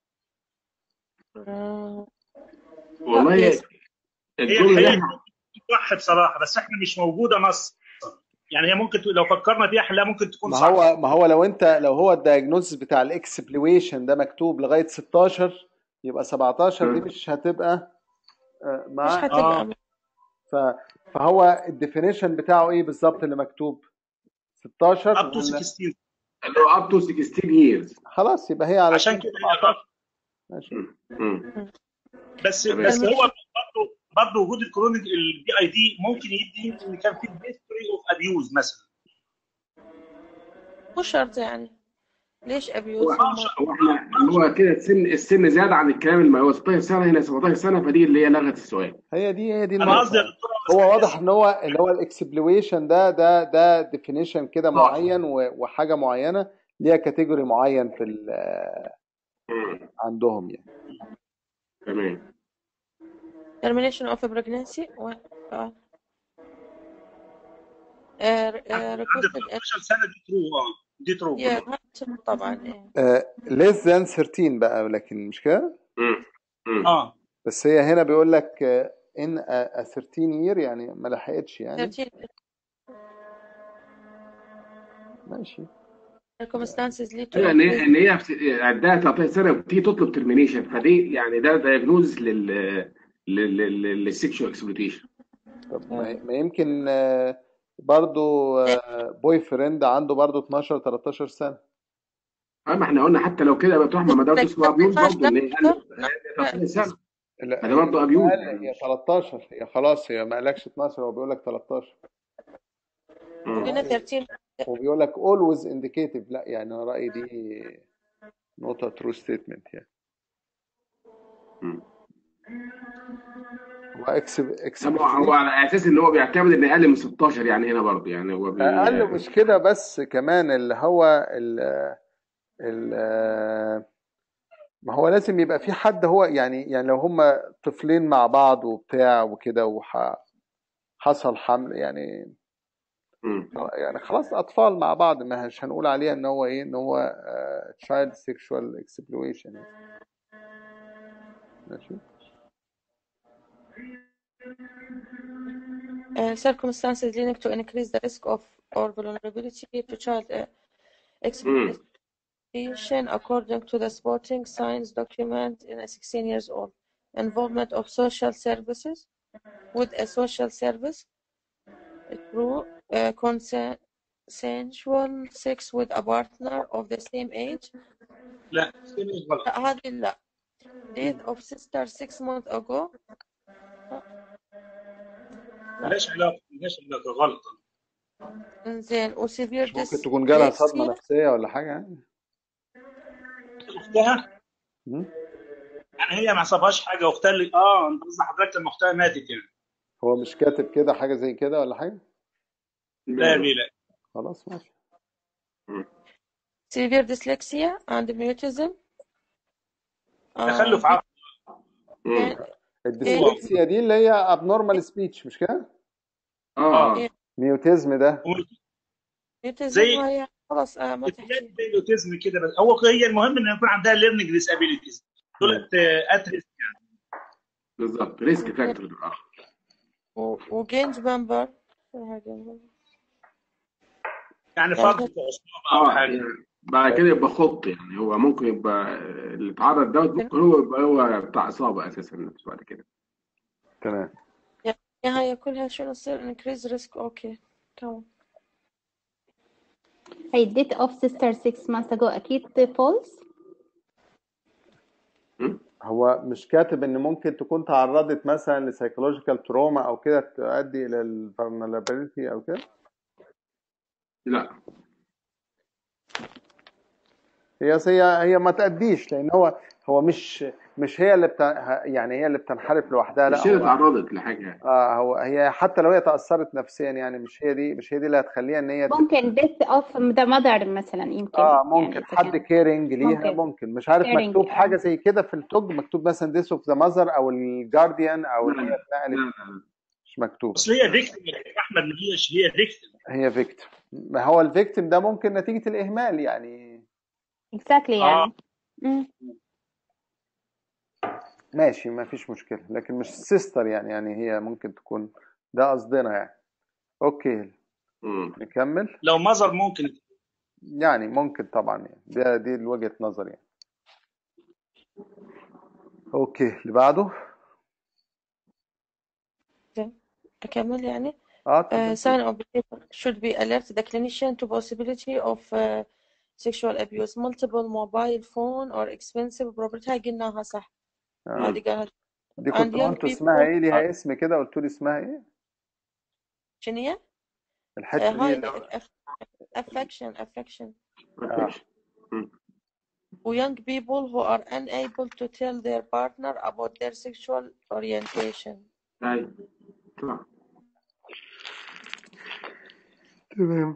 Uh, والله yes. هي الجمله اللي الحقيقه احنا صح بصراحه، بس احنا مش موجوده نص. يعني هي ممكن ت- لو فكرنا فيها حلها ممكن تكون ما صح. هو ما هو لو انت لو هو الدايجنوستس بتاع الاكسبلويشن ده مكتوب لغايه ستاشر، يبقى سبعتاشر دي مم. مش هتبقى آه، مش معاه. هتبقى اه ف فهو الديفينيشن بتاعه ايه بالظبط اللي مكتوب؟ ستاشر اب تو ولا؟ ستاشر. اللي هو up to sixteen years. خلاص يبقى هي على عشان طول كده هي سبعتاشر. غلط. ماشي. مم. مم. بس تمام. بس هو termination برضه برضه وجود الكرونيك البي اي دي ممكن يدي ان كان في هيستوري اوف ابيوز مثلا. مش شرط يعني. ليش هو abuse ما هم ش- هو احنا هو كده السن السن زاد عن الكلام اللي هو ستاشر سنه، هنا سبعتاشر سنه، فدي اللي هي لغت السؤال. هي دي هي دي انا قصدي يا النقطه. دكتور هو واضح ان هو اللي هو الاكسبلويشن ده ده ده ديفينيشن كده صح. معين و- وحاجه معينه ليها كاتيجوري معين في ال- مم. عندهم يعني. تمام. termination of a pregnancy و آه. آه، عند آه، عند requested تلتاشر سنه دي ترو. اه دي ترو. yeah هاد طبعا إيه. آه، less than ثيرتين بقى، لكن مش كده. مم. مم. اه بس هي هنا بيقول لك آه، in a, a ثيرتين year، يعني ما لحقتش يعني. thirteen ماشي. circumstances lead to ايوه ان هي increase ان هي في- عندها تلتاشر سنه وبتيجي تطلب ترمينيشن، فدي يعني ده دايجنوز لل للسكشوال اكسبلوتيشن. طب ما ما يمكن آه، برضو بوي فريند عنده برضو اتناشر تلتاشر سنة. اه ما احنا قلنا حتى لو كده يا دكتور احمد ما ده اسمه ابيوز برضه، ان هي قالت لا تلتاشر سنه، لا هذا هي برضه ابيوز قال يعني. هي تلتاشر، هي خلاص هي ما قالكش اتناشر، هو بيقول لك تلتاشر مم. قلنا thirteen وبيقول لك always indicative. لا يعني انا رأيي دي نقطة true statement يعني. مم. هو اكسب طب هو اكسب هو على اساس ان هو بيعتمد ان اقل من ستاشر يعني هنا برضه يعني هو بي... اقل مش كده، بس كمان اللي هو ال ال ما هو لازم يبقى في حد هو يعني يعني لو هما طفلين مع بعض وبتاع وكده وحصل حمل يعني مم. يعني خلاص اطفال مع بعض، ما مش هنقول عليها ان هو ايه ان هو uh, child sexual exploitation. ماشي. uh, circumstances leading to increase the risk of or vulnerability to child uh, مم. exploitation according to the supporting science document in a sixteen years old involvement of social services with a social service through uh, consensual sex with a partner of the same age. لا غلط. لا هذه لا death of sister six months ago لا. ملهاش علاقه ملهاش علاقه غلط. انزين وسيفير مش ممكن تكون جالها صدمة ديسلكسيا نفسية ولا حاجة يعني؟ اختها م? يعني هي ما حصلهاش حاجه، اختها اللي اه انت قصدك حضرتك لما اختها ماتت يعني. هو مش كاتب كده حاجة زي كده ولا حاجة؟ لا بيه لا. خلاص ماشي. سيفير ديسلكسيا عند ميوتيزم تخلف عقلي. مم. الديسلكسيا دي اللي هي abnormal speech مش كده؟ اه اه اه ميوتيزم ده ميوتيزم زي هاي خلاص آه ما بتلاقي تحكي زي الاوتيزم كده، بس هو هي المهم ان يكون عندها ليرنينج ديسابيليتيز دولت اتريسك يعني. بالظبط ريسك فاكتور اه وجينج ممبر يعني فرد في عصابه او اه حاجه. يعني بعد كده يبقى خط، يعني هو ممكن يبقى اللي اتعرض دوت ممكن هو يبقى هو بتاع اصابه اساسا نفسه بعد كده. تمام. يعني هاي كلها شنو تصير انكريز ريسك. اوكي تمام. هي date of sister six months ago أكيد false. هو مش كاتب ان ممكن تكون تعرضت مثلا لسايكولوجيكال تروما او كده تؤدي الى الفولنربيلتي او كده؟ لا هي هي هي ما تأديش، لان هو هو مش مش هي اللي بت... يعني هي اللي بتنحرف لوحدها، لا مش هي هو اتعرضت لحاجه. اه هو هي حتى لو هي تأثرت نفسيا يعني مش هي دي مش هي دي اللي هتخليها ان هي ت... ممكن death of the mother مثلا يمكن. اه ممكن يعني حد كيرنج ليها ممكن. ممكن مش عارف caring مكتوب آه. حاجه زي كده في التوج، مكتوب مثلا ديس اوف ذا ماذر او الجارديان او لا ان هي لا اتنقلت، لا لا مش مكتوب. اصل هي فيكتيم يا احمد، ما هيش هي فيكتيم. هي فيكتيم. ما هو الفيكتيم ده ممكن نتيجه الاهمال يعني. exactly اه يعني. مم. ماشي ما فيش مشكله، لكن مش سيستر يعني يعني هي ممكن تكون ده قصدنا يعني. اوكي مم. نكمل. لو مظهر ممكن. يعني ممكن طبعا يعني ده دي وجهه نظر يعني. اوكي اللي بعده. أكمل يعني. اه Uh, اتفضل. sign of behavior should be alert the clinician to possibility of uh, sexual abuse. Multiple mobile phone or expensive property. هاي قلناها صح. آه. هذه قالها. دي and كنت young قلت اسمها people ايه، ليها اسم كده قلت لي اسمها ايه شنو هي؟ الحته آه، دي هاي اللي... affection affection آه. و young people who are unable to tell their partner about their sexual orientation. ايوه صح. تمام.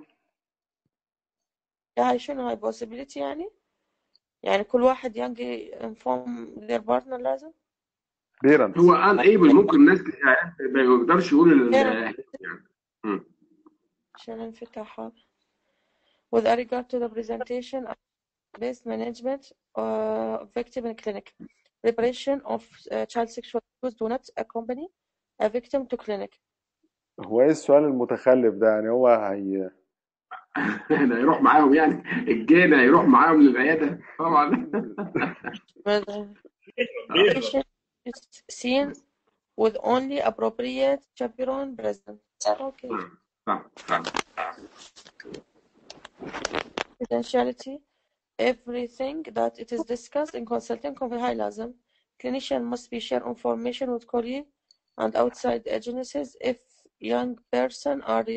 هاي شنو هاي possibility يعني؟ يعني كل واحد young inform their partner لازم؟ بيرنتس. هو unable ممكن الناس ما يقدرش يقول ال- parents يعني مم. عشان انفتاح هذا. with regard to the presentation of based management uh, of victim in clinic. Preparation of uh, child sexual abuse do not accompany a victim to clinic. هو ايه السؤال المتخلف ده يعني؟ هو هي ده هيروح معاهم يعني الجينا هيروح معاهم للعياده طبعا. Patient is seen with only appropriate chaperone present. Okay. صح صح. Confidentiality. Everything that it is discussed in consulting هاي لازم. Clinician must be share information with colleagues and outside agencies if young person are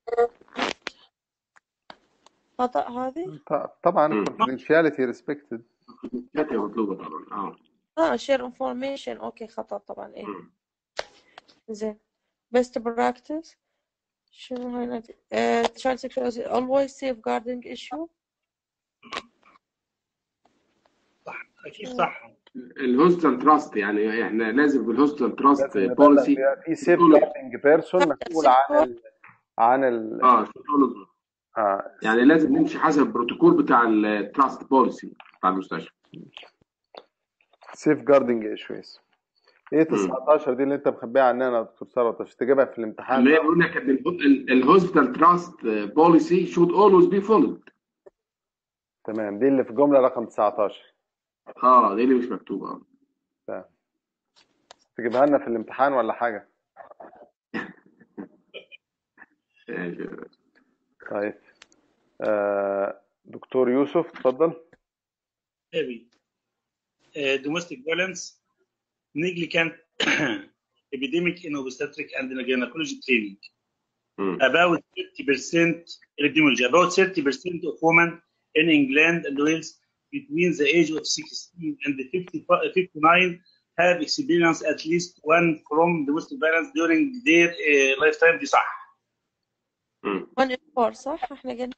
خطأ هذه؟ ط- طبعا مم. confidentiality respected. كانت مطلوبه طبعا اه. اه share information. اوكي خطأ طبعا ايه. مم. زين. best practice. شنو هاي نادي؟ uh, child sexuality always safeguarding issue. صح اكيد صح. الهوستال تراست، يعني احنا لازم بالهوستال تراست لازم نبلغ بوليسي بيبقى في سيف جاردنج بيرسون مسؤول عن ال... عن ال... اه شغل. آه. يعني لازم نمشي حسب البروتوكول بتاع التراست بوليسي بتاع المستشفى. سيف جاردنج ايشوز. ايه مم. تسعتاشر دي اللي انت مخبيها عننا يا دكتور ثروت عشان تجيبها في الامتحان اللي هي بقى؟ بيقول لك ان الهوستال تراست بوليسي should always be followed. تمام دي اللي في جمله رقم تسعتاشر. اه دي اللي مش مكتوبه. تمام. تجيبها لنا في الامتحان ولا حاجه؟ طيب آه. دكتور يوسف اتفضل. هذه دوميستيك فيولنس negligent epidemic in obstetric and gynecology training. مم. About thirty percent epidemiology. About thirty percent of women in England and Wales between the age of sixteen and fifty-nine have experienced at least one from domestic violence during their uh, lifetime. دي صح. مم. one in four صح احنا قلنا.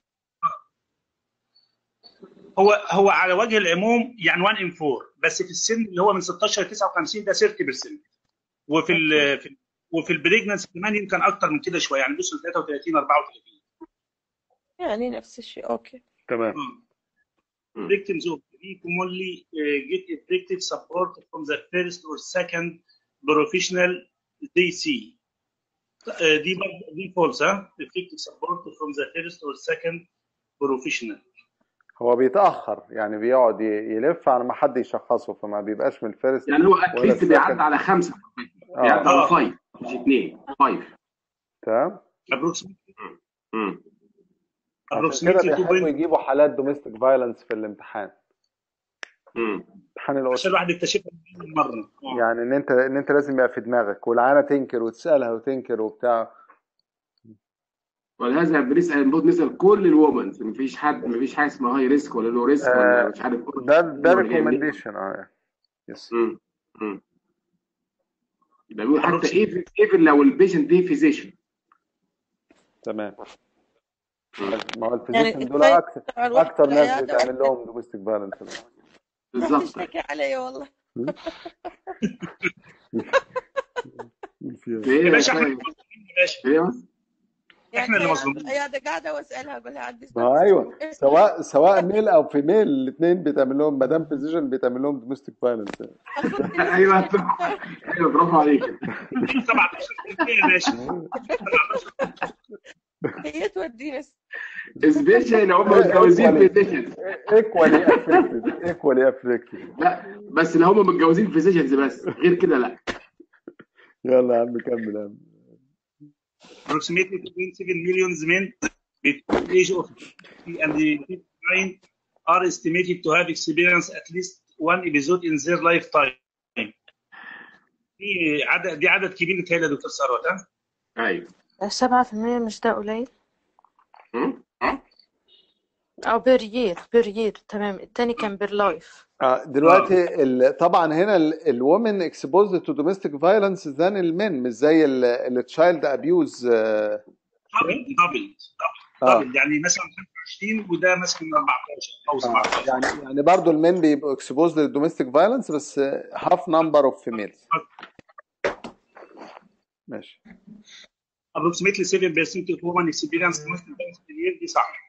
هو هو على وجه العموم يعني واحد in four، بس في السن اللي هو من ستاشر ل تسعة وخمسين ده thirty percent، وفي ال في وفي البريجننسي كمان يمكن اكتر من كده شويه، يعني بيوصل ثلاثة وثلاثين أربعة وثلاثين. يعني نفس الشيء. اوكي تمام. مم. Victims of three commonly uh, get effective support from the first or second professional they see. Uh, دي برضه- دي false ها؟ effective support from the first or second professional. هو بيتأخر، يعني بيقعد ي- يلف على ما حد يشخصه، فما بيبقاش من الفيرست يعني هو ولا اتليست بيعدي السكند. على خمسه، بيعدي اه على اه فايف مش اثنين، فايف. تمام. approximately مم. عشان كده approximately two بيحبوا point يجيبوا حالات دوميستيك فايلنس في الامتحان، مم. امتحان عشان الأسرة. الواحد يكتشفها من مره. اه يعني ان انت ان انت لازم يبقى في دماغك، والعيانة تنكر وتسألها وتنكر وبتاع. ولهذا بنسال المفروض نسال كل الومنز، مفيش حد مفيش حاجه اسمها هاي ريسك ولا لو ريسك ولا آه مش عارف ده ده ولا جاي منين. ريكومنديشن. اه يس مم. مم. ده بيقول حتى approximately ايه ايه لو البيشنت دي فيزيشن. تمام. مم. ما هو يعني الفيزيشن دول تخيل اكتر تبع الواحد اكتر ناس العيادة بيتعمل واحدة لهم دوميستيك فايلنس. راح بالظبط. تشتكي علي والله. يا ايه باشا احنا يا اللي مظلومين يا باشا، ايه بس يعني احنا اللي هي مظلومين. العيادة قاعدة واسألها اقول لها عندي ما هو سبب ايوه، سواء سواء ميل او فيميل، الاثنين بيتعمل لهم، ما دام فيزيشن بيتعمل لهم دوميستيك فايلنس. المفروض اني ايوه صح. ايوه برافو عليك. سبعتاشر بالمية يا باشا، سبعتاشر. هي تودينا سبيشال لو هم متجوزين فيزيشن. ايكوالي افكتد ايكوالي افكتد. لا بس لو هم متجوزين فيزيشنز بس، غير كده لا. يلا يا عم كمل يا عم. approximately twenty-seven million men between the age of fifty and fifty-nine are estimated to have experienced at least one episode in their lifetime. دي عدد دي عدد كبير متهيألي يا دكتور ثروت ها؟ ايوه. سبعة في المية مش ده قليل؟ هم؟ أو بير يير بير يير تمام. التاني كان بير لايف. آه اه دلوقتي ال- طبعا هنا الومن اكسبوزد تو دوميستيك فايلنس ذان المين، مش زي التشايلد ابيوز. اه دبل دبل اه دبل يعني مثلا خمسة وعشرين وده مثلا أربعتاشر او آه. سبعتاشر. يعني يعني برضه المين بيبقوا اكسبوزد للدوميستيك فايلنس، بس هاف نمبر اوف فيميلز. ماشي. approximately seven percent of women experience domestic violence per year. دي صح.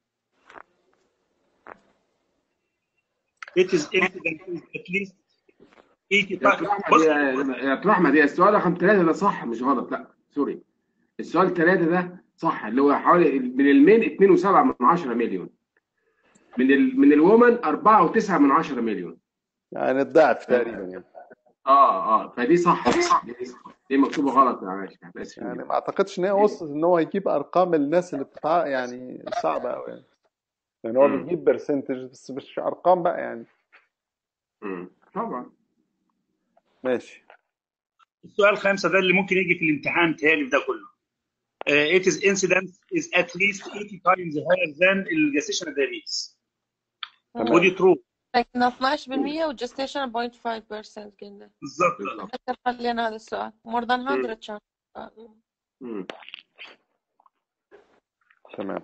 It is incident at least eighty. يا دكتور احمد بص يا دكتور احمد هي السؤال رقم ثلاثه ده صح مش غلط، لا سوري. السؤال ثلاثه ده صح، اللي هو حوالي من المين اتنين وسبعة من عشرة مليون، من ال من الومن أربعة وتسعة من عشرة مليون. يعني الضعف تقريبا يعني. اه اه فدي صح. دي صح. دي مكتوبه غلط يا معلش احنا اسفين يعني جدا. ما اعتقدش ان هي وصلت ان هو يجيب ارقام الناس اللي بتتع، يعني صعبه قوي يعني. يعني هو مم. بيجيب برسنتج بس مش ارقام بقى يعني. مم. طبعا. ماشي. السؤال الخامسة ده اللي ممكن يجي في الامتحان تهيألي ده كله. Uh, it is incidence is at least eighty times higher than الجستيشنال diabetes. تمام. ودي true. لكن اثناشر بالمية والجستيشن صفر فاصلة خمسة بالمية قلنا. بالظبط. بالظبط. ذكر خلينا هذا السؤال more than one مم. hundred chance. مم. تمام.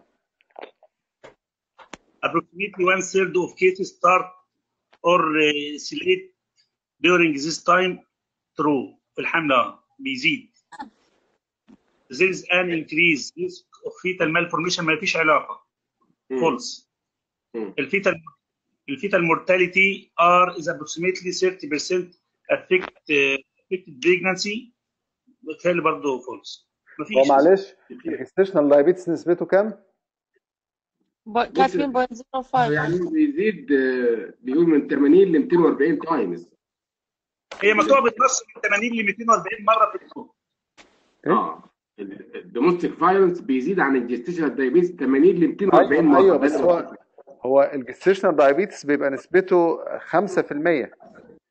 Approximately one third of cases start or uh, escalate during this time. True. في الحمل بيزيد. There is an increase risk of fetal malformation. ما فيش علاقة. مم. False. مم. الفيتال الفيتال mortality are is approximately thirty percent affect uh, affected pregnancy. بالتالي برضه false. ما هو فيش. معلش الجستيشنال دايابيتس نسبته كام؟ بو- بص كاتبين بوينت زيرو فايف يعني عندكم. بيزيد آه، بيقول من ثمانين ل مئتين وأربعين تايمز. هي مكتوبة بالنص من ثمانين ل مئتين وأربعين مرة في اليوم. ايه؟ اه الدومستيك فايلنس بيزيد عن الجستيشنال دايابيتس ثمانين ل مئتين وأربعين ايوه مره. ايوه ده بس اللي هو مكتوب. هو الجستيشنال دايابيتس بيبقى نسبته خمسة في المية.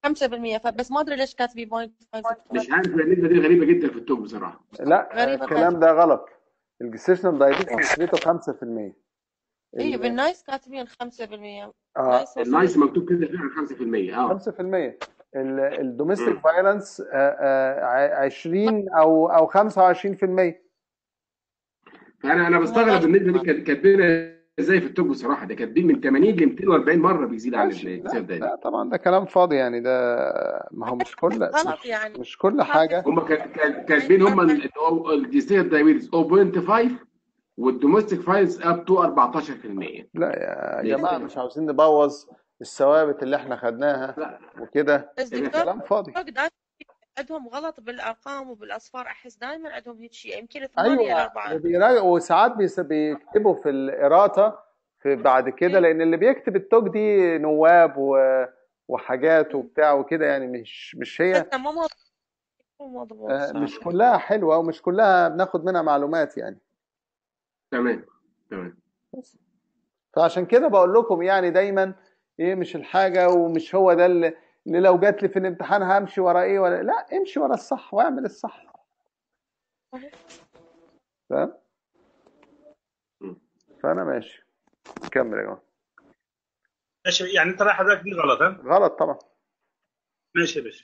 خمسة بالمية فبس ما ادري ليش كاتبين صفر فاصلة خمسة. مش عارف النسبه دي غريبه جدا في التوب بصراحه. لا غريبة الكلام ده غلط. الجستيشنال دايابيتس نسبته خمسة في المية. اي ال- بالنايس كاتبين خمسة بالمية. اه نايس وصل النايس مكتوب كده فعلا خمسة في المية. اه خمسة في المية. الدوميستيك مم. فايلنس عشرين او او خمسة وعشرين في المية. فانا انا بستغرب هذا النسبه دي كانت كاتبينها ازاي في التوب بصراحه. ده كاتبين من ثمانين ل مئتين وأربعين مره بيزيد عن ماشي. لا الجنسيه ده. لا طبعا ده كلام فاضي يعني. ده ما هو مش كل غلط مش, يعني مش كل كاتب حاجة. هم كاتبين هم الجنسيه دايبيتس صفر فاصلة خمسة والدوميستيك فايلز اب تو أربعتاشر في المية. لا يا ليه جماعة كده؟ مش عاوزين نبوظ الثوابت اللي احنا خدناها لا وكده. بس ده دكتور كلام فاضي. دائما عندهم غلط بالارقام وبالاصفار احس دائما عندهم هيك شيء يمكن ثمانية ايوه لأربعة. وبيراجعوا وساعات بيس- بيكتبوا في الإراطة في بعد كده، لأن اللي بيكتب التوج دي نواب و وحاجات وبتاع وكده يعني. مش مش هي بس مو مضبوط مو مضبوط آه، مش صراحة. كلها حلوة ومش كلها بناخد منها معلومات يعني. تمام تمام. بس فعشان كده بقول لكم يعني دايما ايه، مش الحاجة ومش هو ده اللي, اللي لو جات لي في الامتحان همشي ورا ايه ولا لا. امشي ورا الصح واعمل الصح. صحيح. فاهم؟ مم. فانا ماشي. كمل يا جماعة. ماشي يعني انت رايح حضرتك دي غلط ها؟ غلط طبعا. ماشي يا باشا.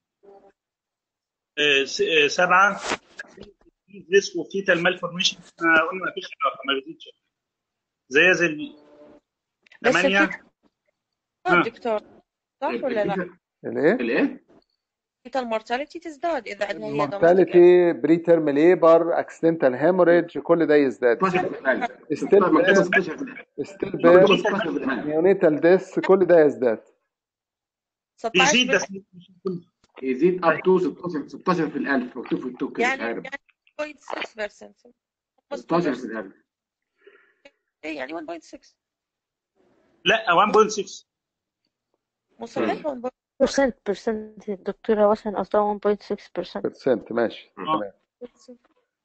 آه، س- آه، سبعه ريسك وفيتال مالفورميشن قلنا ما فيش علاقه ما بيزيدش زي زي ال- بس ثمانية. الفيتال ها دكتور صح ولا لا؟ الفيتا الايه؟ الايه؟ الفيتال مورتاليتي تزداد اذا عندها هي دوميستيك. المورتاليتي، بري تيرم ليبر، اكسيدنتال هيموريدج، كل ده يزداد. ستاشر في الألف. ستيل مكتوبه بيرث، ستاشر في الألف. ستيل مكتوبه بيرث، ستاشر في الألف. نيونيتال ديس، كل ده يزداد. بيزيد ستاشر بس مش كله. يزيد اب تو ستاشر ستاشر في الألف. مكتوب في التوب كده مش يعني عارف. يعني واحد فاصلة ستة بالمية ستاشر في الألف. اي يعني واحد فاصلة ستة لا واحد فاصلة ستة. مو صحيح واحد فاصلة percent percent الدكتورة وسن قصدها one point six percent. برسنت ماشي اه تمام. ستة.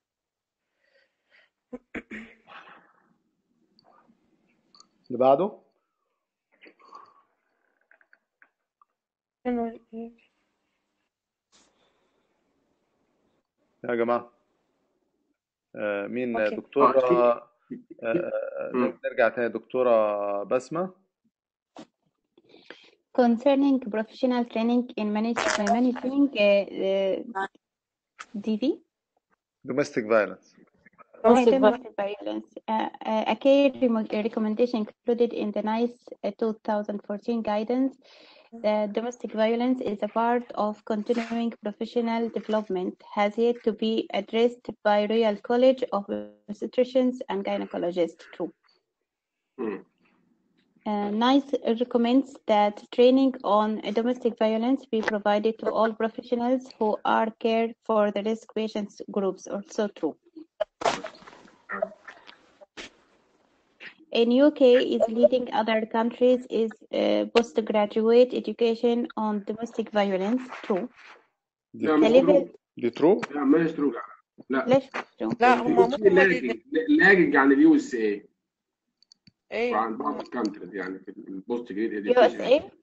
اللي بعده. شنو يا جماعة آه مين اوكي دكتورة؟ اه في آه في آه مم. نرجع تاني دكتورة بسمة. Concerning professional training in manage- uh, managing uh, uh, D V, domestic violence. uh, domestic violence. domestic violence. Uh, uh, a key remo- uh, recommendation included in the NICE uh, two thousand fourteen guidance. The domestic violence is a part of continuing professional development, has yet to be addressed by Royal College of Obstetricians and Gynecologists too. مم. Uh, NICE recommends that training on domestic violence be provided to all professionals who are cared for the risk patients groups. Also true. In U K is leading other countries is uh, postgraduate education on domestic violence. True. دي لا The مش ترو. level ترو. دي ترو. لا مش ترو. لا ليش مش true؟ لا اليو هم اس مو اي هم لاجج لاجج عن اليو اس اي اي وعن بعض الكانتريز يعني في البوست جريد يو اس اديوكيشن. اي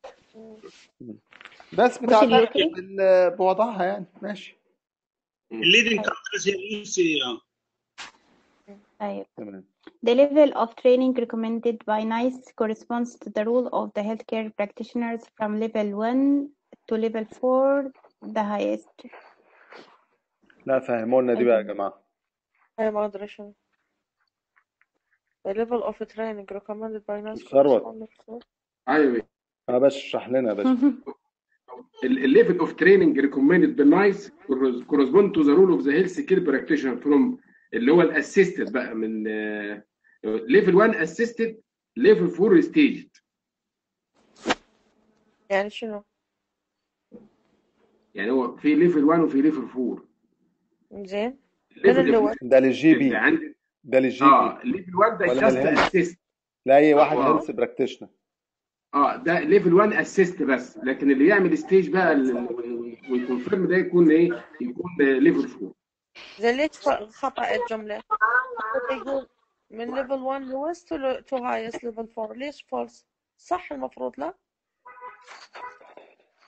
بس مش اليو بتعترف كي. بال- بوضعها يعني. ماشي الليدنج طيب كونتريز هي اليو سي. طيب. تمام. The level of training recommended by NICE corresponds to the role of the healthcare practitioners from level one to level four, the highest. لا فهموا لنا دي بقى يا جماعة. اي ما ادري شنو. The level of training recommended by NICE ثروت. corresponds to ايوه اه باش اشرح لنا يا باشا. الليفل اوف تريننج ريكومندد بالنايس كورسبوند تو ذا رول اوف ذا هيلث كير براكتيشنر فروم اللي هو الاسيستد بقى من ليفل واحد اسيستد ليفل أربعة ستيج. يعني شنو؟ يعني هو في ليفل واحد وفي ليفل أربعة. زين من الليفل اللي هو ده للجي بي. عند ده للجي اه بي ليفل واحد ده ولا جاست للهيلث؟ اسيست. لا اي واحد اه هيلث براكتيشنر. اه ده ليفل واحد اسيست بس، لكن اللي يعمل ستيج بقى ويكونفيرم ده يكون ايه؟ يكون ليفل أربعة. زين ليش ف- خطأ الجملة؟ المفروض يقول من level one lowest to to highest level four. ليش false؟ صح المفروض لا؟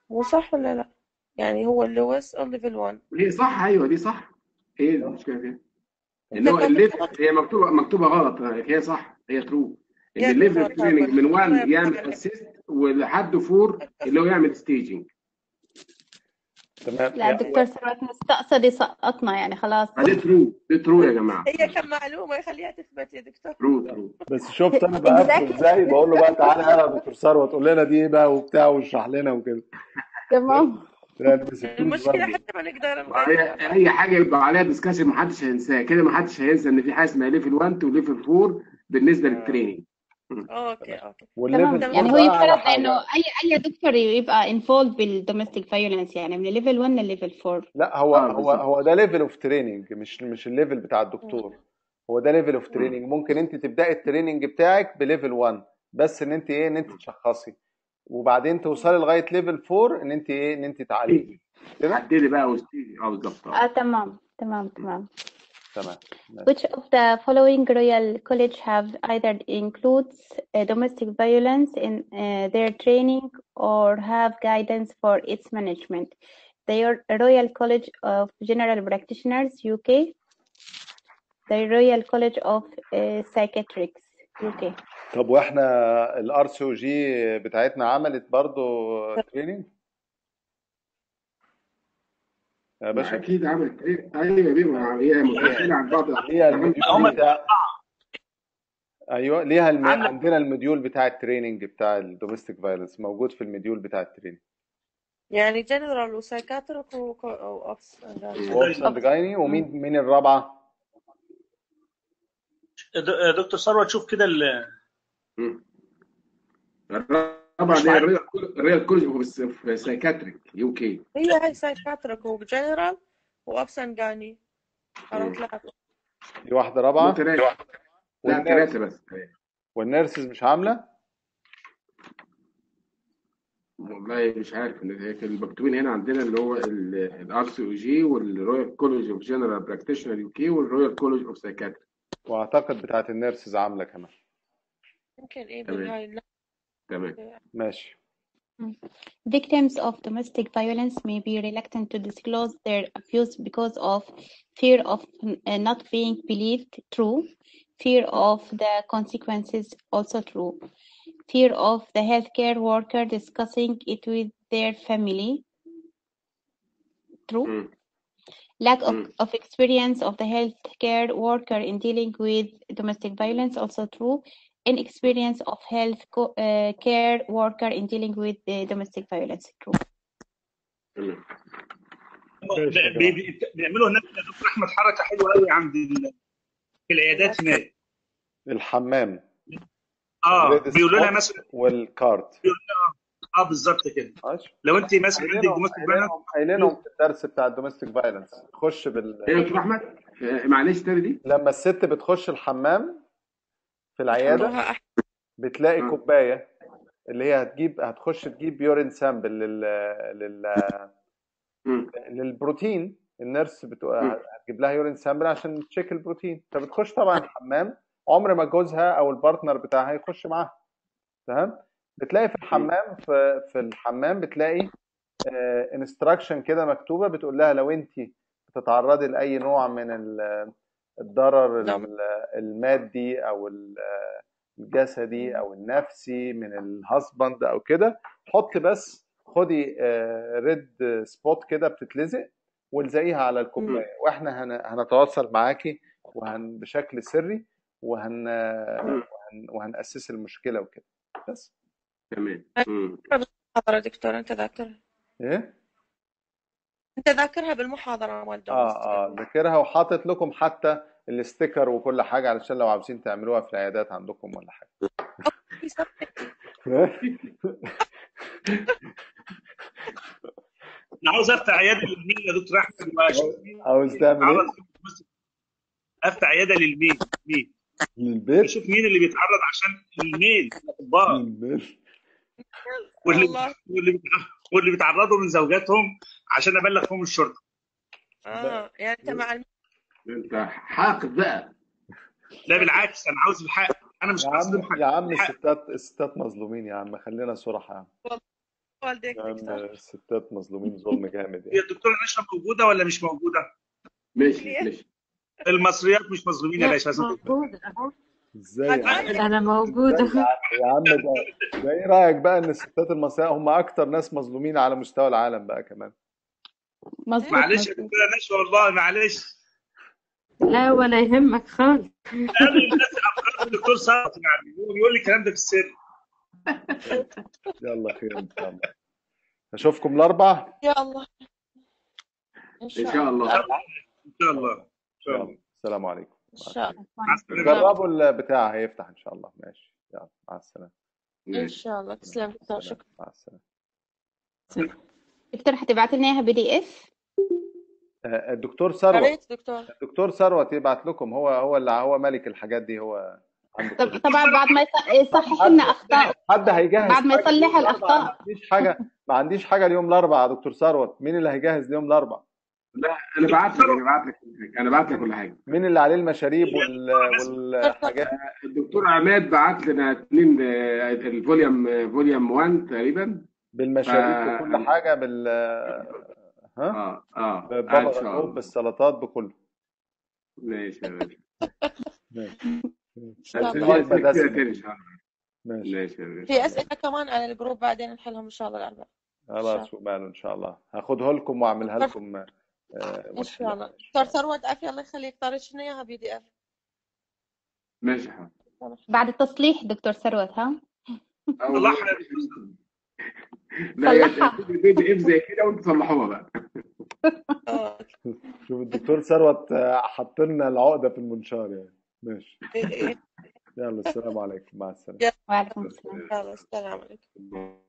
هو صح ولا لا؟ يعني هو اللويس او ليفل واحد؟ هي صح، ايوه دي صح. ايه المشكله فيها؟ انت ان هو الليفل كاتب هي مكتوبه مكتوبه غلط، هي صح، هي ترو. ان يعني الليفل غلط تريننج من الله واحد يعمل يرضى عليك. اسيست ولحد أربعة اللي هو يعمل ستيجنج. تمام لا يا الدكتور ثروت مستقصد يسقطنا يعني خلاص. فدي ترو، دي ترو يا جماعه. هي كم معلومة يخليها تثبت يا دكتور. ترو ترو. بس شفت انا بقفل exactly. ازاي، بقول له بقى تعالى يلا يا دكتور ثروت تقول لنا دي ايه بقى وبتاع واشرح لنا وكده، تمام. يعني ما سبتوش المشكلة برضه. حتى ما نقدر هي نغيرها. اي حاجه يبقى عليها ديسكشن محدش هينساها كده، محدش هينسى ان في حاجه اسمها ليفل واحد وليفل أربعة بالنسبه آه. للتريننج. اوكي اوكي والليفل تمام، فور يعني هو بقى على يفترض انه حاجه. اي اي دكتور يبقى انفولد بالدوميستيك فايولنس يعني من ليفل واحد لليفل أربعة. لا هو اه هو بالظبط. هو ده ليفل اوف تريننج، مش مش الليفل بتاع الدكتور، هو ده ليفل اوف تريننج. ممكن انت تبداي التريننج بتاعك بليفل واحد بس ان انت ايه ان انت تشخصي، وبعدين توصلي لغايه ليفل أربعة ان انت ايه ان انت تعالجي كده. حددي بقى وستيجي. اه بالظبط. اه تمام تمام تمام. تمام. Which of the following Royal College have either includes uh, domestic violence in uh, their training or have guidance for its management? The Royal College of General Practitioners U K, the Royal College of uh, Psychiatrists U K. طب واحنا الار سي او جي بتاعتنا عملت برضو تريننج يا ما باشا؟ اكيد عملت ايه. ايوه يا بيه، هي متنقله عن بعض. ليها المديول هم بتاع ايوه ليها الم... عامله عندنا المديول بتاع التريننج بتاع الدوميستيك فايلنس موجود في المديول بتاع التريننج. يعني جنرال وسايكاتريك واوبس. ووبس اند جايني. ومين مين الرابعه؟ د- دكتور ثروت شوف كده ال- الرابعه مش دي معاك. الريال كولج في سايكاتريك يو كي. هي هاي سايكاتريك وجنرال واوبس انجاني. قرأت لها. دي واحده رابعه. ثلاثه. لا والنيرس ثلاثه بس. والنيرسز مش عامله. والله مش عارف، ان هي في المكتوبين هنا عندنا اللي هو الار سي او جي والرويال كولج اوف جنرال براكتيشنر يو كي والرويال كولج اوف سايكاتري. واعتقد بتاعت النيرسز عامله كمان. يمكن ايه تمام. بالهاي. لا. تمام. ماشي. Victims of domestic violence may be reluctant to disclose their abuse because of fear of uh, not being believed, true. Fear of the consequences, also true. Fear of the healthcare worker discussing it with their family, true. مم. Lack of, مم. of experience of the healthcare worker in dealing with domestic violence, also true. Inexperience of health co- uh, care worker in dealing with the domestic violence, true. تمام. ماشي يا ب- بي- جماعه. بي- بيعملوا هناك يا دكتور احمد حركه حلوه قوي عند ال- في العيادات هناك. الحمام اه الريد بيقولوا لها سبوت مثلا، والكارت. بيقولوا لها اه بالظبط كده. ماشي. لو انت مثلا عندك قايلينهم دوميستيك فايلنس قايلينهم قايلينهم في الدرس بتاع الدوميستيك فايلنس. خش بال ايه يا دكتور احمد؟ آه، معلش تاني دي. لما الست بتخش الحمام في العياده يخلوها أحسن. بتلاقي آه. كوبايه اللي هي هتجيب هتخش تجيب يورين سامبل لل لل مم. للبروتين. النيرس بتو... مم. هتجيب لها يورين سامبل عشان تشيك البروتين، فبتخش طبعا الحمام. عمر ما جوزها او البارتنر بتاعها يخش معاها. تمام. بتلاقي في الحمام في, في الحمام بتلاقي انستراكشن كده مكتوبه بتقول لها لو انت بتتعرضي لاي نوع من ال- الضرر نعم. ال- المادي او ال- الجسدي او النفسي من الهاسبند او كده، حطي بس خدي ريد سبوت كده بتتلزق والزقيها على الكوبايه، واحنا هن- هنتواصل معاكي وهن بشكل سري وهن مم. وهن وهنأسس المشكله وكده بس. تمام. مم. بالمحاضرة دكتور انت ذاكرها. ايه انت ذاكرها بالمحاضرة مال اه domestic. اه ذاكرها وحاطط لكم حتى الاستيكر وكل حاجه علشان لو عاوزين تعملوها في العيادات عندكم ولا حاجه. في صفحة. انا عاوز افتح عياده للميل يا دكتور احمد واشوف مين عاوز اللي تعمل بيتعرض ايه؟ فيه للدوميستيك. افتح عياده للميل مين للبيت. اشوف مين اللي بيتعرض عشان الميل الاطباء للبيت. واللي والله. واللي بيتع- واللي بيتعرضوا من زوجاتهم عشان ابلغهم الشرطه. اه يعني انت مع الم... انت حاقد بقى. لا بالعكس انا عاوز الحق، انا مش يا هظلم عم حد. يا عم الحق. الستات الستات مظلومين يا عم، خلينا صراحه يا عم. والديك يا عم دكتور الستات مظلومين ظلم جامد هي يعني. الدكتوره نشوى موجوده ولا مش موجوده؟ ماشي ماشي. المصريات مش مظلومين يا لا باشا، لازم تفهم. موجودة أهو. ازاي يا عم؟ هتغير أنا موجودة. ازاي يا عم ده ده ايه رايك بقى ان الستات المصريات هم اكتر ناس مظلومين على مستوى العالم بقى كمان؟ مظبوط معلش يا مظبوط. دكتوره نشوى والله معلش. لا ولا يهمك خالص. قالوا الناس افكار الدكتور ثروت، يعني هو بيقول لي الكلام ده في السر. يلا خير ان شاء الله. اشوفكم الاربع يا الله ان ان شاء شاء الله الله. الاربعاء ان شاء الله ان شاء يلا الله. السلام عليكم. ان مع شاء السلامه. الله مع السلامه. جربوا البتاع هيفتح ان شاء الله. ماشي يلا مع السلامه. ان ماشي. شاء الله. تسلم دكتور، سلام شكرا. مع السلامه. دكتور هتبعت لنا اياها بي دي اف؟ آه، الدكتور يا ثروت ريت دكتور. الدكتور ثروت يبعت لكم. هو هو اللي هو ملك الحاجات دي. هو عنده طب كل طبعا بعد ما يص- يصحح حد لنا اخطاء، حد هيجهز بعد ما حاجه يصلح اليوم الاربعاء؟ ما الاخطاء. عنديش حاجه ما عنديش حاجه اليوم الاربعاء يا دكتور ثروت. مين اللي هيجهز اليوم الاربعاء؟ لا انا بعت لك انا بعت لك كل حاجه انا بعت لك كل حاجه. مين اللي عليه المشاريب وال... والحاجات؟ الدكتور عماد بعت لنا اثنين الفوليوم فوليوم واحد تقريبا بالمشاريب ف- بكل حاجه بال ها اه اه بابا ان شاء غنوج الله. بالسلطات بكله. ماشي يا باشا. ماشي ان شاء الله. الوجبه هنسألك كده دسمه. تاني ان شاء الله. ماشي ماشي يا باشا. في اسئله كمان على الجروب بعدين نحلهم ان شاء الله الاربعاء. ان شاء خلاص وماله ان شاء الله. هاخدها لكم واعملها الله. لكم آه، ان شاء ونحلها. الله. إن شاء دكتور الله. ثروت عافيه الله يخليك، طارش لنا اياها بي دي اف. ماشي يا حبيبي. بعد التصليح دكتور ثروت ها؟ أو صلحها يا دكتور. لا يا صلحها. بي دي اف زي كده وانتوا تصلحوها بقى. اه شوف الدكتور ثروت آه، حط لنا العقده في المنشار يعني. ماشي إيه، إيه. يلا السلام عليكم مع السلامه. يلا وعليكم السلام. يلا، السلام عليكم.